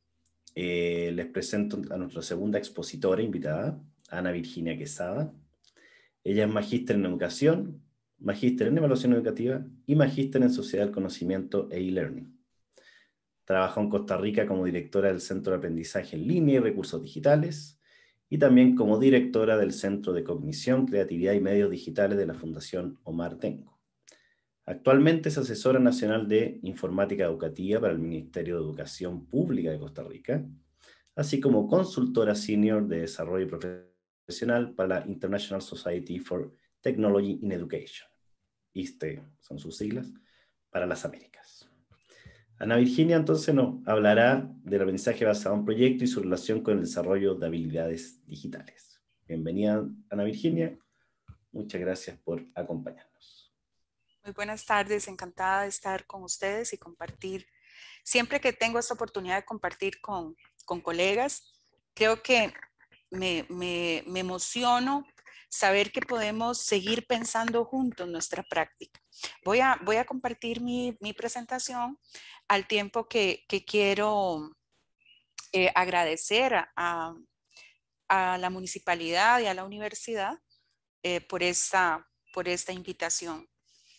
eh, les presento a nuestra segunda expositora invitada, Ana Virginia Quesada. Ella es magíster en educación, magíster en evaluación educativa y magíster en sociedad del conocimiento e e-learning. Trabajó en Costa Rica como directora del Centro de Aprendizaje en Línea y Recursos Digitales, y también como directora del Centro de Cognición, Creatividad y Medios Digitales de la Fundación Omar Tenco. Actualmente es asesora nacional de Informática Educativa para el Ministerio de Educación Pública de Costa Rica, así como consultora senior de Desarrollo Profesional para la International Society for Technology in Education. I S T E son sus siglas, para las Américas. Ana Virginia entonces nos hablará del aprendizaje basado en proyecto y su relación con el desarrollo de habilidades digitales. Bienvenida, Ana Virginia. Muchas gracias por acompañarnos. Muy buenas tardes, encantada de estar con ustedes y compartir. Siempre que tengo esta oportunidad de compartir con, con colegas, creo que me, me, me emociono saber que podemos seguir pensando juntos nuestra práctica. Voy a, voy a compartir mi, mi presentación al tiempo que, que quiero eh, agradecer a, a la municipalidad y a la universidad eh, por, esta, por esta invitación.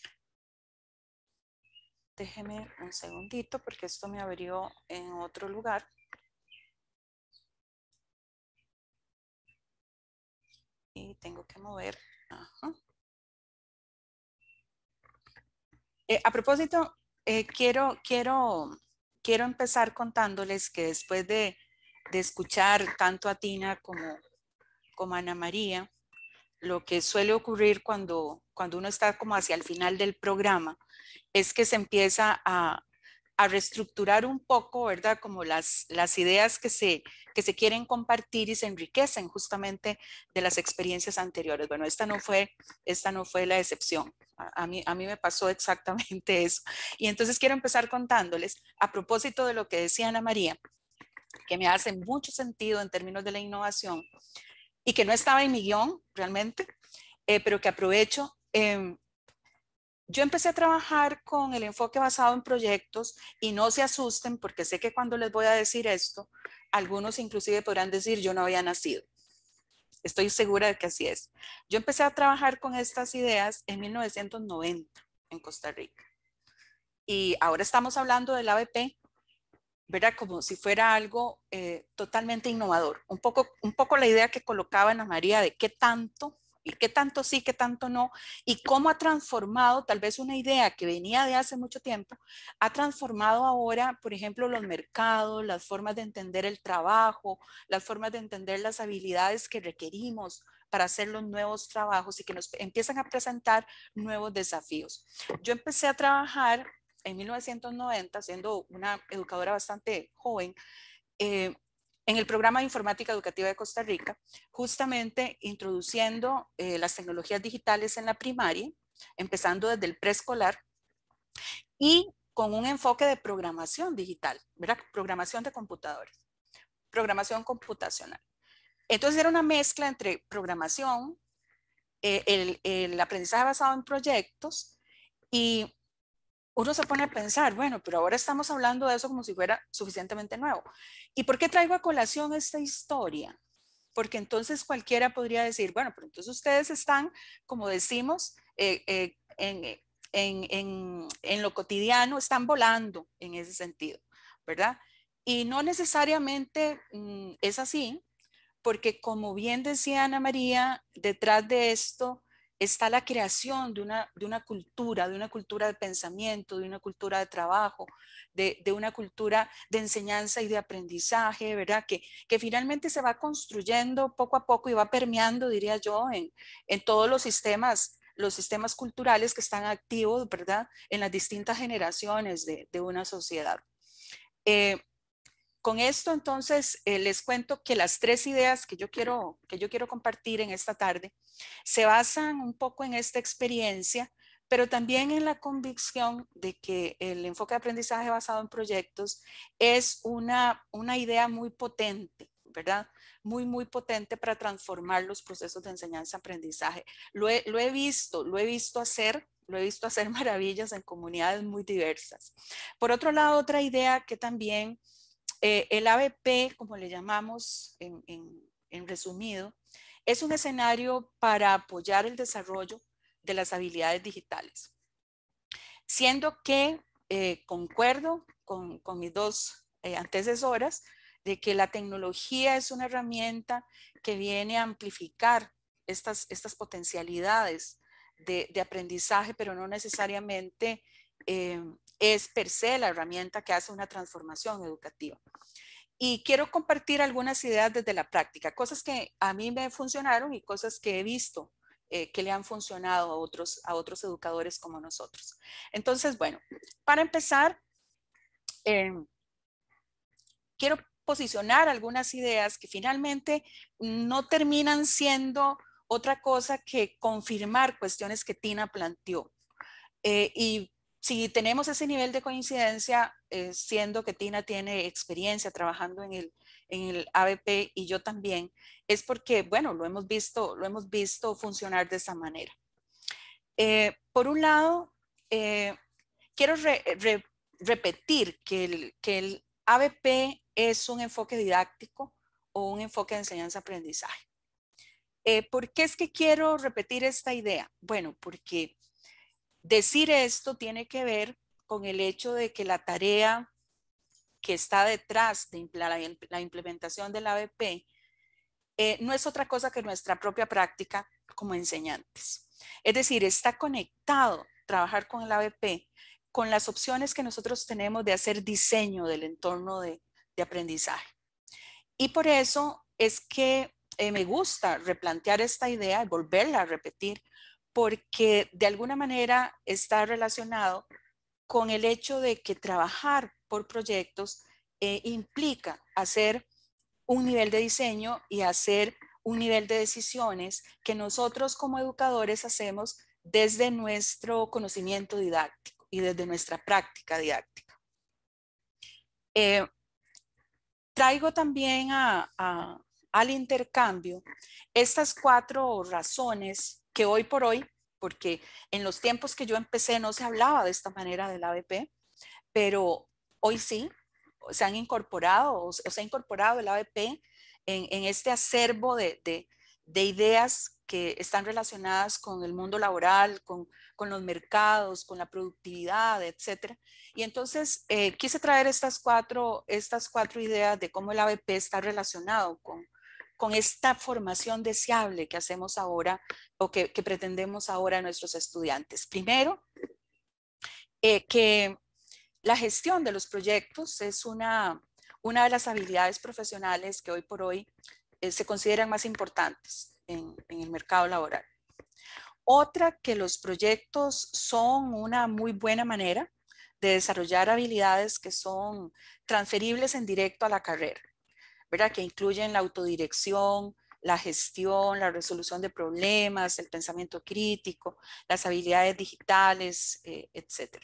Déjeme un segundito porque esto me abrió en otro lugar. Y tengo que mover. Ajá. Eh, a propósito, eh, quiero, quiero, quiero empezar contándoles que después de, de escuchar tanto a Tina como, como a Ana María, lo que suele ocurrir cuando, cuando uno está como hacia el final del programa es que se empieza a, a reestructurar un poco, ¿verdad? Como las, las ideas que se, que se quieren compartir y se enriquecen justamente de las experiencias anteriores. Bueno, esta no fue, esta no fue la excepción. A, a, mí, a mí me pasó exactamente eso. Y entonces quiero empezar contándoles, a propósito de lo que decía Ana María, que me hace mucho sentido en términos de la innovación y que no estaba en mi guión realmente, eh, pero que aprovecho. Eh, yo empecé a trabajar con el enfoque basado en proyectos y no se asusten porque sé que cuando les voy a decir esto, algunos inclusive podrán decir yo no había nacido. Estoy segura de que así es. Yo empecé a trabajar con estas ideas en mil novecientos noventa en Costa Rica. Y ahora estamos hablando del A B P, ¿verdad? Como si fuera algo eh, totalmente innovador. Un poco, un poco la idea que colocaba Ana María de qué tanto, y qué tanto sí, qué tanto no, y cómo ha transformado tal vez una idea que venía de hace mucho tiempo, ha transformado ahora, por ejemplo, los mercados, las formas de entender el trabajo, las formas de entender las habilidades que requerimos para hacer los nuevos trabajos y que nos empiezan a presentar nuevos desafíos. Yo empecé a trabajar en mil novecientos noventa, siendo una educadora bastante joven, eh, en el programa de informática educativa de Costa Rica, justamente introduciendo eh, las tecnologías digitales en la primaria, empezando desde el preescolar y con un enfoque de programación digital, ¿verdad? Programación de computadores, programación computacional. Entonces era una mezcla entre programación, eh, el, el aprendizaje basado en proyectos y uno se pone a pensar, bueno, pero ahora estamos hablando de eso como si fuera suficientemente nuevo. ¿Y por qué traigo a colación esta historia? Porque entonces cualquiera podría decir, bueno, pero entonces ustedes están, como decimos, eh, eh, en, en, en, en lo cotidiano, están volando en ese sentido, ¿verdad? Y no necesariamente mm, es así, porque como bien decía Ana María, detrás de esto está la creación de una, de una cultura, de una cultura de pensamiento, de una cultura de trabajo, de, de una cultura de enseñanza y de aprendizaje, ¿verdad? Que, que finalmente se va construyendo poco a poco y va permeando, diría yo, en, en todos los sistemas, los sistemas culturales que están activos, ¿verdad? En las distintas generaciones de, de una sociedad. Eh, Con esto, entonces, eh, les cuento que las tres ideas que yo, quiero, que yo quiero compartir en esta tarde se basan un poco en esta experiencia, pero también en la convicción de que el enfoque de aprendizaje basado en proyectos es una, una idea muy potente, ¿verdad? Muy, muy potente para transformar los procesos de enseñanza-aprendizaje. Lo he, lo he visto, lo he visto hacer, lo he visto hacer maravillas en comunidades muy diversas. Por otro lado, otra idea que también Eh, el A B P, como le llamamos en, en, en resumido, es un escenario para apoyar el desarrollo de las habilidades digitales. Siendo que eh, concuerdo con, con mis dos eh, antecesoras de que la tecnología es una herramienta que viene a amplificar estas, estas potencialidades de, de aprendizaje, pero no necesariamente eh, es per se la herramienta que hace una transformación educativa. Y quiero compartir algunas ideas desde la práctica, cosas que a mí me funcionaron y cosas que he visto eh, que le han funcionado a otros, a otros educadores como nosotros. Entonces, bueno, para empezar, eh, quiero posicionar algunas ideas que finalmente no terminan siendo otra cosa que confirmar cuestiones que Tina planteó. Eh, y si tenemos ese nivel de coincidencia, eh, siendo que Tina tiene experiencia trabajando en el, en el A B P y yo también, es porque, bueno, lo hemos visto, lo hemos visto funcionar de esa manera. Eh, por un lado, eh, quiero re, re, repetir que el, que el A B P es un enfoque didáctico o un enfoque de enseñanza-aprendizaje. Eh, ¿Por qué es que quiero repetir esta idea? Bueno, porque decir esto tiene que ver con el hecho de que la tarea que está detrás de la implementación del A B P eh, no es otra cosa que nuestra propia práctica como enseñantes. Es decir, está conectado trabajar con el A B P con las opciones que nosotros tenemos de hacer diseño del entorno de, de aprendizaje. Y por eso es que eh, me gusta replantear esta idea y volverla a repetir, porque de alguna manera está relacionado con el hecho de que trabajar por proyectos eh, implica hacer un nivel de diseño y hacer un nivel de decisiones que nosotros como educadores hacemos desde nuestro conocimiento didáctico y desde nuestra práctica didáctica. Eh, traigo también a, a, al intercambio estas cuatro razones que hoy por hoy porque en los tiempos que yo empecé no se hablaba de esta manera del A B P, pero hoy sí, se han incorporado, o se ha incorporado el A B P en, en este acervo de, de, de ideas que están relacionadas con el mundo laboral, con, con los mercados, con la productividad, etcétera. Y entonces eh, quise traer estas cuatro, estas cuatro ideas de cómo el A B P está relacionado con, con esta formación deseable que hacemos ahora o que, que pretendemos ahora a nuestros estudiantes. Primero, eh, que la gestión de los proyectos es una, una de las habilidades profesionales que hoy por hoy eh, se consideran más importantes en, en el mercado laboral. Otra, que los proyectos son una muy buena manera de desarrollar habilidades que son transferibles en directo a la carrera, ¿verdad? Que incluyen la autodirección, la gestión, la resolución de problemas, el pensamiento crítico, las habilidades digitales, eh, etcétera.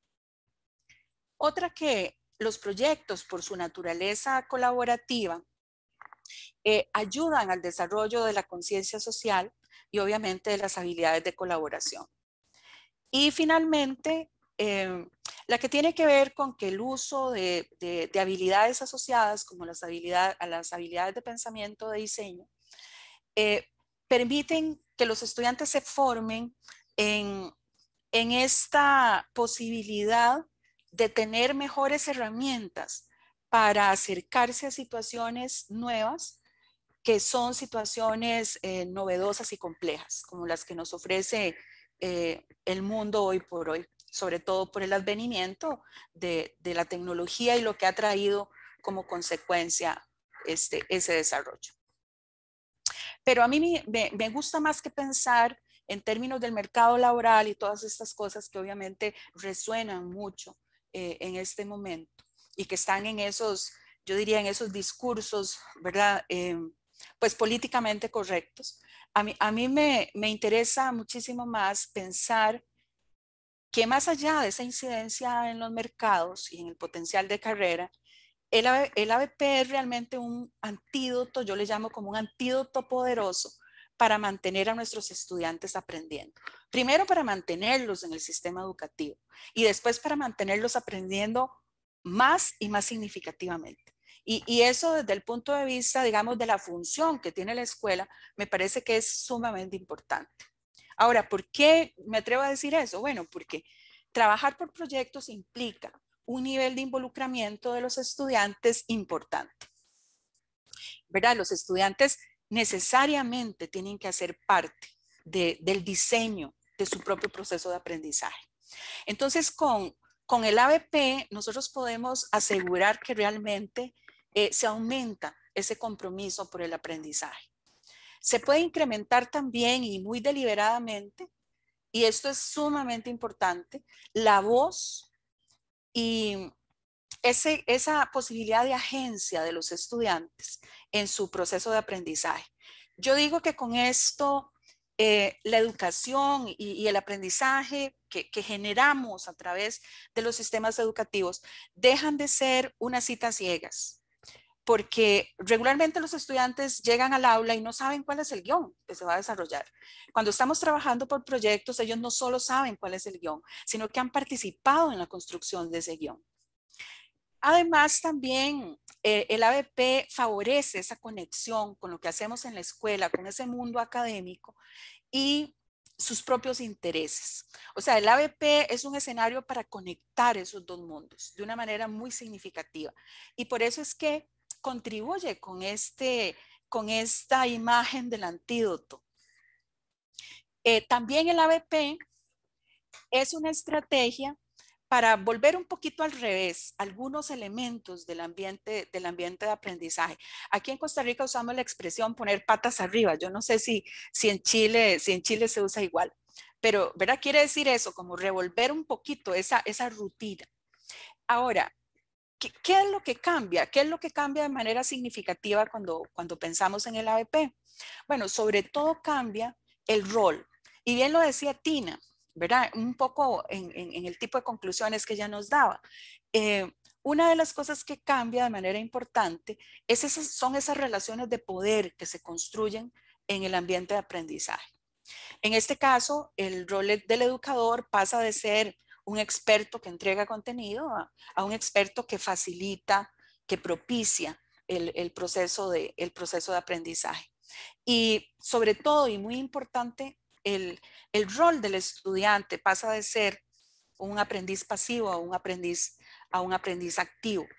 Otra, que los proyectos, por su naturaleza colaborativa, eh, ayudan al desarrollo de la conciencia social y obviamente de las habilidades de colaboración. Y finalmente, eh, la que tiene que ver con que el uso de, de, de habilidades asociadas, como las habilidades, a las habilidades de pensamiento de diseño, eh, permiten que los estudiantes se formen en, en esta posibilidad de tener mejores herramientas para acercarse a situaciones nuevas, que son situaciones eh, novedosas y complejas, como las que nos ofrece eh, el mundo hoy por hoy, sobre todo por el advenimiento de, de la tecnología y lo que ha traído como consecuencia este, ese desarrollo. Pero a mí me, me gusta más que pensar en términos del mercado laboral y todas estas cosas que obviamente resuenan mucho eh, en este momento y que están en esos, yo diría, en esos discursos, ¿verdad? Eh, pues políticamente correctos. A mí, a mí me, me interesa muchísimo más pensar que más allá de esa incidencia en los mercados y en el potencial de carrera, el, el A B P es realmente un antídoto, yo le llamo como un antídoto poderoso para mantener a nuestros estudiantes aprendiendo. Primero, para mantenerlos en el sistema educativo y después para mantenerlos aprendiendo más y más significativamente. Y, y eso desde el punto de vista, digamos, de la función que tiene la escuela, me parece que es sumamente importante. Ahora, ¿por qué me atrevo a decir eso? Bueno, porque trabajar por proyectos implica un nivel de involucramiento de los estudiantes importante, ¿verdad? Los estudiantes necesariamente tienen que hacer parte de, del diseño de su propio proceso de aprendizaje. Entonces, con, con el A B P, nosotros podemos asegurar que realmente eh, se aumenta ese compromiso por el aprendizaje. Se puede incrementar también y muy deliberadamente, y esto es sumamente importante, la voz y ese, esa posibilidad de agencia de los estudiantes en su proceso de aprendizaje. Yo digo que con esto eh, la educación y, y el aprendizaje que, que generamos a través de los sistemas educativos dejan de ser unas citas ciegas, porque regularmente los estudiantes llegan al aula y no saben cuál es el guión que se va a desarrollar. Cuando estamos trabajando por proyectos, ellos no solo saben cuál es el guión, sino que han participado en la construcción de ese guión. Además, también eh, el A B P favorece esa conexión con lo que hacemos en la escuela, con ese mundo académico y sus propios intereses. O sea, el A B P es un escenario para conectar esos dos mundos de una manera muy significativa. Y por eso es que contribuye con, este, con esta imagen del antídoto. Eh, también el A B P es una estrategia para volver un poquito al revés algunos elementos del ambiente, del ambiente de aprendizaje. Aquí en Costa Rica usamos la expresión poner patas arriba. Yo no sé si, si, en, Chile, si en Chile se usa igual, pero ¿verdad? Quiere decir eso, como revolver un poquito esa, esa rutina. Ahora, ¿qué, ¿qué es lo que cambia? ¿Qué es lo que cambia de manera significativa cuando, cuando pensamos en el A B P? Bueno, sobre todo cambia el rol. Y bien lo decía Tina, ¿verdad? Un poco en, en, en el tipo de conclusiones que ella nos daba. Eh, una de las cosas que cambia de manera importante es esas, son esas relaciones de poder que se construyen en el ambiente de aprendizaje. En este caso, el rol del educador pasa de ser un experto que entrega contenido a, a un experto que facilita, que propicia el, el, proceso de, el proceso de aprendizaje. Y sobre todo, y muy importante, el, el rol del estudiante pasa de ser un aprendiz pasivo a un aprendiz, a un aprendiz activo.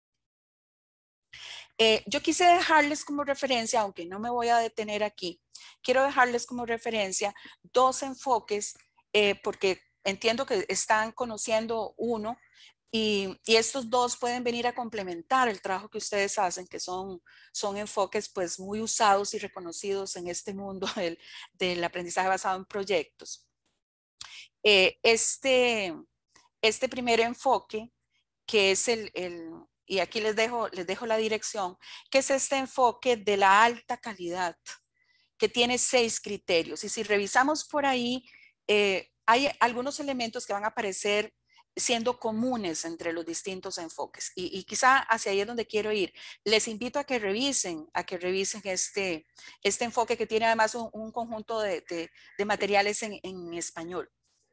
Eh, yo quise dejarles como referencia, aunque no me voy a detener aquí, quiero dejarles como referencia dos enfoques, eh, porque entiendo que están conociendo uno y, y estos dos pueden venir a complementar el trabajo que ustedes hacen, que son, son enfoques pues muy usados y reconocidos en este mundo del, del aprendizaje basado en proyectos. Eh, este, este primer enfoque, que es el, el y aquí les dejo, les dejo la dirección, que es este enfoque de la alta calidad, que tiene seis criterios. Y si revisamos por ahí, eh, hay algunos elementos que van a aparecer siendo comunes entre los distintos enfoques. Y, y quizá hacia ahí es donde quiero ir. Les invito a que revisen, a que revisen este, este enfoque que tiene además un, un conjunto de, de, de materiales en, en español.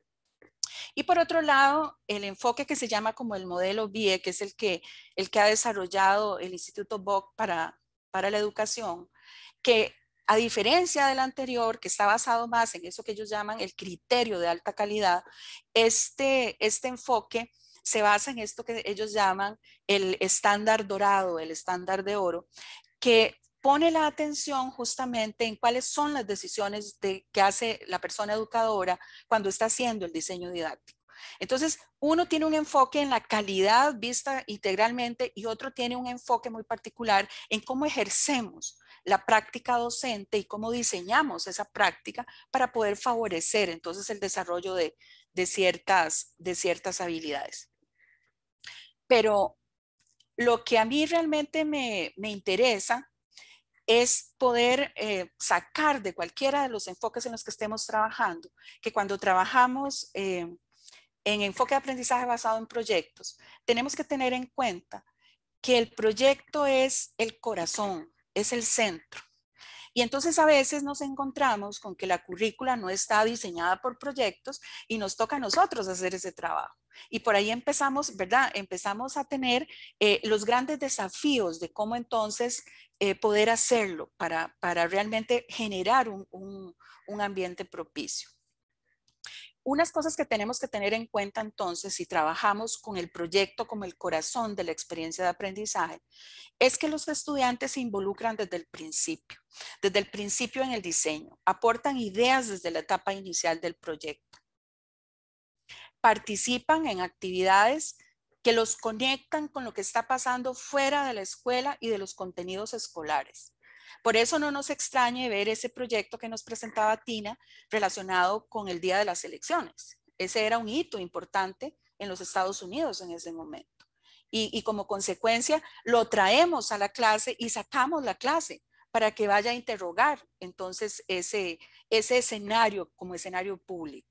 Y por otro lado, el enfoque que se llama como el modelo B I E, que es el que, el que ha desarrollado el Instituto Bock para, para la educación, que a diferencia del anterior, que está basado más en eso que ellos llaman el criterio de alta calidad, este, este enfoque se basa en esto que ellos llaman el estándar dorado, el estándar de oro, que pone la atención justamente en cuáles son las decisiones de, que hace la persona educadora cuando está haciendo el diseño didáctico. Entonces, uno tiene un enfoque en la calidad vista integralmente y otro tiene un enfoque muy particular en cómo ejercemos la práctica docente y cómo diseñamos esa práctica para poder favorecer entonces el desarrollo de, de, ciertas, de ciertas habilidades. Pero lo que a mí realmente me, me interesa es poder eh, sacar de cualquiera de los enfoques en los que estemos trabajando, que cuando trabajamos eh, en enfoque de aprendizaje basado en proyectos, tenemos que tener en cuenta que el proyecto es el corazón, es el centro. Y entonces a veces nos encontramos con que la currícula no está diseñada por proyectos y nos toca a nosotros hacer ese trabajo. Y por ahí empezamos, ¿verdad? Empezamos a tener eh, los grandes desafíos de cómo entonces eh, poder hacerlo para, para realmente generar un, un, un ambiente propicio. Unas cosas que tenemos que tener en cuenta entonces si trabajamos con el proyecto como el corazón de la experiencia de aprendizaje es que los estudiantes se involucran desde el principio, desde el principio en el diseño, aportan ideas desde la etapa inicial del proyecto, participan en actividades que los conectan con lo que está pasando fuera de la escuela y de los contenidos escolares. Por eso no nos extrañe ver ese proyecto que nos presentaba Tina relacionado con el día de las elecciones. Ese era un hito importante en los Estados Unidos en ese momento. Y, y como consecuencia lo traemos a la clase y sacamos la clase para que vaya a interrogar entonces ese, ese escenario como escenario público.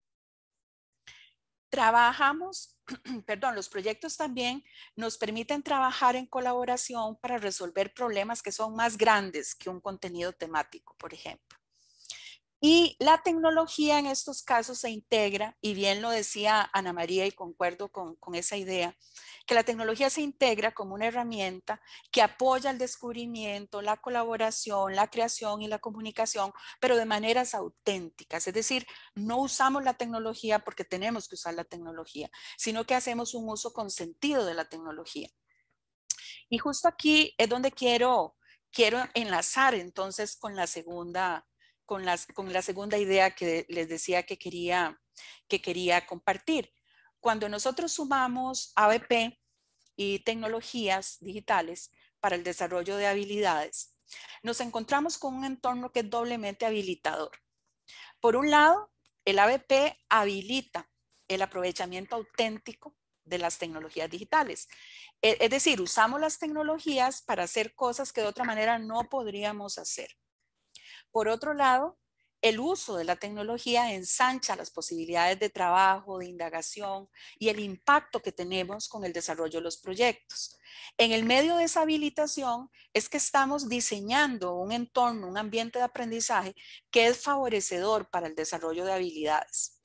Trabajamos, perdón, los proyectos también nos permiten trabajar en colaboración para resolver problemas que son más grandes que un contenido temático, por ejemplo. Y la tecnología en estos casos se integra, y bien lo decía Ana María y concuerdo con, con esa idea, que la tecnología se integra como una herramienta que apoya el descubrimiento, la colaboración, la creación y la comunicación, pero de maneras auténticas. Es decir, no usamos la tecnología porque tenemos que usar la tecnología, sino que hacemos un uso consentido de la tecnología. Y justo aquí es donde quiero, quiero enlazar entonces con la segunda Con, las, con la segunda idea que les decía que quería, que quería compartir. Cuando nosotros sumamos A B P y tecnologías digitales para el desarrollo de habilidades, nos encontramos con un entorno que es doblemente habilitador. Por un lado, el A B P habilita el aprovechamiento auténtico de las tecnologías digitales. Es decir, usamos las tecnologías para hacer cosas que de otra manera no podríamos hacer. Por otro lado, el uso de la tecnología ensancha las posibilidades de trabajo, de indagación y el impacto que tenemos con el desarrollo de los proyectos. En el medio de esa habilitación es que estamos diseñando un entorno, un ambiente de aprendizaje que es favorecedor para el desarrollo de habilidades.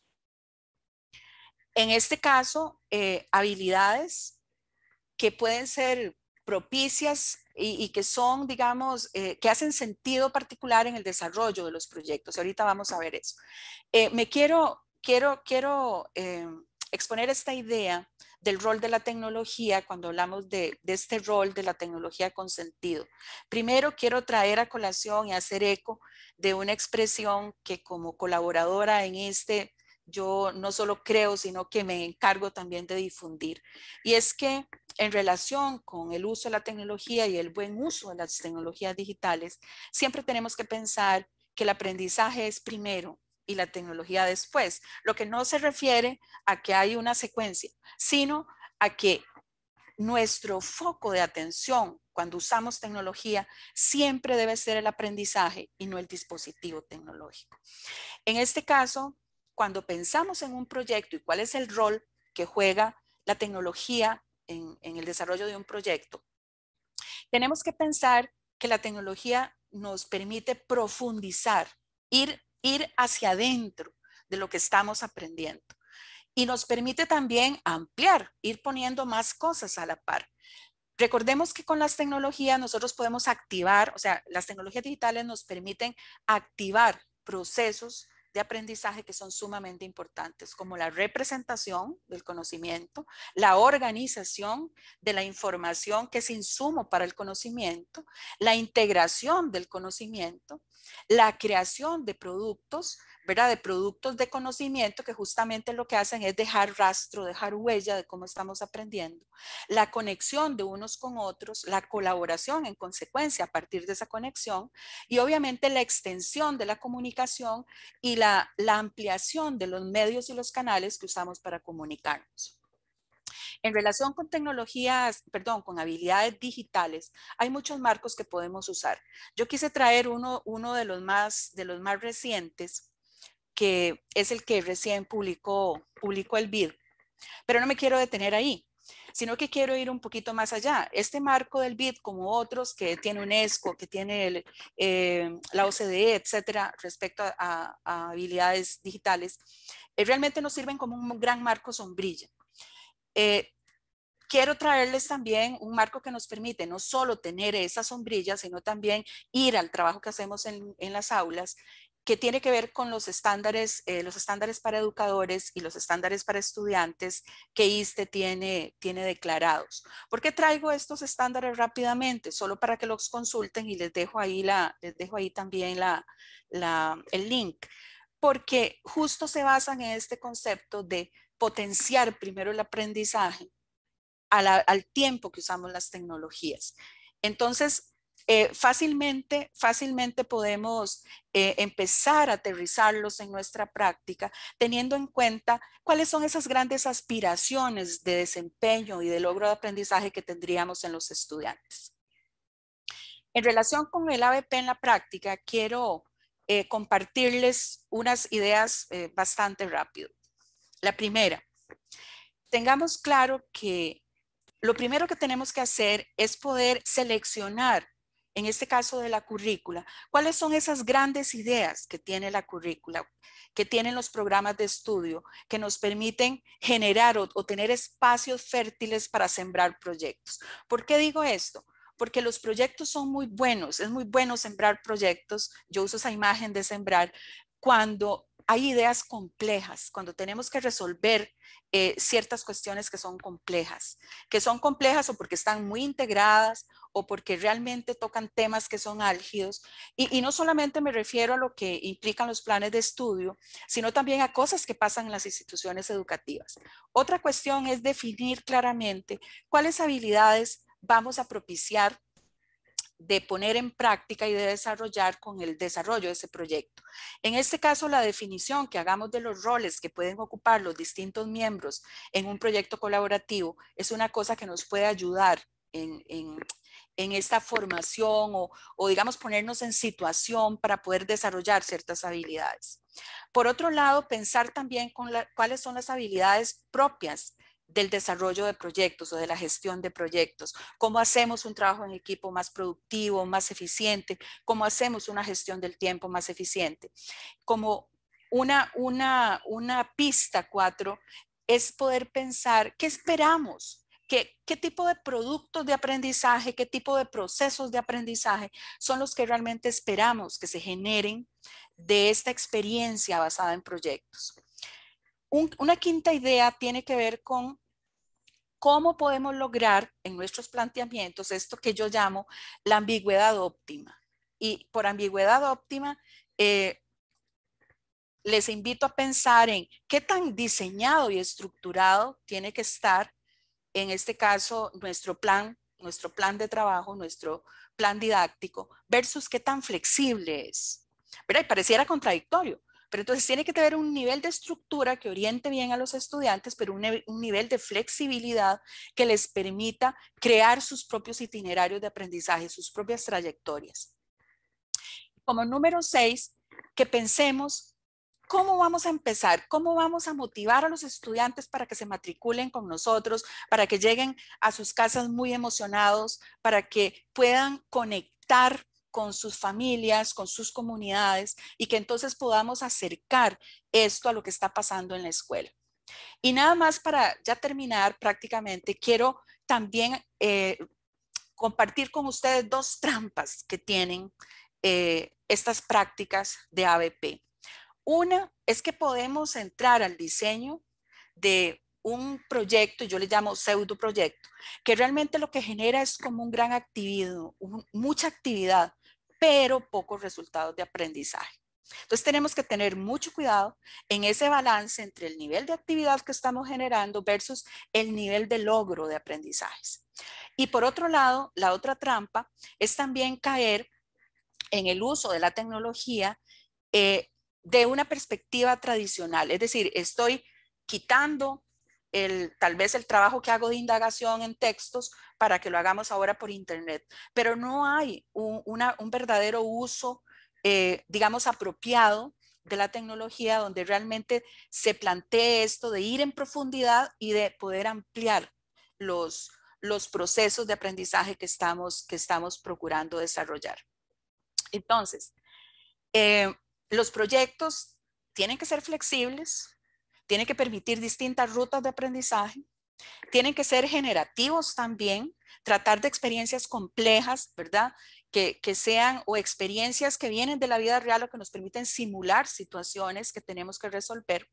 En este caso, eh, habilidades que pueden ser propicias y, y que son, digamos, eh, que hacen sentido particular en el desarrollo de los proyectos. Ahorita vamos a ver eso. Eh, me quiero, quiero, quiero eh, exponer esta idea del rol de la tecnología cuando hablamos de, de este rol de la tecnología con sentido. Primero quiero traer a colación y hacer eco de una expresión que como colaboradora en este, yo no solo creo, sino que me encargo también de difundir. Y es que en relación con el uso de la tecnología y el buen uso de las tecnologías digitales, siempre tenemos que pensar que el aprendizaje es primero y la tecnología después, lo que no se refiere a que hay una secuencia, sino a que nuestro foco de atención cuando usamos tecnología siempre debe ser el aprendizaje y no el dispositivo tecnológico. En este caso, cuando pensamos en un proyecto y cuál es el rol que juega la tecnología en, en el desarrollo de un proyecto, tenemos que pensar que la tecnología nos permite profundizar, ir, ir hacia adentro de lo que estamos aprendiendo. Y nos permite también ampliar, ir poniendo más cosas a la par. Recordemos que con las tecnologías nosotros podemos activar, o sea, las tecnologías digitales nos permiten activar procesos de aprendizaje que son sumamente importantes, como la representación del conocimiento, la organización de la información que es insumo para el conocimiento, la integración del conocimiento, la creación de productos, ¿verdad? De productos de conocimiento que justamente lo que hacen es dejar rastro, dejar huella de cómo estamos aprendiendo, la conexión de unos con otros, la colaboración en consecuencia a partir de esa conexión y obviamente la extensión de la comunicación y la, la ampliación de los medios y los canales que usamos para comunicarnos. En relación con tecnologías, perdón, con habilidades digitales, hay muchos marcos que podemos usar. Yo quise traer uno, uno de, los más, de los más recientes, que es el que recién publicó, publicó el B I D. Pero no me quiero detener ahí, sino que quiero ir un poquito más allá. Este marco del B I D, como otros que tiene UNESCO, que tiene el, eh, la O C D E, etcétera, respecto a, a, a habilidades digitales, eh, realmente nos sirven como un gran marco sombrilla. Eh, quiero traerles también un marco que nos permite no solo tener esa sombrilla, sino también ir al trabajo que hacemos en, en las aulas, que tiene que ver con los estándares, eh, los estándares para educadores y los estándares para estudiantes que ISTE tiene, tiene declarados. ¿Por qué traigo estos estándares rápidamente? Solo para que los consulten y les dejo ahí, la, les dejo ahí también la, la, el link. Porque justo se basan en este concepto de potenciar primero el aprendizaje a la, al tiempo que usamos las tecnologías. Entonces, Eh, fácilmente, fácilmente podemos eh, empezar a aterrizarlos en nuestra práctica, teniendo en cuenta cuáles son esas grandes aspiraciones de desempeño y de logro de aprendizaje que tendríamos en los estudiantes. En relación con el A B P en la práctica, quiero eh, compartirles unas ideas eh, bastante rápido. La primera, tengamos claro que lo primero que tenemos que hacer es poder seleccionar, en este caso de la currícula, cuáles son esas grandes ideas que tiene la currícula, que tienen los programas de estudio, que nos permiten generar o, o tener espacios fértiles para sembrar proyectos. ¿Por qué digo esto? Porque los proyectos son muy buenos, es muy bueno sembrar proyectos, yo uso esa imagen de sembrar, cuando hay ideas complejas, cuando tenemos que resolver eh, ciertas cuestiones que son complejas, que son complejas o porque están muy integradas o porque realmente tocan temas que son álgidos. Y, y no solamente me refiero a lo que implican los planes de estudio, sino también a cosas que pasan en las instituciones educativas. Otra cuestión es definir claramente cuáles habilidades vamos a propiciar de poner en práctica y de desarrollar con el desarrollo de ese proyecto. En este caso, la definición que hagamos de los roles que pueden ocupar los distintos miembros en un proyecto colaborativo es una cosa que nos puede ayudar en, en, en esta formación o, o digamos ponernos en situación para poder desarrollar ciertas habilidades. Por otro lado, pensar también con la, cuáles son las habilidades propias del desarrollo de proyectos o de la gestión de proyectos, cómo hacemos un trabajo en equipo más productivo, más eficiente, cómo hacemos una gestión del tiempo más eficiente. Como una, una, una pista cuatro es poder pensar qué esperamos. ¿Qué, ¿Qué tipo de productos de aprendizaje, qué tipo de procesos de aprendizaje son los que realmente esperamos que se generen de esta experiencia basada en proyectos? Un, una quinta idea tiene que ver con cómo podemos lograr en nuestros planteamientos esto que yo llamo la ambigüedad óptima. Y por ambigüedad óptima, eh, les invito a pensar en qué tan diseñado y estructurado tiene que estar en este caso, nuestro plan, nuestro plan de trabajo, nuestro plan didáctico, versus qué tan flexible es. ¿Verdad? Y pareciera contradictorio, pero entonces tiene que tener un nivel de estructura que oriente bien a los estudiantes, pero un, un nivel de flexibilidad que les permita crear sus propios itinerarios de aprendizaje, sus propias trayectorias. Como número seis, que pensemos ¿cómo vamos a empezar? ¿Cómo vamos a motivar a los estudiantes para que se matriculen con nosotros, para que lleguen a sus casas muy emocionados, para que puedan conectar con sus familias, con sus comunidades y que entonces podamos acercar esto a lo que está pasando en la escuela? Y nada más para ya terminar prácticamente, quiero también eh, compartir con ustedes dos trampas que tienen eh, estas prácticas de A B P. Una es que podemos entrar al diseño de un proyecto, yo le llamo pseudo proyecto, que realmente lo que genera es como un gran activismo, un, mucha actividad, pero pocos resultados de aprendizaje. Entonces tenemos que tener mucho cuidado en ese balance entre el nivel de actividad que estamos generando versus el nivel de logro de aprendizajes. Y por otro lado, la otra trampa es también caer en el uso de la tecnología eh, de una perspectiva tradicional, es decir, estoy quitando el, tal vez el trabajo que hago de indagación en textos para que lo hagamos ahora por internet, pero no hay un, una, un verdadero uso, eh, digamos, apropiado de la tecnología donde realmente se plantee esto de ir en profundidad y de poder ampliar los, los procesos de aprendizaje que estamos, que estamos procurando desarrollar. Entonces, eh, los proyectos tienen que ser flexibles, tienen que permitir distintas rutas de aprendizaje, tienen que ser generativos también, tratar de experiencias complejas, ¿verdad? Que, que sean o experiencias que vienen de la vida real o que nos permiten simular situaciones que tenemos que resolver.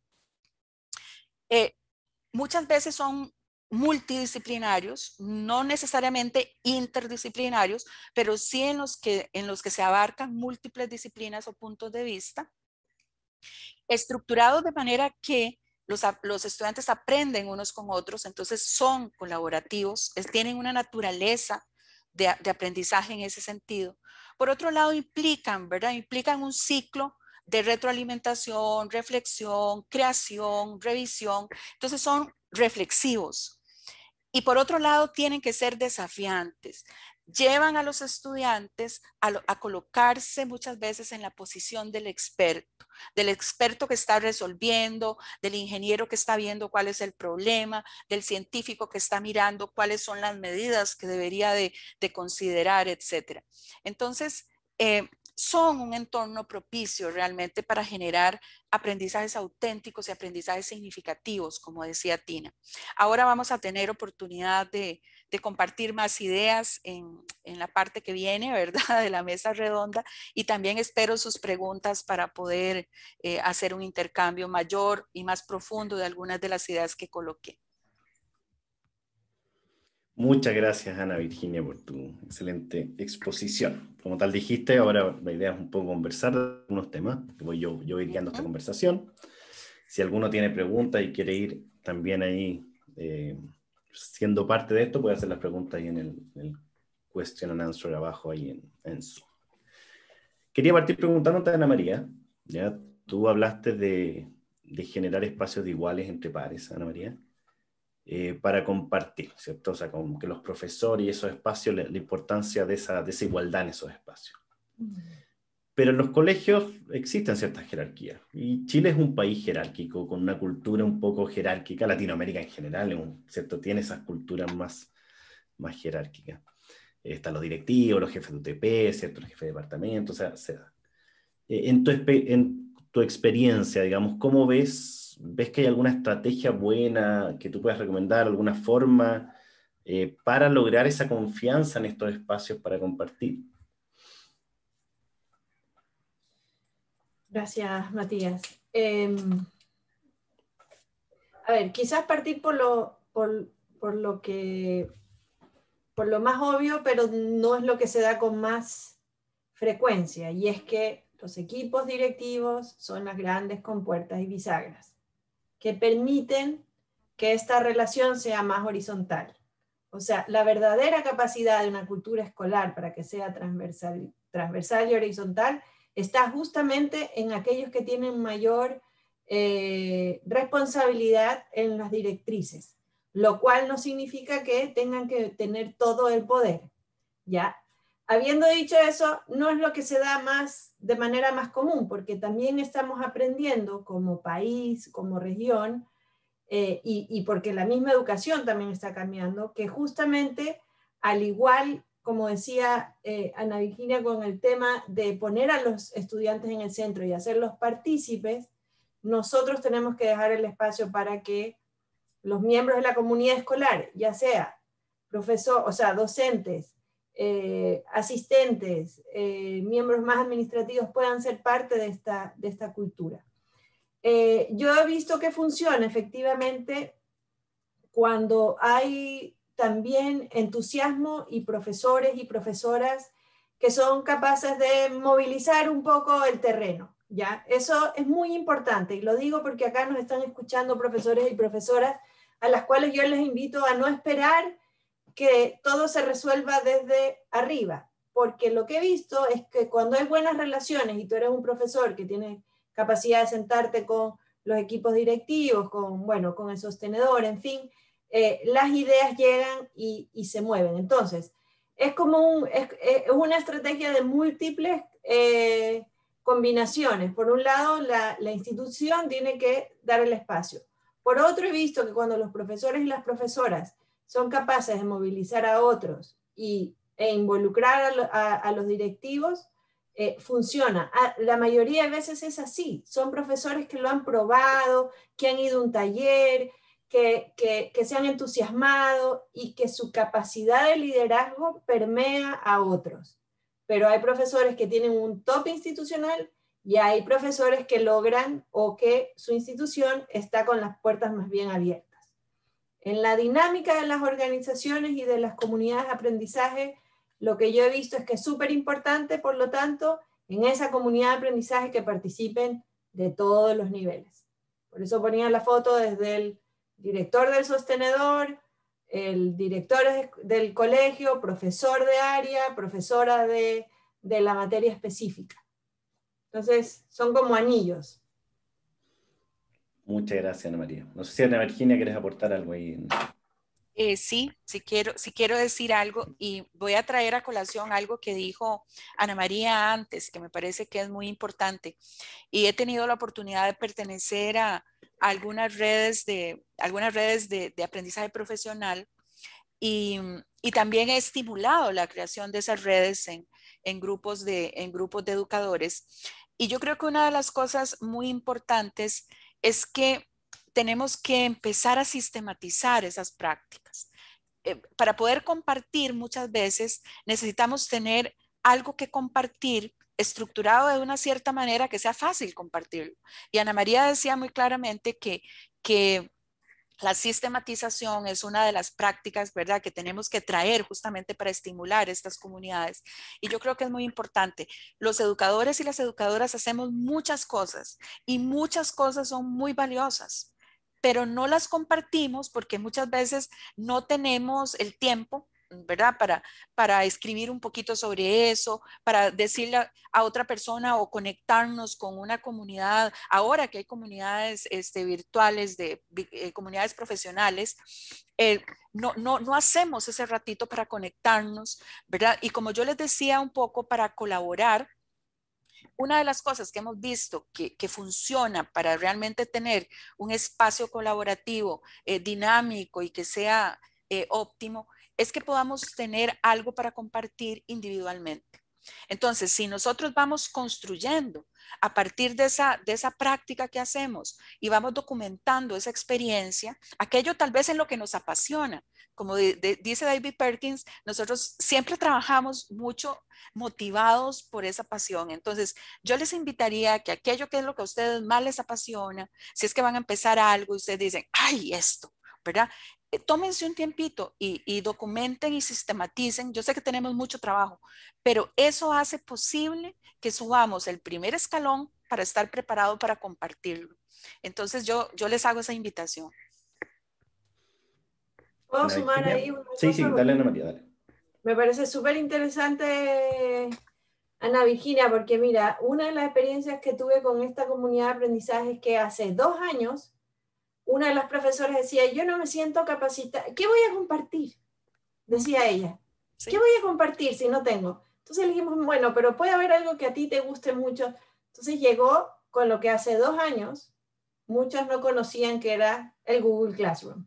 Eh, muchas veces son multidisciplinarios, no necesariamente interdisciplinarios, pero sí en los que, en los que se abarcan múltiples disciplinas o puntos de vista, estructurados de manera que los, los estudiantes aprenden unos con otros, entonces son colaborativos, es, tienen una naturaleza de, de aprendizaje en ese sentido. Por otro lado, implican, ¿verdad? Implican un ciclo de retroalimentación, reflexión, creación, revisión, entonces son reflexivos. Y por otro lado, tienen que ser desafiantes. Llevan a los estudiantes a, lo, a colocarse muchas veces en la posición del experto, del experto que está resolviendo, del ingeniero que está viendo cuál es el problema, del científico que está mirando cuáles son las medidas que debería de, de considerar, etcétera. Entonces, eh, son un entorno propicio realmente para generar aprendizajes auténticos y aprendizajes significativos, como decía Tina. Ahora vamos a tener oportunidad de, de compartir más ideas en, en la parte que viene, ¿verdad?, de la mesa redonda, y también espero sus preguntas para poder eh, hacer un intercambio mayor y más profundo de algunas de las ideas que coloqué. Muchas gracias, Ana Virginia, por tu excelente exposición. Como tal dijiste, ahora la idea es un poco conversar de unos temas, que voy yo, yo ir guiando esta conversación. Si alguno tiene preguntas y quiere ir también ahí eh, siendo parte de esto, puede hacer las preguntas ahí en el, en el question and answer abajo ahí en, en Zoom. Quería partir preguntándote, Ana María, ¿ya? Tú hablaste de, de generar espacios de iguales entre pares, Ana María. eh, para compartir, ¿cierto? O sea, como que los profesores y esos espacios, la, la importancia de esa, de esa igualdad en esos espacios. Pero en los colegios existen ciertas jerarquías, y Chile es un país jerárquico, con una cultura un poco jerárquica. Latinoamérica en general, ¿cierto? Tiene esas culturas más, más jerárquicas. Están los directivos, los jefes de U T P, ¿cierto? Los jefes de departamento, o sea, sea. En, tu, en tu experiencia, digamos, ¿cómo ves, ves que hay alguna estrategia buena que tú puedas recomendar, alguna forma eh, para lograr esa confianza en estos espacios para compartir? Gracias, Matías. Eh, a ver, quizás partir por lo, por, por lo que, por lo más obvio, pero no es lo que se da con más frecuencia, y es que los equipos directivos son las grandes compuertas y bisagras que permiten que esta relación sea más horizontal. O sea, la verdadera capacidad de una cultura escolar para que sea transversal, transversal y horizontal está justamente en aquellos que tienen mayor eh, responsabilidad en las directrices, lo cual no significa que tengan que tener todo el poder, ¿ya? Habiendo dicho eso, no es lo que se da más de manera más común, porque también estamos aprendiendo como país, como región, eh, y, y porque la misma educación también está cambiando, que justamente al igual, como decía eh, Ana Virginia, con el tema de poner a los estudiantes en el centro y hacerlos partícipes, nosotros tenemos que dejar el espacio para que los miembros de la comunidad escolar, ya sea profesor, o sea, docentes, eh, asistentes, eh, miembros más administrativos, puedan ser parte de esta, de esta cultura. Eh, yo he visto que funciona efectivamente cuando hay también entusiasmo y profesores y profesoras que son capaces de movilizar un poco el terreno, ¿ya? Eso es muy importante, y lo digo porque acá nos están escuchando profesores y profesoras a las cuales yo les invito a no esperar que todo se resuelva desde arriba, porque lo que he visto es que cuando hay buenas relaciones y tú eres un profesor que tiene capacidad de sentarte con los equipos directivos, con, bueno, con el sostenedor, en fin, eh, las ideas llegan y, y se mueven. Entonces, es como un, es, es una estrategia de múltiples eh, combinaciones. Por un lado, la, la institución tiene que dar el espacio. Por otro, he visto que cuando los profesores y las profesoras son capaces de movilizar a otros y, e involucrar a, lo, a, a los directivos, eh, funciona. La mayoría de veces es así. Son profesores que lo han probado, que han ido a un taller, que, que, que se han entusiasmado y que su capacidad de liderazgo permea a otros. Pero hay profesores que tienen un top institucional y hay profesores que logran o que su institución está con las puertas más bien abiertas. En la dinámica de las organizaciones y de las comunidades de aprendizaje, lo que yo he visto es que es súper importante, por lo tanto, en esa comunidad de aprendizaje que participen de todos los niveles. Por eso ponía la foto desde el director del sostenedor, el director del colegio, profesor de área, profesora de, de la materia específica. Entonces, son como anillos. Muchas gracias, Ana María. No sé si Ana Virginia quieres aportar algo ahí. Eh, sí, sí quiero, sí quiero decir algo, y voy a traer a colación algo que dijo Ana María antes, que me parece que es muy importante. Y he tenido la oportunidad de pertenecer a, a algunas redes, de, algunas redes de, de aprendizaje profesional, y, y también he estimulado la creación de esas redes en, en, grupos de, en grupos de educadores. Y yo creo que una de las cosas muy importantes es que tenemos que empezar a sistematizar esas prácticas. Eh, para poder compartir, muchas veces necesitamos tener algo que compartir estructurado de una cierta manera que sea fácil compartirlo. Y Ana María decía muy claramente que, que la sistematización es una de las prácticas, ¿verdad?, que tenemos que traer justamente para estimular estas comunidades. Y yo creo que es muy importante. Los educadores y las educadoras hacemos muchas cosas y muchas cosas son muy valiosas, pero no las compartimos porque muchas veces no tenemos el tiempo ¿verdad? Para, para escribir un poquito sobre eso, para decirle a, a otra persona o conectarnos con una comunidad. Ahora que hay comunidades este, virtuales, de eh, comunidades profesionales, eh, no, no, no hacemos ese ratito para conectarnos, ¿verdad? Y como yo les decía un poco, para colaborar, una de las cosas que hemos visto que, que funciona para realmente tener un espacio colaborativo eh, dinámico y que sea eh, óptimo, es que podamos tener algo para compartir individualmente. Entonces, si nosotros vamos construyendo a partir de esa, de esa práctica que hacemos y vamos documentando esa experiencia, aquello tal vez es lo que nos apasiona. Como de, de, dice David Perkins, nosotros siempre trabajamos mucho motivados por esa pasión. Entonces, yo les invitaría a que aquello que es lo que a ustedes más les apasiona, si es que van a empezar algo y ustedes dicen, ¡ay, esto! ¿Verdad? Tómense un tiempito y, y documenten y sistematicen. Yo sé que tenemos mucho trabajo, pero eso hace posible que subamos el primer escalón para estar preparado para compartirlo. Entonces yo, yo les hago esa invitación. ¿Puedo Ana sumar Virginia? Ahí una Sí, cosa? sí, dale Ana María, dale. Me parece súper interesante, Ana Virginia, porque mira, una de las experiencias que tuve con esta comunidad de aprendizaje es que hace dos años una de las profesoras decía, yo no me siento capacitada, ¿qué voy a compartir? Decía ella, ¿qué voy a compartir si no tengo? Entonces le dijimos, bueno, pero puede haber algo que a ti te guste mucho. Entonces llegó con lo que hace dos años muchos no conocían que era el Google Classroom.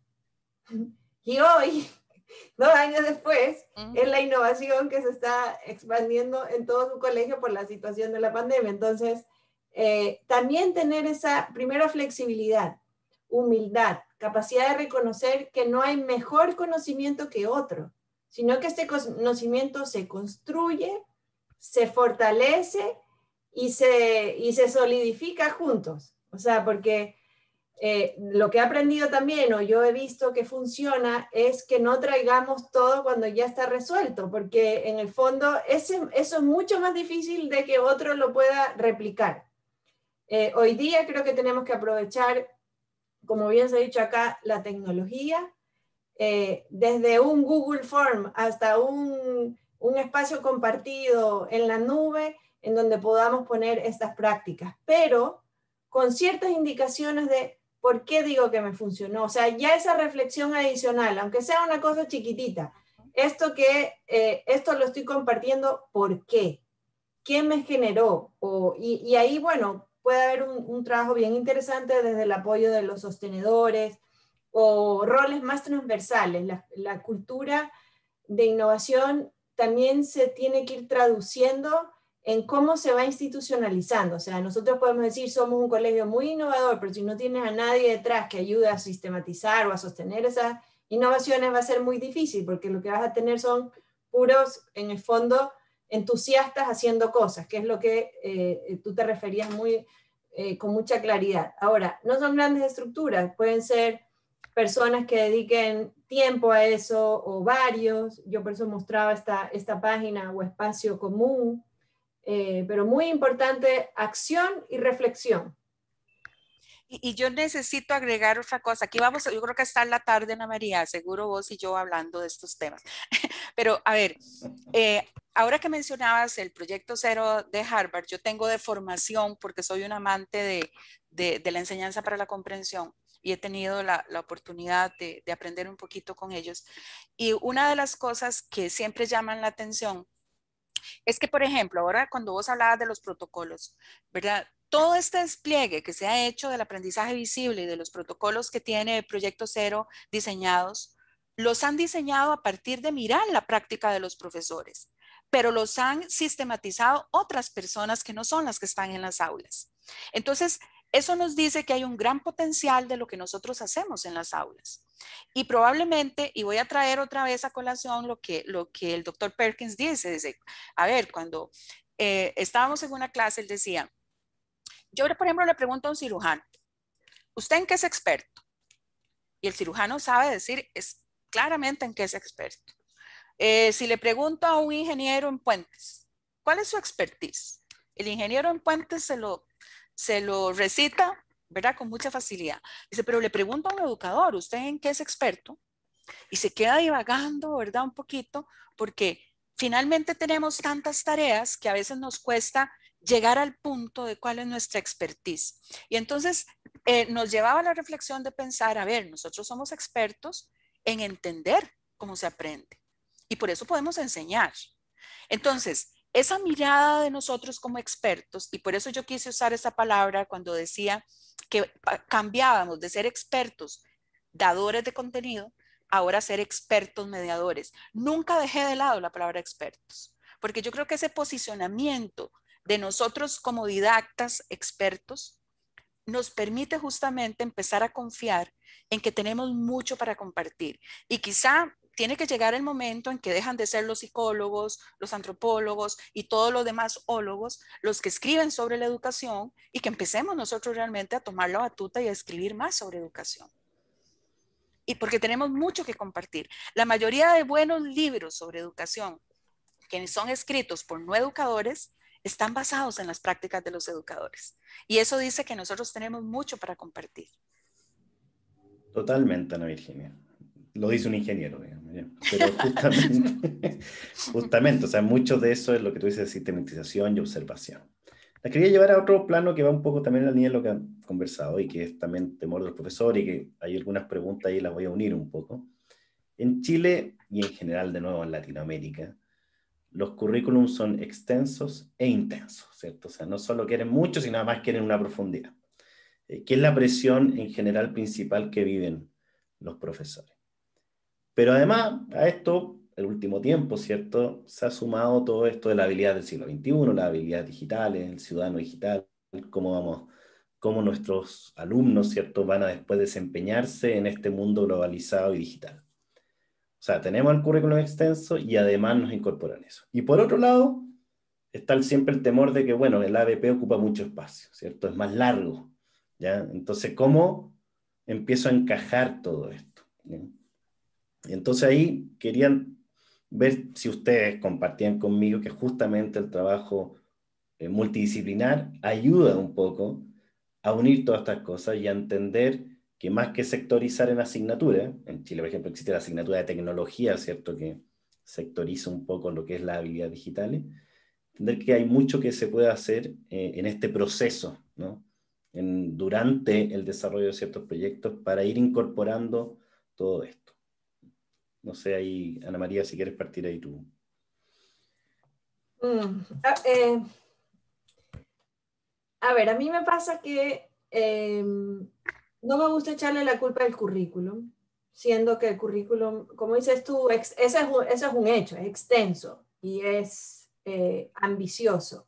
Y hoy, dos años después, uh-huh. es la innovación que se está expandiendo en todo su colegio por la situación de la pandemia. Entonces, eh, también tener esa, primero, flexibilidad, humildad, capacidad de reconocer que no hay mejor conocimiento que otro, sino que este conocimiento se construye, se fortalece y se, y se solidifica juntos. O sea, porque eh, lo que he aprendido también, o yo he visto que funciona, es que no traigamos todo cuando ya está resuelto, porque en el fondo ese, eso es mucho más difícil de que otro lo pueda replicar. Eh, hoy día creo que tenemos que aprovechar, como bien se ha dicho acá, la tecnología, eh, desde un Google Form hasta un, un espacio compartido en la nube, en donde podamos poner estas prácticas, pero con ciertas indicaciones de por qué digo que me funcionó. O sea, ya esa reflexión adicional, aunque sea una cosa chiquitita, esto que, eh, esto lo estoy compartiendo, ¿por qué? ¿Qué me generó? O, y, y ahí, bueno, puede haber un, un trabajo bien interesante desde el apoyo de los sostenedores o roles más transversales. La, la cultura de innovación también se tiene que ir traduciendo en cómo se va institucionalizando. O sea, nosotros podemos decir somos un colegio muy innovador, pero si no tienes a nadie detrás que ayude a sistematizar o a sostener esas innovaciones va a ser muy difícil, porque lo que vas a tener son puros, en el fondo, entusiastas haciendo cosas, que es lo que eh, tú te referías muy, eh, con mucha claridad. Ahora, no son grandes estructuras, pueden ser personas que dediquen tiempo a eso o varios. Yo por eso mostraba esta, esta página o espacio común, eh, pero muy importante, acción y reflexión. Y, y yo necesito agregar otra cosa. Aquí vamos, yo creo que está en la tarde, Ana María, seguro vos y yo hablando de estos temas. Pero a ver, eh, ahora que mencionabas el proyecto cero de Harvard, yo tengo de formación, porque soy un amante de, de, de la enseñanza para la comprensión, y he tenido la, la oportunidad de, de aprender un poquito con ellos. Y una de las cosas que siempre llaman la atención es que, por ejemplo, ahora cuando vos hablabas de los protocolos, ¿verdad? Todo este despliegue que se ha hecho del aprendizaje visible y de los protocolos que tiene Proyecto Cero diseñados, los han diseñado a partir de mirar la práctica de los profesores, pero los han sistematizado otras personas que no son las que están en las aulas. Entonces, eso nos dice que hay un gran potencial de lo que nosotros hacemos en las aulas. Y probablemente, y voy a traer otra vez a colación lo que, lo que el doctor Perkins dice, dice, a ver, cuando eh, estábamos en una clase, él decía, yo, por ejemplo, le pregunto a un cirujano, ¿usted en qué es experto? Y el cirujano sabe decir es claramente en qué es experto. Eh, si le pregunto a un ingeniero en puentes, ¿cuál es su expertise? El ingeniero en puentes se lo, se lo recita, ¿verdad? Con mucha facilidad. Dice, pero le pregunto a un educador, ¿usted en qué es experto? Y se queda divagando, ¿verdad? Un poquito, porque finalmente tenemos tantas tareas que a veces nos cuesta llegar al punto de cuál es nuestra expertise. Y entonces eh, nos llevaba a la reflexión de pensar, a ver, nosotros somos expertos en entender cómo se aprende. Y por eso podemos enseñar. Entonces, esa mirada de nosotros como expertos, y por eso yo quise usar esa palabra cuando decía que cambiábamos de ser expertos dadores de contenido, ahora ser expertos mediadores. Nunca dejé de lado la palabra expertos, porque yo creo que ese posicionamiento de nosotros como didactas expertos nos permite justamente empezar a confiar en que tenemos mucho para compartir. Y quizá tiene que llegar el momento en que dejan de ser los psicólogos, los antropólogos y todos los demás ólogos los que escriben sobre la educación y que empecemos nosotros realmente a tomar la batuta y a escribir más sobre educación. Y porque tenemos mucho que compartir. La mayoría de buenos libros sobre educación que son escritos por no educadores están basados en las prácticas de los educadores. Y eso dice que nosotros tenemos mucho para compartir. Totalmente, Ana Virginia. Lo dice un ingeniero, digamos, ¿ya? Pero justamente, justamente, o sea, mucho de eso es lo que tú dices de sistematización y observación. La quería llevar a otro plano que va un poco también en la línea de lo que han conversado y que es también temor de los profesores y que hay algunas preguntas ahí, las voy a unir un poco. En Chile y en general, de nuevo, en Latinoamérica, los currículums son extensos e intensos, ¿cierto? O sea, no solo quieren mucho, sino además quieren una profundidad. Eh, ¿Qué es la presión en general principal que viven los profesores? Pero además, a esto, el último tiempo, ¿cierto? Se ha sumado todo esto de la habilidad del siglo veintiuno, las habilidades digitales, el ciudadano digital, cómo vamos, cómo nuestros alumnos, ¿cierto? Van a después desempeñarse en este mundo globalizado y digital. O sea, tenemos el currículum extenso y además nos incorporan eso. Y por otro lado, está el, siempre el temor de que, bueno, el A B P ocupa mucho espacio, ¿cierto? Es más largo, ¿ya? Entonces, ¿cómo empiezo a encajar todo esto? ¿Bien? Y entonces ahí querían ver si ustedes compartían conmigo que justamente el trabajo eh, multidisciplinar ayuda un poco a unir todas estas cosas y a entender que más que sectorizar en asignatura, en Chile, por ejemplo, existe la asignatura de tecnología, ¿cierto?, que sectoriza un poco lo que es la habilidad digital, entender que hay mucho que se puede hacer eh, en este proceso, ¿no? En, durante el desarrollo de ciertos proyectos para ir incorporando todo esto. No sé, ahí, Ana María, si quieres partir ahí tú. Mm, a, eh, a ver, a mí me pasa que eh, no me gusta echarle la culpa al currículum, siendo que el currículum, como dices tú, ex, ese, es un, ese es un hecho, es extenso y es eh, ambicioso.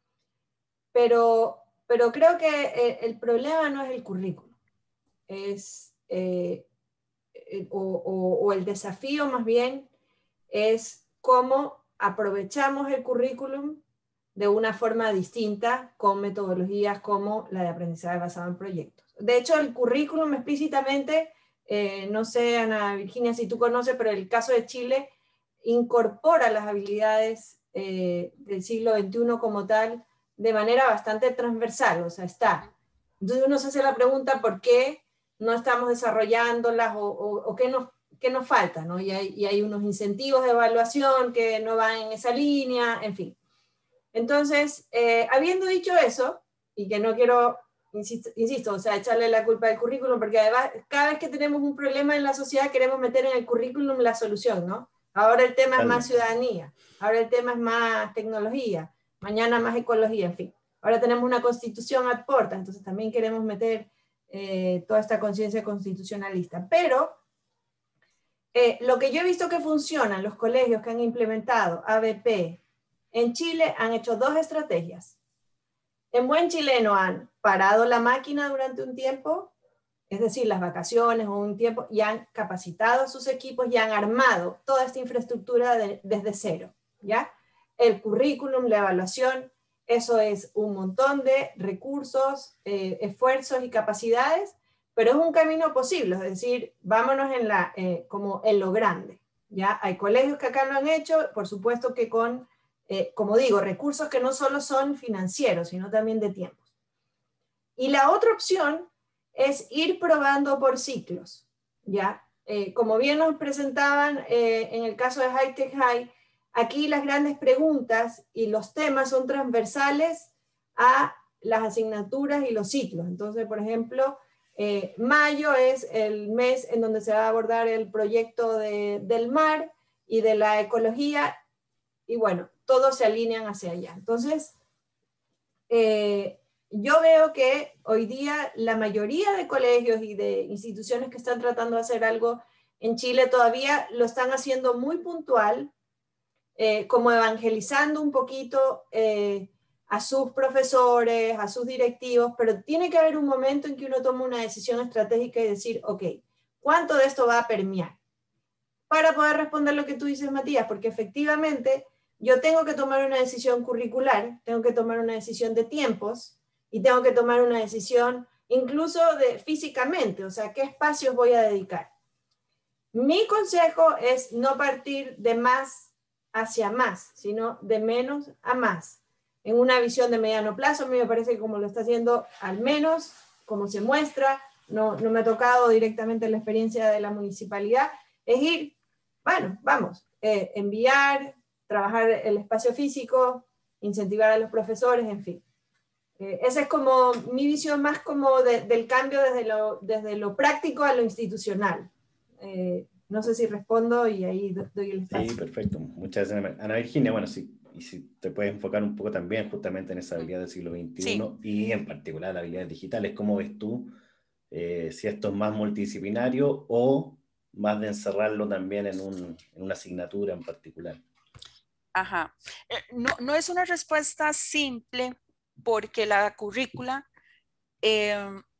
Pero, pero creo que el, el problema no es el currículum, es... Eh, O, o, o el desafío más bien es cómo aprovechamos el currículum de una forma distinta con metodologías como la de aprendizaje basado en proyectos. De hecho, el currículum explícitamente, eh, no sé, Ana Virginia, si tú conoces, pero el caso de Chile incorpora las habilidades eh, del siglo veintiuno como tal de manera bastante transversal, o sea, está. Entonces uno se hace la pregunta, ¿por qué no estamos desarrollándolas o, o, o qué, nos, qué nos falta, ¿no? Y hay, y hay unos incentivos de evaluación que no van en esa línea, en fin. Entonces, eh, habiendo dicho eso, y que no quiero, insisto, insisto, o sea, echarle la culpa al currículum, porque además cada vez que tenemos un problema en la sociedad queremos meter en el currículum la solución, ¿no? Ahora el tema es más ciudadanía, ahora el tema es más tecnología, mañana más ecología, en fin. Ahora tenemos una constitución ad porta, entonces también queremos meter Eh, toda esta conciencia constitucionalista. Pero eh, lo que yo he visto que funciona en los colegios que han implementado A B P en Chile han hecho dos estrategias. En buen chileno han parado la máquina durante un tiempo, es decir, las vacaciones o un tiempo, y han capacitado a sus equipos y han armado toda esta infraestructura de, desde cero, ¿ya? El currículum, la evaluación, eso es un montón de recursos, eh, esfuerzos y capacidades, pero es un camino posible, es decir, vámonos en la, eh, como en lo grande, ¿ya? Hay colegios que acá lo han hecho, por supuesto que con, eh, como digo, recursos que no solo son financieros, sino también de tiempos. Y la otra opción es ir probando por ciclos, ¿ya? eh, como bien nos presentaban eh, en el caso de High Tech High, aquí las grandes preguntas y los temas son transversales a las asignaturas y los ciclos. Entonces, por ejemplo, eh, mayo es el mes en donde se va a abordar el proyecto de, del mar y de la ecología, y bueno, todos se alinean hacia allá. Entonces, eh, yo veo que hoy día la mayoría de colegios y de instituciones que están tratando de hacer algo en Chile todavía lo están haciendo muy puntual, eh, como evangelizando un poquito eh, a sus profesores, a sus directivos, pero tiene que haber un momento en que uno toma una decisión estratégica y decir, ok, ¿cuánto de esto va a permear? Para poder responder lo que tú dices, Matías, porque efectivamente yo tengo que tomar una decisión curricular, tengo que tomar una decisión de tiempos, y tengo que tomar una decisión incluso de físicamente, o sea, ¿qué espacios voy a dedicar? Mi consejo es no partir de más hacia más, sino de menos a más. En una visión de mediano plazo, a mí me parece que como lo está haciendo, al menos, como se muestra, no, no me ha tocado directamente la experiencia de la municipalidad, es ir, bueno, vamos, eh, enviar, trabajar el espacio físico, incentivar a los profesores, en fin. Eh, esa es como mi visión más como de, del cambio desde lo, desde lo práctico a lo institucional. Eh, no sé si respondo y ahí doy el espacio. Sí, perfecto. Muchas gracias, Ana Virginia. Bueno, sí, y si te puedes enfocar un poco también justamente en esa habilidad del siglo veintiuno, sí, y en particular las habilidades digitales. ¿Cómo ves tú eh, si esto es más multidisciplinario o más de encerrarlo también en, un, en una asignatura en particular? Ajá. Eh, no, no es una respuesta simple, porque la currícula, eh,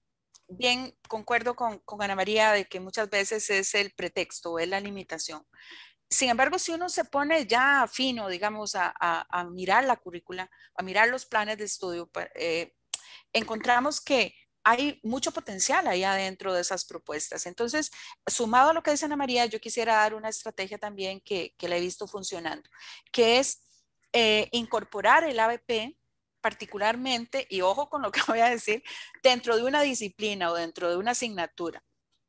bien concuerdo con, con Ana María de que muchas veces es el pretexto, es la limitación. Sin embargo, si uno se pone ya fino, digamos, a, a, a mirar la currícula, a mirar los planes de estudio, eh, encontramos que hay mucho potencial ahí adentro de esas propuestas. Entonces, sumado a lo que dice Ana María, yo quisiera dar una estrategia también que, que la he visto funcionando, que es eh, incorporar el A B P particularmente, y ojo con lo que voy a decir, dentro de una disciplina o dentro de una asignatura.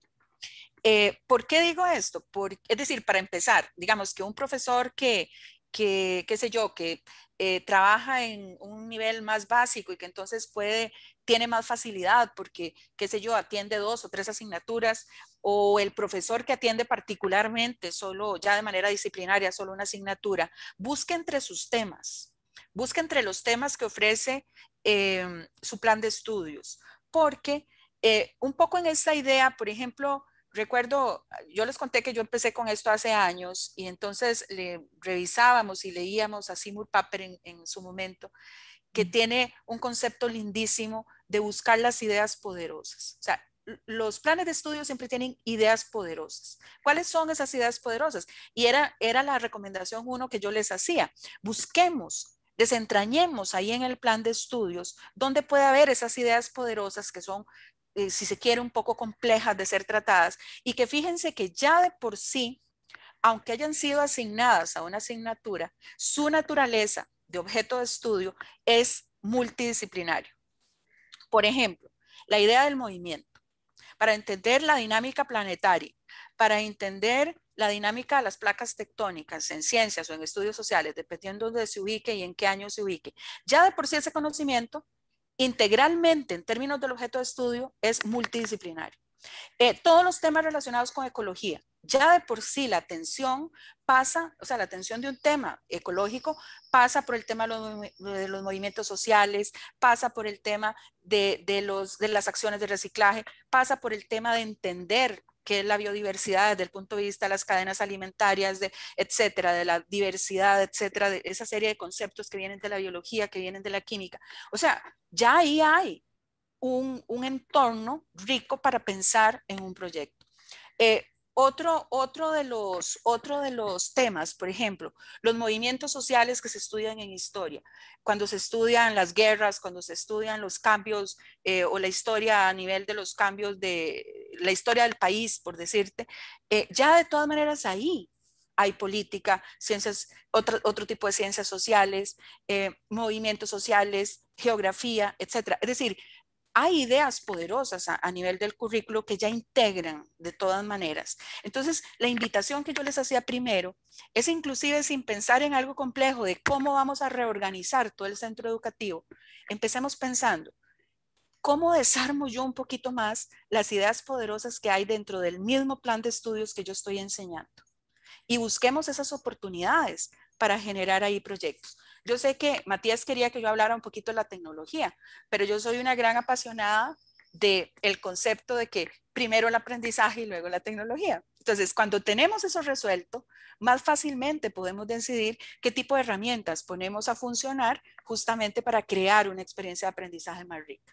Eh, ¿Por qué digo esto? Por, es decir, para empezar, digamos que un profesor que, que qué sé yo, que eh, trabaja en un nivel más básico y que entonces puede, tiene más facilidad porque, qué sé yo, atiende dos o tres asignaturas, o el profesor que atiende particularmente solo, ya de manera disciplinaria, solo una asignatura, busque entre sus temas. Busca entre los temas que ofrece eh, su plan de estudios, porque eh, un poco en esta idea, por ejemplo, recuerdo, yo les conté que yo empecé con esto hace años y entonces le revisábamos y leíamos a Seymour Papert en, en su momento, que tiene un concepto lindísimo de buscar las ideas poderosas. O sea, los planes de estudio siempre tienen ideas poderosas. ¿Cuáles son esas ideas poderosas? Y era, era la recomendación uno que yo les hacía. Busquemos, desentrañemos ahí en el plan de estudios donde puede haber esas ideas poderosas que son, eh, si se quiere, un poco complejas de ser tratadas, y que fíjense que ya de por sí, aunque hayan sido asignadas a una asignatura, su naturaleza de objeto de estudio es multidisciplinario. Por ejemplo, la idea del movimiento. Para entender la dinámica planetaria, para entender la dinámica de las placas tectónicas en ciencias o en estudios sociales, dependiendo de dónde se ubique y en qué año se ubique, ya de por sí ese conocimiento, integralmente en términos del objeto de estudio, es multidisciplinario. Eh, todos los temas relacionados con ecología, ya de por sí la atención pasa, o sea, la atención de un tema ecológico pasa por el tema de los, de los movimientos sociales, pasa por el tema de, de, los, de las acciones de reciclaje, pasa por el tema de entender qué es la biodiversidad desde el punto de vista de las cadenas alimentarias, de, etcétera, de la diversidad, etcétera, de esa serie de conceptos que vienen de la biología, que vienen de la química. O sea, ya ahí hay un, un entorno rico para pensar en un proyecto. Eh, Otro, otro, de los, otro de los temas, por ejemplo, los movimientos sociales que se estudian en historia, cuando se estudian las guerras, cuando se estudian los cambios eh, o la historia a nivel de los cambios de la historia del país, por decirte, eh, ya de todas maneras ahí hay política, ciencias, otro, otro tipo de ciencias sociales, eh, movimientos sociales, geografía, etcétera. Es decir, hay ideas poderosas a, a nivel del currículo que ya integran de todas maneras. Entonces, la invitación que yo les hacía primero es inclusive sin pensar en algo complejo de cómo vamos a reorganizar todo el centro educativo, empecemos pensando, ¿cómo desarmo yo un poquito más las ideas poderosas que hay dentro del mismo plan de estudios que yo estoy enseñando? Y busquemos esas oportunidades para generar ahí proyectos. Yo sé que Matías quería que yo hablara un poquito de la tecnología, pero yo soy una gran apasionada del concepto de que primero el aprendizaje y luego la tecnología. Entonces, cuando tenemos eso resuelto, más fácilmente podemos decidir qué tipo de herramientas ponemos a funcionar justamente para crear una experiencia de aprendizaje más rica.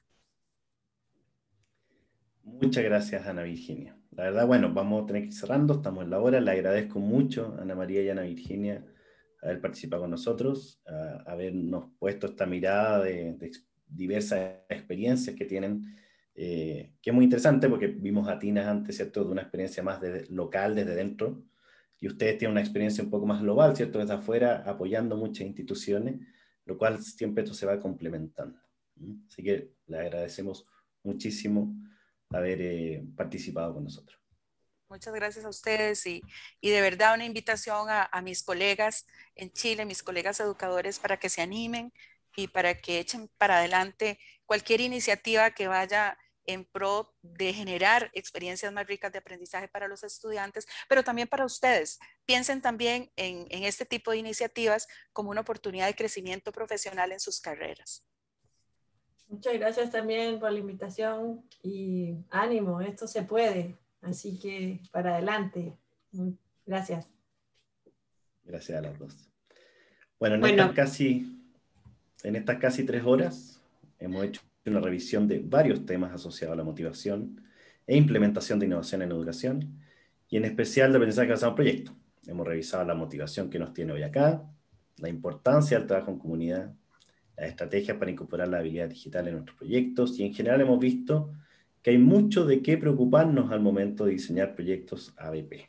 Muchas gracias, Ana Virginia. La verdad, bueno, vamos a tener que ir cerrando, estamos en la hora. Le agradezco mucho a Ana María y Ana Virginia haber participado con nosotros, a habernos puesto esta mirada de, de diversas experiencias que tienen, eh, que es muy interesante porque vimos a Tina antes, ¿cierto?, de una experiencia más de, local, desde dentro, y ustedes tienen una experiencia un poco más global, ¿cierto?, desde afuera, apoyando muchas instituciones, lo cual siempre esto se va complementando. Así que le agradecemos muchísimo haber eh, participado con nosotros. Muchas gracias a ustedes y, y de verdad una invitación a, a mis colegas en Chile, mis colegas educadores, para que se animen y para que echen para adelante cualquier iniciativa que vaya en pro de generar experiencias más ricas de aprendizaje para los estudiantes, pero también para ustedes. Piensen también en, en este tipo de iniciativas como una oportunidad de crecimiento profesional en sus carreras. Muchas gracias también por la invitación y ánimo, esto se puede. Así que para adelante. Gracias. Gracias a las dos. Bueno, en, bueno. Estas, casi, en estas casi tres horas hemos hecho una revisión de varios temas asociados a la motivación e implementación de innovación en educación y en especial de aprendizaje basado en proyectos. Hemos revisado la motivación que nos tiene hoy acá, la importancia del trabajo en comunidad, las estrategias para incorporar la habilidad digital en nuestros proyectos y en general hemos visto que hay mucho de qué preocuparnos al momento de diseñar proyectos A B P.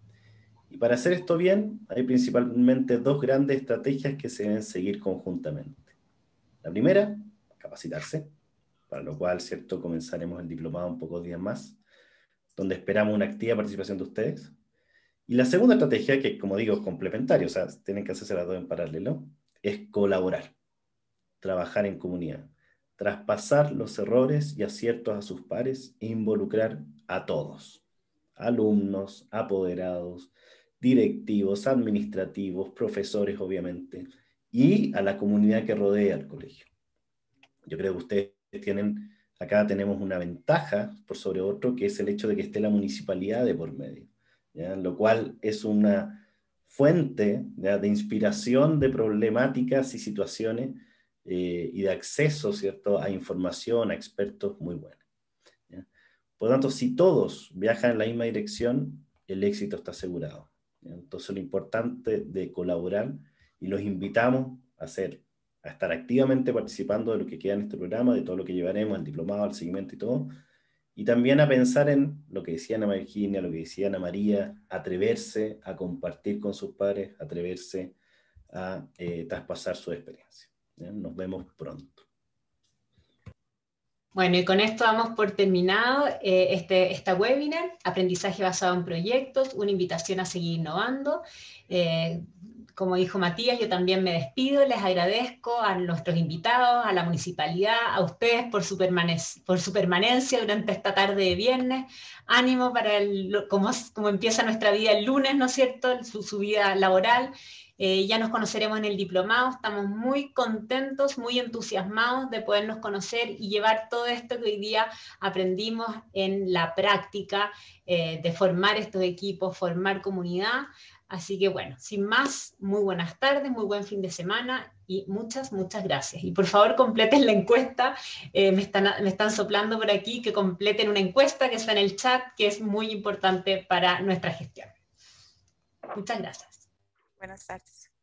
Y para hacer esto bien, hay principalmente dos grandes estrategias que se deben seguir conjuntamente. La primera, capacitarse, para lo cual, ¿cierto?, comenzaremos el diplomado un pocos días más, donde esperamos una activa participación de ustedes. Y la segunda estrategia, que como digo es complementaria, o sea, tienen que hacerse las dos en paralelo, es colaborar, trabajar en comunidad, traspasar los errores y aciertos a sus pares e involucrar a todos, alumnos, apoderados, directivos, administrativos, profesores obviamente, y a la comunidad que rodea al colegio. Yo creo que ustedes tienen, acá tenemos una ventaja por sobre otro, que es el hecho de que esté la municipalidad de por medio, ¿ya? Lo cual es una fuente, ¿ya?, de inspiración de problemáticas y situaciones Eh, y de acceso, ¿cierto?, a información, a expertos muy buenos, ¿ya? Por lo tanto, si todos viajan en la misma dirección, el éxito está asegurado, ¿ya? Entonces, lo importante de colaborar, y los invitamos a, hacer, a estar activamente participando de lo que queda en este programa, de todo lo que llevaremos, el diplomado, el seguimiento y todo, y también a pensar en lo que decía Ana Virginia, lo que decía Ana María, atreverse a compartir con sus padres, atreverse a eh, traspasar su experiencia. Nos vemos pronto. Bueno, y con esto damos por terminado eh, este, esta webinar, Aprendizaje basado en proyectos, una invitación a seguir innovando. Eh, como dijo Matías, yo también me despido, les agradezco a nuestros invitados, a la municipalidad, a ustedes por su, por su permanencia durante esta tarde de viernes. Ánimo para el, cómo, cómo empieza nuestra vida el lunes, ¿no es cierto?, su, su vida laboral. Eh, ya nos conoceremos en el diplomado, estamos muy contentos, muy entusiasmados de podernos conocer y llevar todo esto que hoy día aprendimos en la práctica, eh, de formar estos equipos, formar comunidad. Así que bueno, sin más, muy buenas tardes, muy buen fin de semana y muchas, muchas gracias. Y por favor completen la encuesta, eh, me, están, me están soplando por aquí que completen una encuesta que está en el chat, que es muy importante para nuestra gestión. Muchas gracias. Buenas tardes.